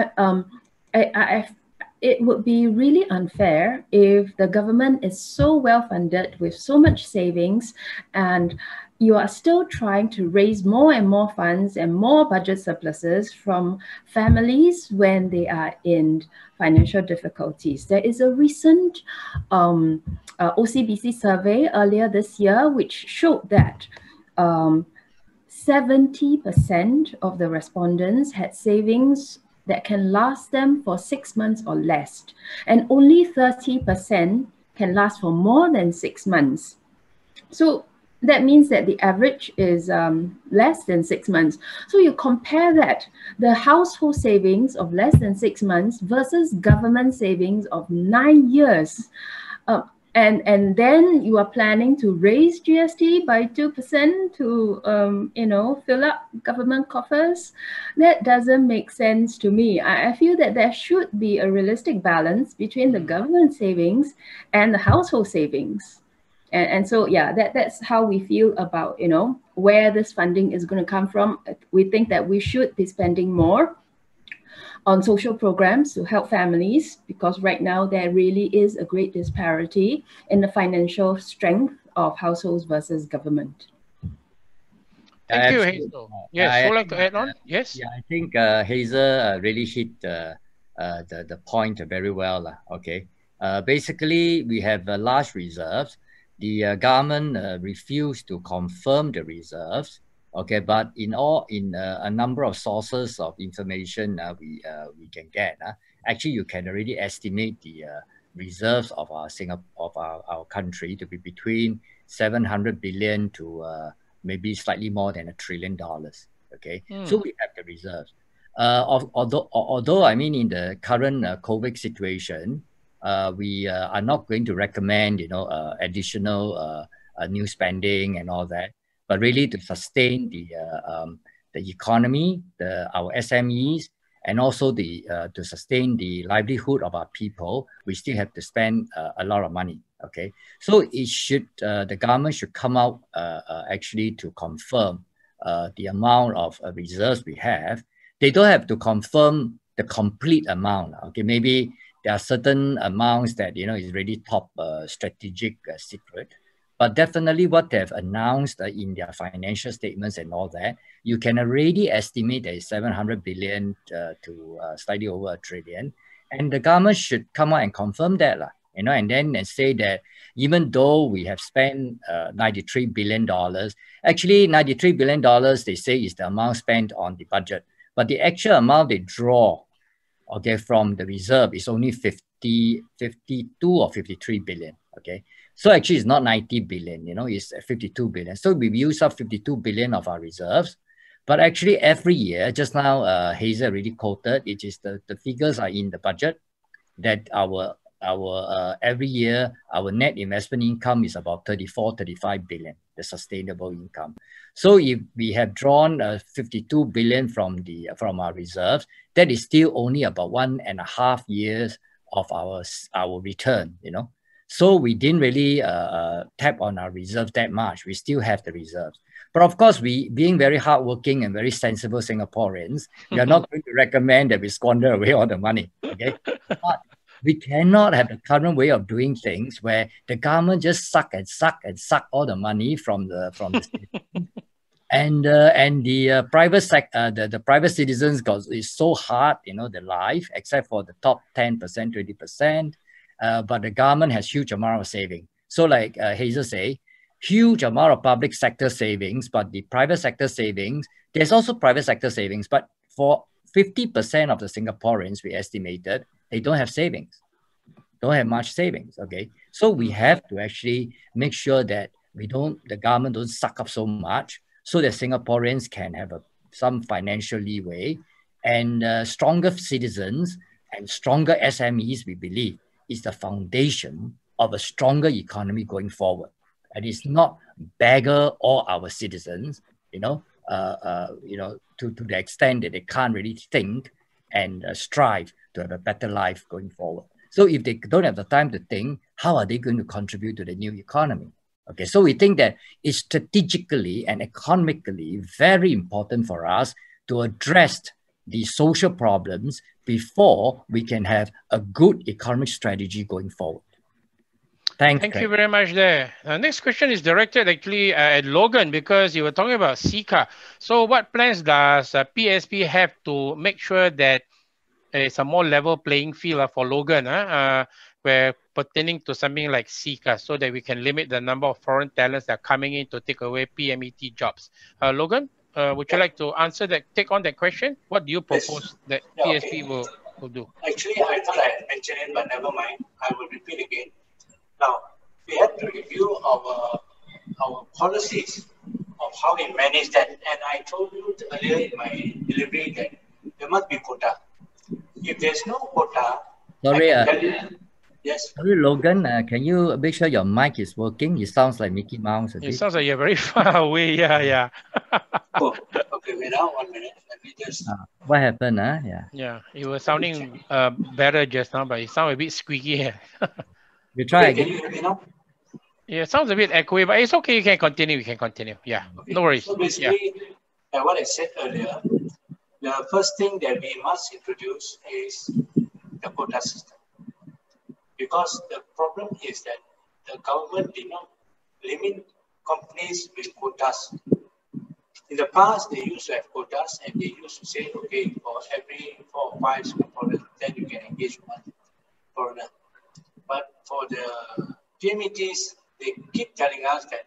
It would be really unfair if the government is so well funded with so much savings and you are still trying to raise more and more funds and more budget surpluses from families when they are in financial difficulties. There is a recent OCBC survey earlier this year which showed that 70% of the respondents had savings that can last them for 6 months or less, and only 30% can last for more than 6 months. So that means that the average is less than 6 months. So you compare that, the household savings of less than 6 months versus government savings of 9 years. And then you are planning to raise GST by 2% to, fill up government coffers. That doesn't make sense to me. I feel that there should be a realistic balance between the government savings and the household savings. And so, yeah, that's how we feel about, where this funding is going to come from. We think that we should be spending more on social programs to help families, because right now there really is a great disparity in the financial strength of households versus government.
Thank you, Hazel. Yes, would like to add on? Yes.
Yeah, I think Hazel really hit the point very well. Okay, basically we have large reserves. The government refused to confirm the reserves. Okay, but in a number of sources of information we can get, actually you can already estimate the reserves of our our country to be between 700 billion to maybe slightly more than $1 trillion. Okay, so we have the reserves. Although I mean in the current COVID situation, we are not going to recommend additional new spending and all that, but really to sustain the economy, our SMEs, and also to sustain the livelihood of our people, we still have to spend a lot of money. Okay, so the government should come out actually to confirm the amount of reserves we have. They don't have to confirm the complete amount. Okay, maybe there are certain amounts that is really top strategic secret. But definitely what they've announced in their financial statements and all that, you can already estimate that it's 700 billion to slightly over $1 trillion. And the government should come out and confirm that, and then say that even though we have spent $93 billion, actually $93 billion, they say is the amount spent on the budget. But the actual amount they draw, okay, from the reserve is only 52 or 53 billion, okay? So actually it's not 90 billion, it's 52 billion. So we've used up 52 billion of our reserves. But actually every year, just now Hazel already quoted, it is the figures are in the budget, that our every year, our net investment income is about 35 billion, the sustainable income. So if we have drawn 52 billion from our reserves, that is still only about 1.5 years of our return, So we didn't really tap on our reserves that much. We still have the reserves. But of course, we being very hardworking and very sensible Singaporeans, we are not going to recommend that we squander away all the money, okay? But we cannot have the current way of doing things where the government just suck all the money from the citizens. And the private citizens is so hard, the life, except for the top 10%, 20%. But the government has huge amount of saving. So like Hazel say, huge amount of public sector savings, but the private sector savings, there's also private sector savings, but for 50% of the Singaporeans, we estimated, they don't have savings, don't have much savings, okay? So we have to actually make sure that the government don't suck up so much so that Singaporeans can have some financial leeway, and stronger citizens and stronger SMEs, we believe, is the foundation of a stronger economy going forward. And it's not beggar all our citizens, to the extent that they can't really think and strive to have a better life going forward. So if they don't have the time to think, how are they going to contribute to the new economy? Okay, so we think that it's strategically and economically very important for us to address the social problems before we can have a good economic strategy going forward. Thank
you very much there. Next question is directed actually at Logan, because you were talking about SICA. So what plans does PSP have to make sure that it's a more level playing field for Logan, where pertaining to something like SICA, so that we can limit the number of foreign talents that are coming in to take away PMET jobs? Logan, would you like to take on that question? What do you propose that PSP will do?
Actually, I thought I had mentioned it, but never mind. I will repeat again. Now, we have to review our policies of how we manage that. And I told you earlier in my delivery that there must be quota. If there's no quota,
sorry,
yes.
Sorry, Logan, can you make sure your mic is working? It sounds like Mickey Mouse.
It sounds like you're very far away. Yeah.
Oh, okay, wait now 1 minute. Let me just.
What happened?
Yeah, you were sounding better just now, but it sounded a bit squeaky here.
You try again.
Can you hear me now?
Yeah, it sounds a bit echoey, but it's okay. You can continue. Yeah, okay. No worries.
So basically, what I said earlier, the first thing that we must introduce is the quota system. Because the problem is that the government did not limit companies with quotas. In the past, they used to have quotas, and they used to say, okay, for every 4 or 5 Singaporeans, then you can engage one foreigner. But for the PMETs, they keep telling us that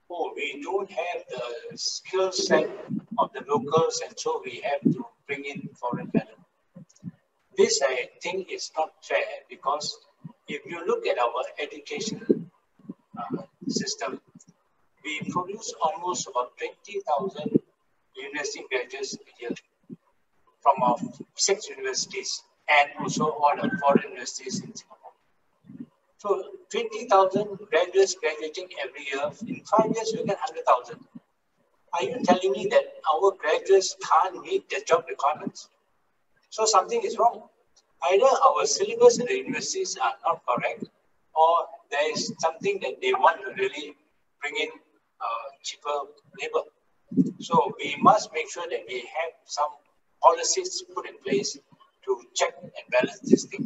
oh, we don't have the skill set of the locals, and so we have to bring in foreign talent. This, I think, is not fair, because if you look at our education system, we produce almost about 20,000 university graduates a year from our 6 universities and also all the foreign universities in Singapore. So 20,000 graduates graduating every year. In 5 years, we get 100,000. Are you telling me that our graduates can't meet the job requirements? So something is wrong. Either our syllabus in the universities are not correct, or there is something that they want to really bring in cheaper labor. So we must make sure that we have some policies put in place to check and balance this thing.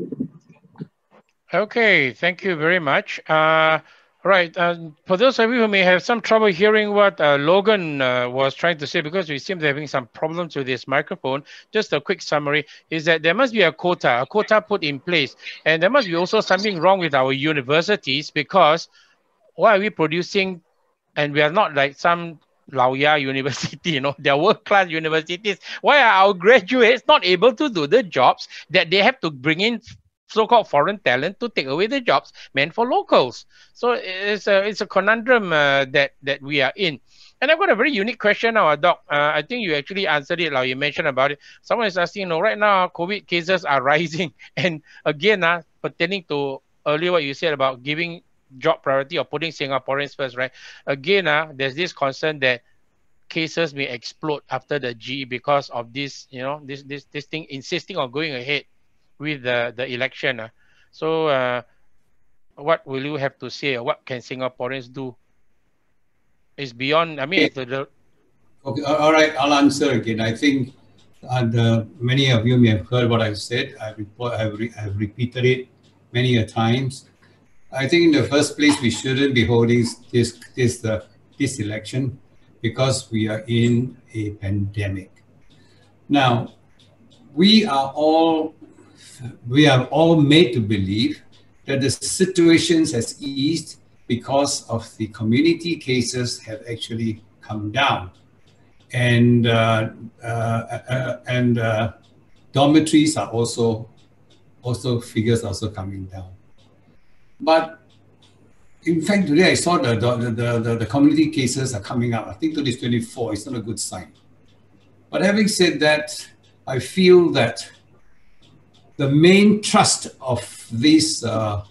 Okay, thank you very much. Right, for those of you who may have some trouble hearing what Logan was trying to say, because we seem to be having some problems with this microphone, just a quick summary is that there must be a quota put in place. And there must be also something wrong with our universities, because why are we producing, and we are not like some Laoya university, they're world-class universities. Why are our graduates not able to do the jobs that they have to bring in so-called foreign talent to take away the jobs meant for locals? So it's a conundrum that we are in. And I've got a very unique question now, Doc. I think you actually answered it, like you mentioned about it. Someone is asking, right now COVID cases are rising, and again, pertaining to earlier what you said about giving job priority or putting Singaporeans first, right? Again, there's this concern that cases may explode after the GE because of this, this thing insisting on going ahead with the election. So what will you have to say? What can Singaporeans do? It's beyond, I mean,
okay, all right, I'll answer again. I think many of you may have heard what I've said. I've repeated it many a times. I think in the first place, we shouldn't be holding this election because we are in a pandemic. Now, we are all made to believe that the situations has eased because of the community cases have actually come down, and dormitories are also figures also coming down. But in fact, today I saw the community cases are coming up. I think today is 24. It's not a good sign. But having said that, I feel that the main thrust of this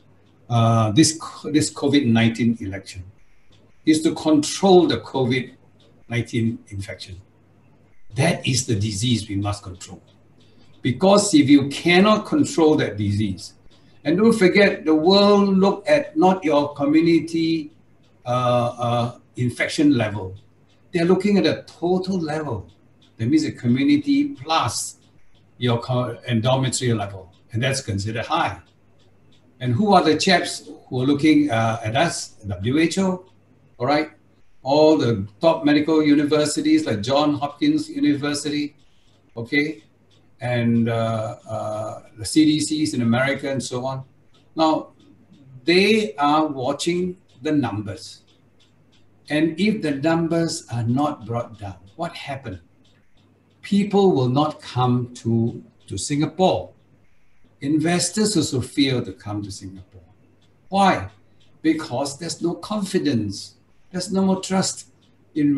COVID-19 election is to control the COVID-19 infection. That is the disease we must control. Because if you cannot control that disease, and don't forget, the world look at not your community infection level. They're looking at a total level. That means a community plus your dormitory level, and that's considered high. And who are the chaps who are looking at us? WHO, all right? All the top medical universities like Johns Hopkins University, okay? And the CDCs in America and so on. Now, they are watching the numbers. And if the numbers are not brought down, what happened? People will not come to Singapore. Investors also fear to come to Singapore. Why? Because there's no confidence. There's no more trust in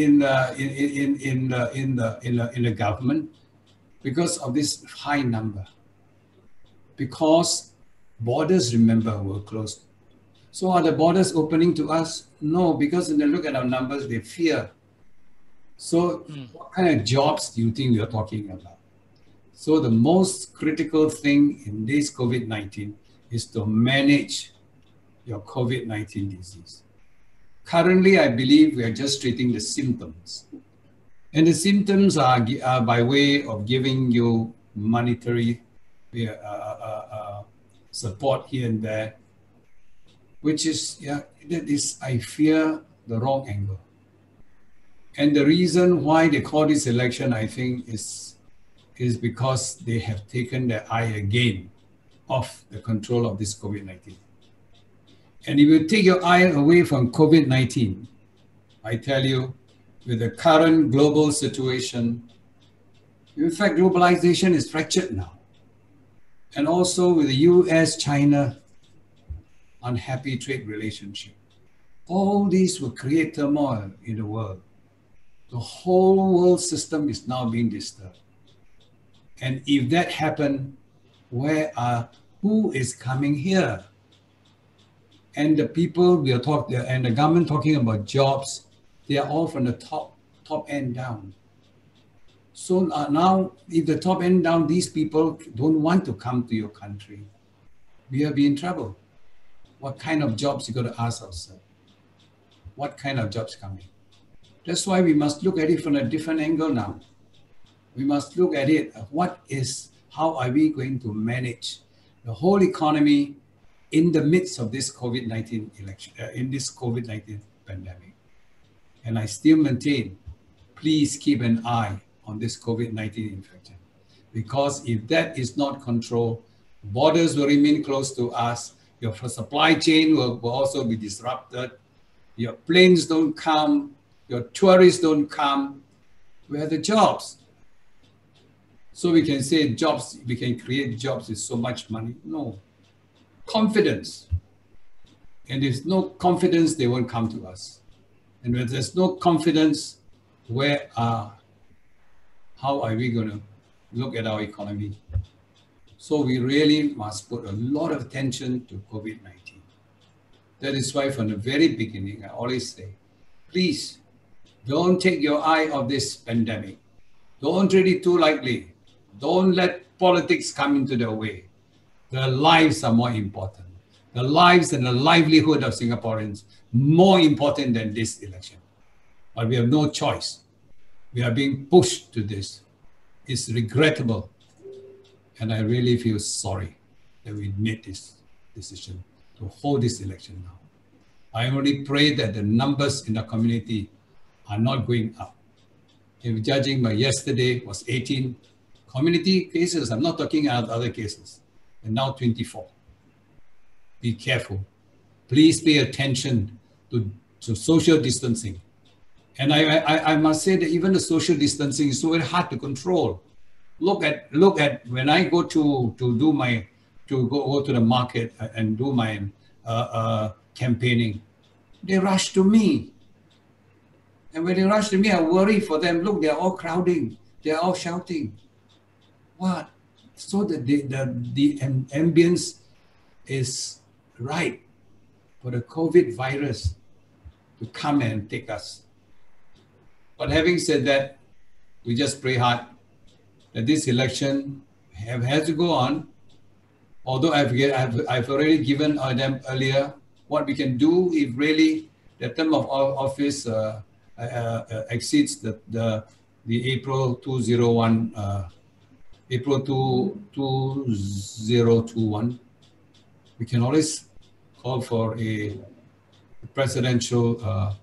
the government because of this high number. Because borders, remember, were closed. So are the borders opening to us? No, because when they look at our numbers, they fear. So what kind of jobs do you think we are talking about? So the most critical thing in this COVID-19 is to manage your COVID-19 disease. Currently, I believe we are just treating the symptoms. And the symptoms are by way of giving you monetary support here and there, which is, that is, I fear, the wrong angle. And the reason why they call this election, I think, is because they have taken their eye again off the control of this COVID-19. And if you take your eye away from COVID-19, I tell you, with the current global situation, in fact, globalization is fractured now. And also with the US-China unhappy trade relationship. All these will create turmoil in the world. The whole world system is now being disturbed. And if that happens, who is coming here? And the people we are talking, and the government talking about jobs, they are all from the top end down. So now, if the top end down, these people don't want to come to your country, we will be in trouble. What kind of jobs you got to ask ourselves? What kind of jobs coming? That's why we must look at it from a different angle now. We must look at it. How are we going to manage the whole economy in the midst of this COVID-19 election, in this COVID-19 pandemic? And I still maintain, please keep an eye on this COVID-19 infection, because if that is not controlled, borders will remain closed to us. Your supply chain will also be disrupted. Your planes don't come. Your tourists don't come. Where are the jobs? So we can say jobs, we can create jobs with so much money. No. Confidence. And if there's no confidence, they won't come to us. And when there's no confidence, how are we going to look at our economy? So we really must put a lot of attention to COVID-19. That is why from the very beginning, I always say, please don't take your eye off this pandemic. Don't treat it too lightly. Don't let politics come into the way. The lives are more important. The lives and the livelihood of Singaporeans more important than this election. But we have no choice. We are being pushed to this. It's regrettable. And I really feel sorry that we made this decision to hold this election now. I only pray that the numbers in the community are not going up. If judging by yesterday was 18 community cases, I'm not talking about other cases, and now 24. Be careful. Please pay attention to social distancing. And I must say that even the social distancing is so very hard to control. Look at when I go to go to the market and do my campaigning, they rush to me. And when they rush to me, I worry for them. Look, they're all crowding. They're all shouting. What? So that the ambience is right for the COVID virus to come and take us. But having said that, we just pray hard that this election has to go on. Although I've already given them earlier what we can do if really the term of office exceeds the April 2021. We can always call for a presidential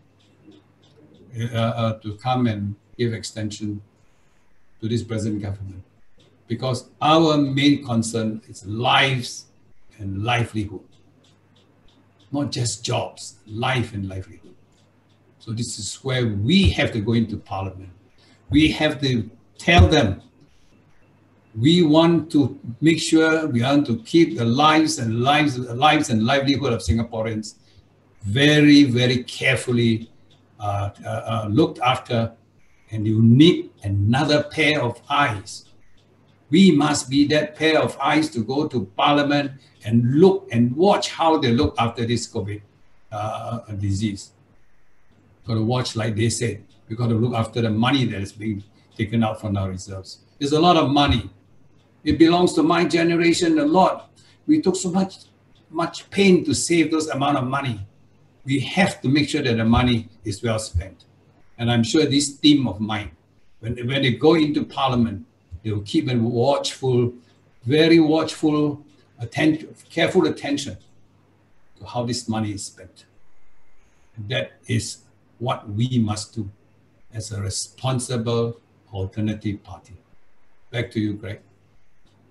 to come and give extension to this present government, because our main concern is lives and livelihood, not just jobs, life and livelihood. So this is where we have to go into Parliament. We have to tell them we want to make sure we want to keep the lives and livelihood of Singaporeans very, very carefully looked after, and you need another pair of eyes. We must be that pair of eyes to go to Parliament and look and watch how they look after this COVID disease. Got to watch, like they said, we got to look after the money that is being taken out from our reserves. There's a lot of money. It belongs to my generation a lot. We took so much pain to save those amount of money. We have to make sure that the money is well spent. And I'm sure this team of mine, when they go into Parliament, they will keep a watchful, very watchful, careful attention to how this money is spent. And that is what we must do as a responsible alternative party. Back to you, Greg.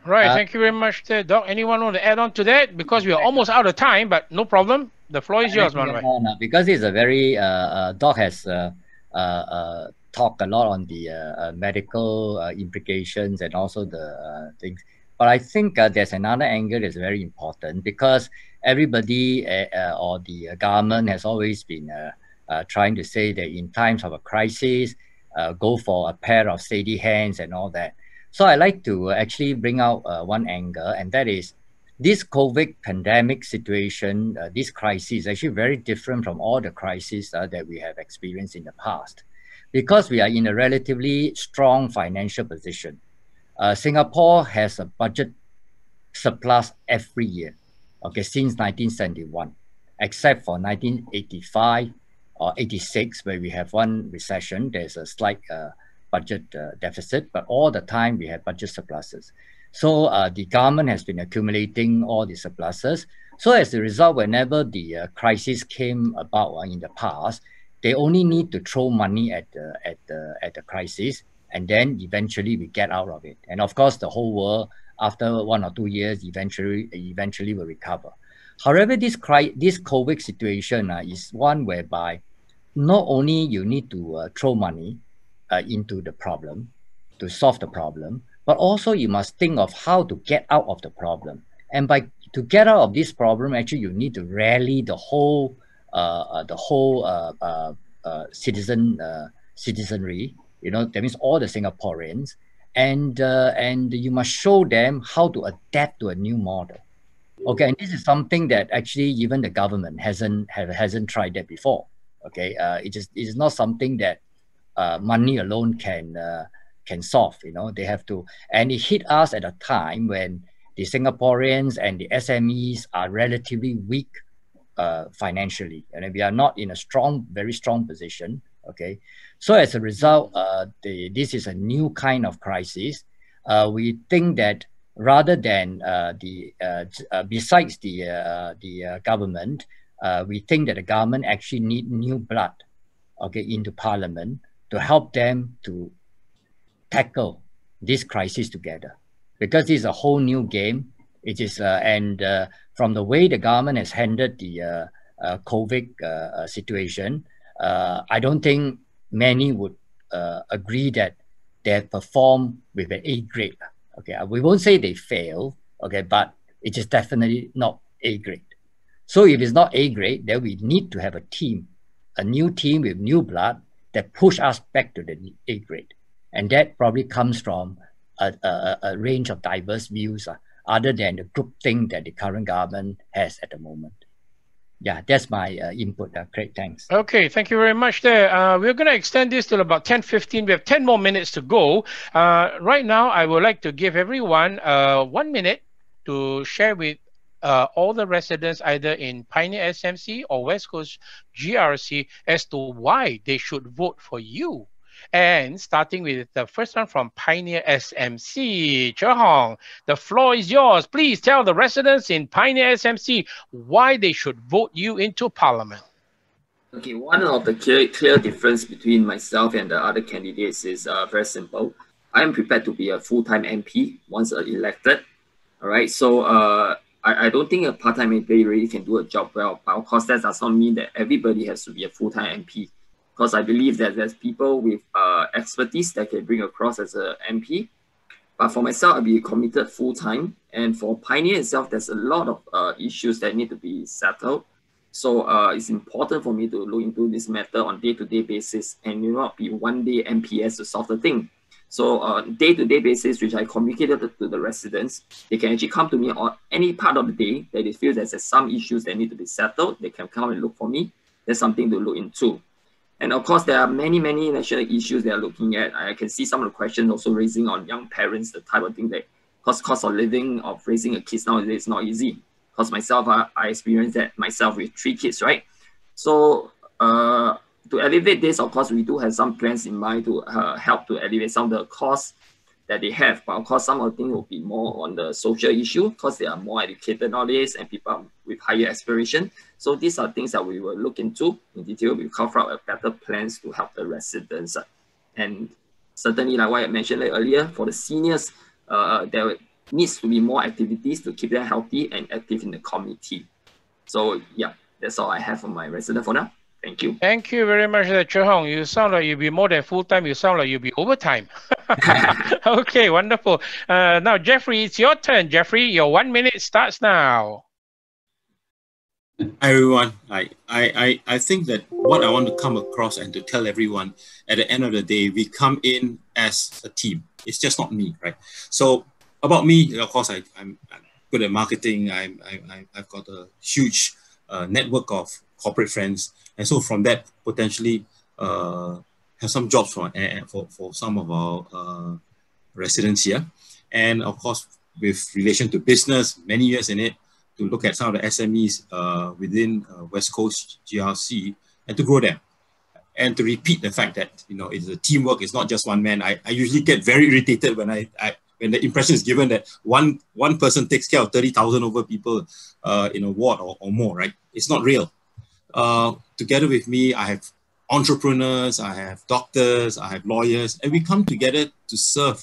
Right, thank you very much there, Doc. Anyone want to add on to that? Because we are almost out of time, but no problem. The floor is yours, man.
Because it's a very, Doc has talked a lot on the medical implications and also the things. But I think there's another angle that's very important, because everybody or the government has always been trying to say that in times of a crisis, go for a pair of steady hands and all that. So I like to actually bring out one angle, and that is this COVID pandemic situation, this crisis is actually very different from all the crises that we have experienced in the past, because we are in a relatively strong financial position. Singapore has a budget surplus every year, okay, since 1971, except for 1985 or 86, where we have one recession. There's a slight budget deficit, but all the time we have budget surpluses. So the government has been accumulating all the surpluses. So as a result, whenever the crisis came about in the past, they only need to throw money at the crisis, and then eventually we get out of it. And of course, the whole world, after 1 or 2 years, eventually will recover. However, this COVID situation is one whereby not only you need to throw money into the problem to solve the problem, but also you must think of how to get out of the problem. And to get out of this problem, actually, you need to rally the whole citizenry. You know, that means all the Singaporeans, and you must show them how to adapt to a new model. Okay, and this is something that actually even the government hasn't tried that before. Okay, it is not something that money alone can solve. You know, they have to, and it hit us at a time when the Singaporeans and the SMEs are relatively weak financially, and we are not in a very strong position. Okay, so as a result, this is a new kind of crisis. We think that rather than besides the government, we think that the government actually need new blood, okay, into Parliament to help them to tackle this crisis together, because this is a whole new game. It is, and from the way the government has handled the COVID situation, I don't think many would agree that they have performed with an A grade. Okay, we won't say they fail, okay, but it is definitely not A grade. So if it's not A grade, then we need to have a team, a new team with new blood that push us back to the A grade. And that probably comes from a range of diverse views other than the group thing that the current government has at the moment. Yeah, that's my input, Craig. Thanks.
Okay, thank you very much there. We're going to extend this till about 10:15. We have 10 more minutes to go. Right now, I would like to give everyone 1 minute to share with all the residents either in Pioneer SMC or West Coast GRC as to why they should vote for you. And starting with the first one from Pioneer SMC, Cher, the floor is yours. Please tell the residents in Pioneer SMC why they should vote you into Parliament.
Okay, one of the clear difference between myself and the other candidates is very simple. I am prepared to be a full-time MP once elected. All right, so I don't think a part-time MP really can do a job well, but of course that does not mean that everybody has to be a full-time MP. Because I believe that there's people with expertise that can bring across as an MP. But for myself, I'll be committed full-time. And for Pioneer itself, there's a lot of issues that need to be settled. So it's important for me to look into this matter on day-to-day basis and not be one-day MPS to solve the thing. So on day-to-day basis, which I communicated to the residents, they can actually come to me on any part of the day that they feel there's some issues that need to be settled. They can come and look for me. There's something to look into. And of course, there are many national issues they are looking at. I can see some of the questions also raising on young parents, the type of thing that cost of living of raising a kid nowadays is not easy. Because myself, I experienced that myself with 3 kids, right? So to alleviate this, of course, we do have some plans in mind to help to alleviate some of the costs that they have. But of course, some of the things will be more on the social issue because they are more educated nowadays and people with higher aspiration. So these are things that we will look into in detail. We'll carve out a better plans to help the residents. And certainly, like what I mentioned earlier, for the seniors, needs to be more activities to keep them healthy and active in the community. So yeah, that's all I have for my resident for now. Thank you.
Thank you very much, Cher Hong. You sound like you'll be more than full-time. You sound like you'll be overtime. Okay, wonderful. Now, Jeffrey, it's your turn. Jeffrey, your 1 minute starts now.
Hi everyone. I think that what I want to come across and to tell everyone at the end of the day, we come in as a team. It's just not me, right? So about me, of course, I'm good at marketing. I've got a huge network of corporate friends, and so from that potentially have some jobs for some of our residents here, and of course with relation to business, many years in it, to look at some of the SMEs within West Coast GRC and to grow them. And to repeat the fact that, you know, it's a teamwork, it's not just one man. I usually get very irritated when when the impression is given that one person takes care of 30,000 over people in a ward or more, right? It's not real. Together with me, I have entrepreneurs, I have doctors, I have lawyers, and we come together to serve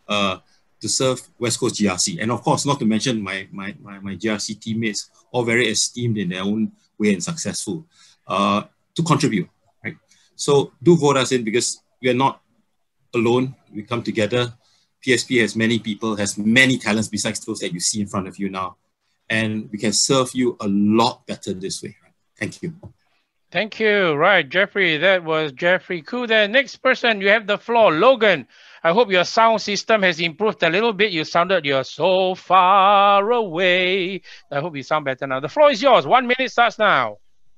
West Coast GRC. And of course, not to mention my GRC teammates, all very esteemed in their own way and successful, to contribute, right? So do vote us in, because we are not alone. We come together. PSP has many people, has many talents besides those that you see in front of you now. And we can serve you a lot better this way. Thank you.
Thank you. Right, Jeffrey, that was Jeffrey Khoo. The next person, you have the floor. Logan, I hope your sound system has improved a little bit. You sounded, you're so far away. I hope you sound better now. The floor is yours. 1 minute starts now.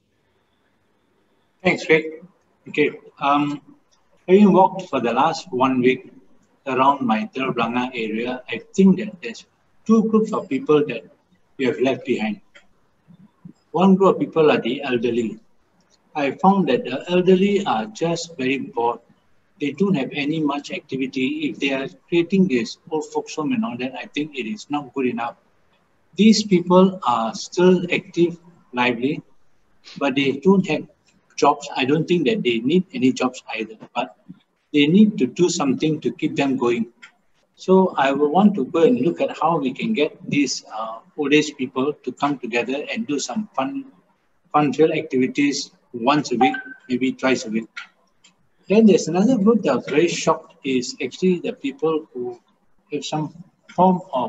Thanks, Rick. Okay. Having walked for the last 1 week around my Telok Blangah area, I think that there's two groups of people that we have left behind. One group of people are the elderly. I found that the elderly are just very bored. They don't have any much activity. If they are creating this old folks home and all that, I think it is not good enough. These people are still active, lively, but they don't have jobs. I don't think that they need any jobs either, but they need to do something to keep them going. So I will want to go and look at how we can get these old age people to come together and do some fun-filled activities once a week, maybe twice a week. Then there's another group that I was very shocked, is actually the people who have some form of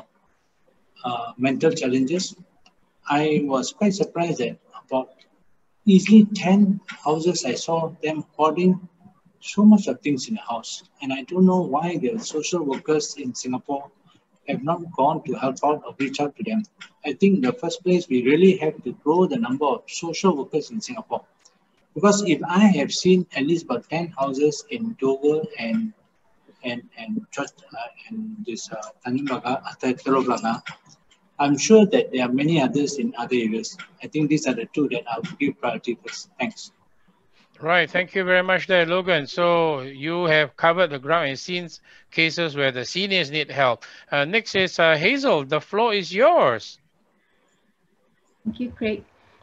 mental challenges. I was quite surprised that about easily 10 houses I saw them hoarding so much of things in the house. And I don't know why the social workers in Singapore have not gone to help out or reach out to them. I think in the first place, we really have to grow the number of social workers in Singapore. Because if I have seen at least about 10 houses in Dover and this Telok Blangah, I'm sure that there are many others in other areas. I think these are the two that I would give priority first. Thanks.
Right, thank you very much there, Logan. So you have covered the ground and seen cases where the seniors need help. Next is Hazel. The floor is yours.
Thank you, Craig.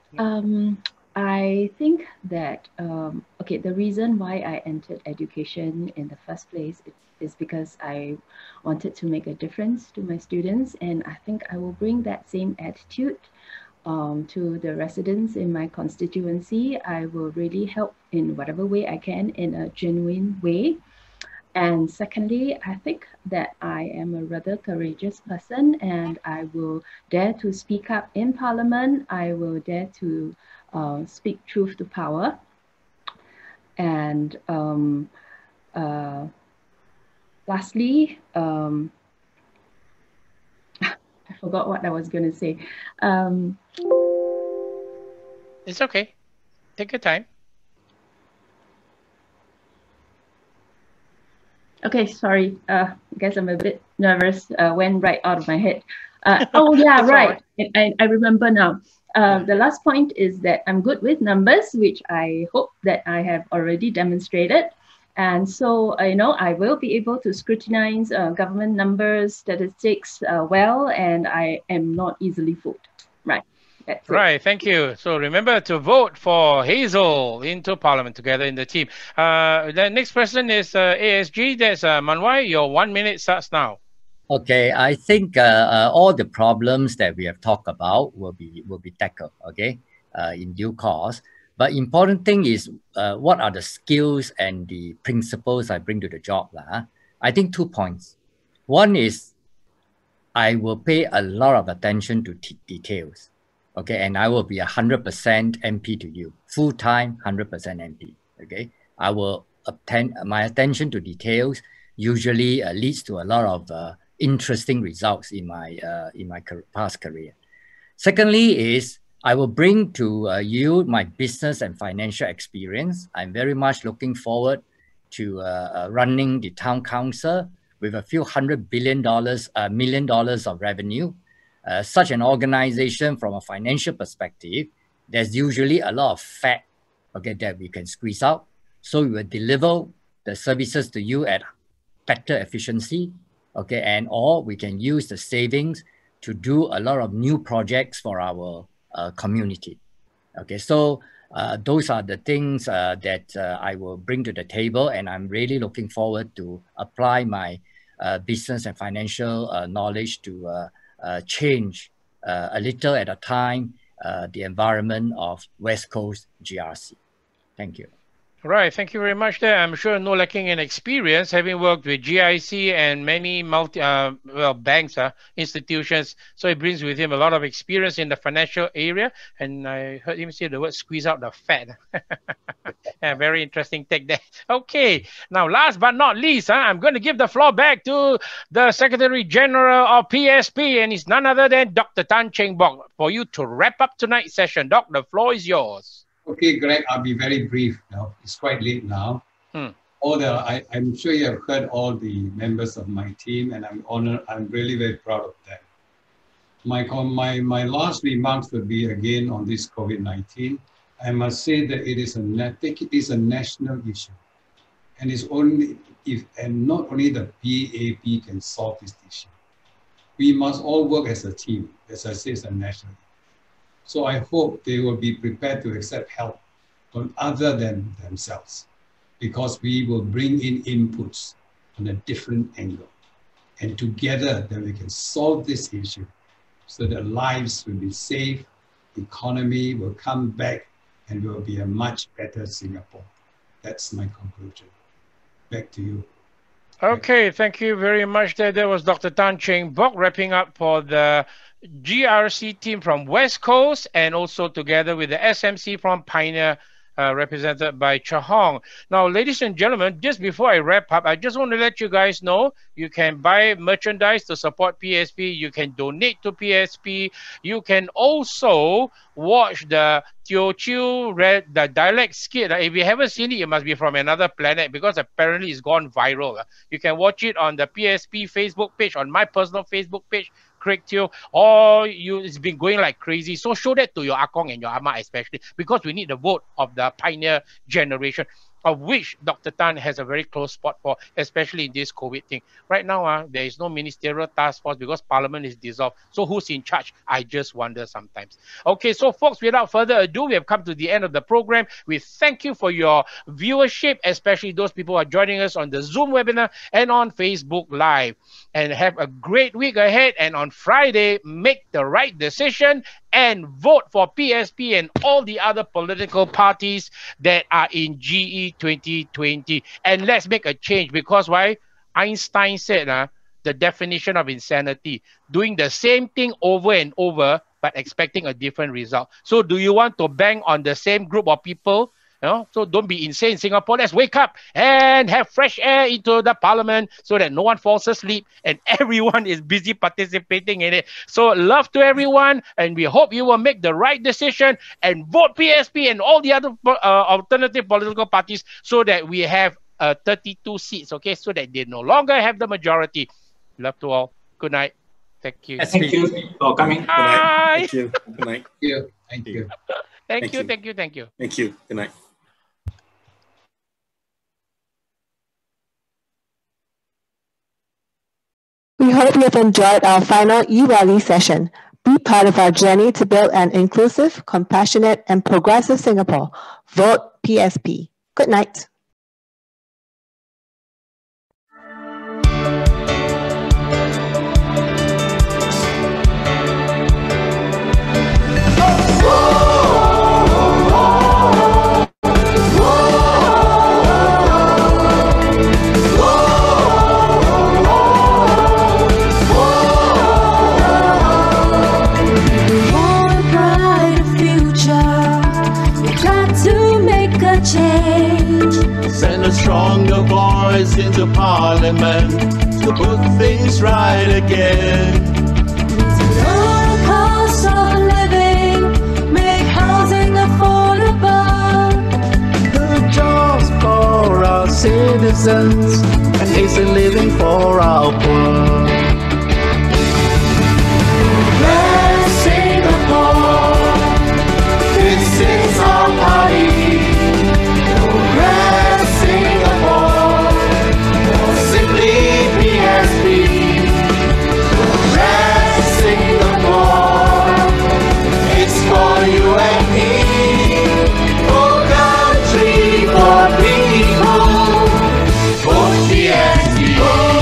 I think that, okay, the reason why I entered education in the first place is because I wanted to make a difference to my students, and I think I will bring that same attitude to the residents in my constituency. I will really help in whatever way I can in a genuine way. And secondly, I think that I am a rather courageous person, and I will dare to speak up in Parliament. I will dare to speak truth to power. And lastly, I forgot what I was going to say.
It's okay. Take your time.
Okay, sorry. I guess I'm a bit nervous. Went right out of my head. Oh yeah, right. I remember now. The last point is that I'm good with numbers, which I hope that I have already demonstrated. And so, you know, I will be able to scrutinize government numbers, statistics well, and I am not easily fooled. Right. That's
right. Thank you. So remember to vote for Hazel into Parliament together in the team. The next person is ASG. That's Manwai. Your 1 minute starts now.
Okay, I think all the problems that we have talked about will be tackled, okay, in due course. But important thing is what are the skills and the principles I bring to the job. I think 2 points. One is I will pay a lot of attention to details, okay, and I will be 100% MP to you, full-time 100% MP, okay. I will attend, my attention to details usually leads to a lot of interesting results in my past career. Secondly is I will bring to you my business and financial experience. I'm very much looking forward to running the town council with a few $100 million of revenue. Such an organization from a financial perspective, there's usually a lot of fat, okay, that we can squeeze out. So we will deliver the services to you at better efficiency, okay, and or we can use the savings to do a lot of new projects for our community. Okay, so those are the things that I will bring to the table, and I'm really looking forward to apply my business and financial knowledge to change a little at a time the environment of West Coast GRC. Thank you.
Right, thank you very much there. I'm sure no lacking in experience, having worked with GIC and many banks, institutions. So he brings with him a lot of experience in the financial area. And I heard him say the word squeeze out the fat. Yeah, very interesting take there. Okay, now last but not least, I'm going to give the floor back to the Secretary General of PSP, and it's none other than Dr. Cheng Bock, for you to wrap up tonight's session. Doc, the floor is yours.
Okay, Greg, I'll be very brief now. It's quite late now. I'm sure you have heard all the members of my team, and I'm honored. I'm really very proud of them. My last remarks will be again on this COVID-19. I must say that it is a national issue, and it's only not only the PAP can solve this issue. We must all work as a team. As I say, it's a national issue. So I hope they will be prepared to accept help from other than themselves, because we will bring in inputs on a different angle. And together then we can solve this issue so that lives will be safe, economy will come back, and will be a much better Singapore. That's my conclusion. Back to you.
Okay, thank you very much. There was Dr. Cheng Bock wrapping up for the GRC team from West Coast, and also together with the SMC from Pioneer, represented by Chahong. Now, ladies and gentlemen, just before I wrap up, I just want to let you guys know you can buy merchandise to support PSP. You can donate to PSP. You can also watch the Teochew the dialect skit. If you haven't seen it, it must be from another planet, because apparently it's gone viral. You can watch it on the PSP Facebook page, on my personal Facebook page, Craig Teo, or it's been going like crazy. So show that to your Akong and your Ama especially, because we need the vote of the pioneer generation, of which Dr. Tan has a very close spot for, especially in this COVID thing. Right now, there is no ministerial task force because Parliament is dissolved. So who's in charge? I just wonder sometimes. Okay, so folks, without further ado, we have come to the end of the program. We thank you for your viewership, especially those people who are joining us on the Zoom webinar and on Facebook Live. And have a great week ahead. And on Friday, make the right decision and vote for PSP and all the other political parties that are in GE 2020. And let's make a change, because why? Einstein said the definition of insanity, doing the same thing over and over but expecting a different result. So do you want to bang on the same group of people? So don't be insane, Singapore. Let's wake up and have fresh air into the Parliament so that no one falls asleep and everyone is busy participating in it. So love to everyone, and we hope you will make the right decision and vote PSP and all the other alternative political parties so that we have 32 seats, okay, so that they no longer have the majority. Love to all. Good night. Thank you.
Thank you for coming.
Bye.
Thank you. Good night.
Thank you.
Thank you. Thank you. Thank you.
Thank you. Good night.
We hope you have enjoyed our final e-rally session. Be part of our journey to build an inclusive, compassionate, and progressive Singapore. Vote PSP. Good night.
send a stronger voice into Parliament to put things right again.
Lower cost of living, make housing affordable.
Good jobs for our citizens and decent living for our poor.
Progress Singapore, this is our party. Progress Singapore, or simply PSP. Progress Singapore, it's for you and me. For country, for people, for PSP.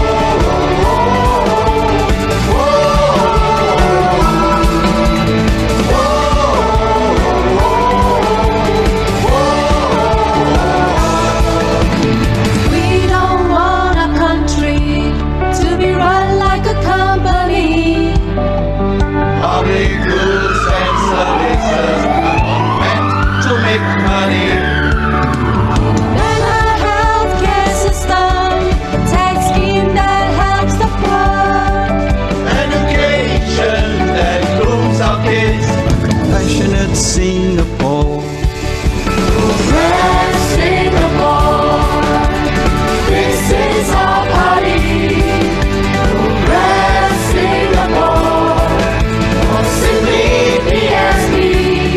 We don't want a country to be run like a company.
Public goods and services are not meant to make money.
And a healthcare system, tax scheme that helps the poor.
Education that grooms our kids. Passionate Singapore.
Progress Singapore, this is our party. Progress Singapore, or simply PSP.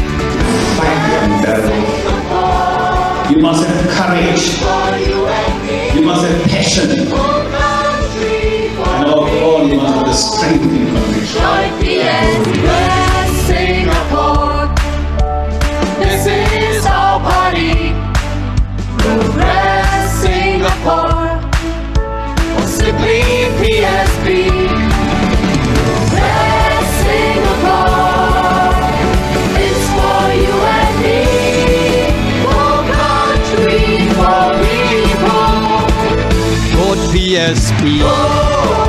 You must have courage. You must have passion. And all you must have the strength and conviction.
Progress Singapore, this is our party. Progress Singapore, or simply PSP. Progress Singapore, it's for you and me. For country, for people.
Vote PSP.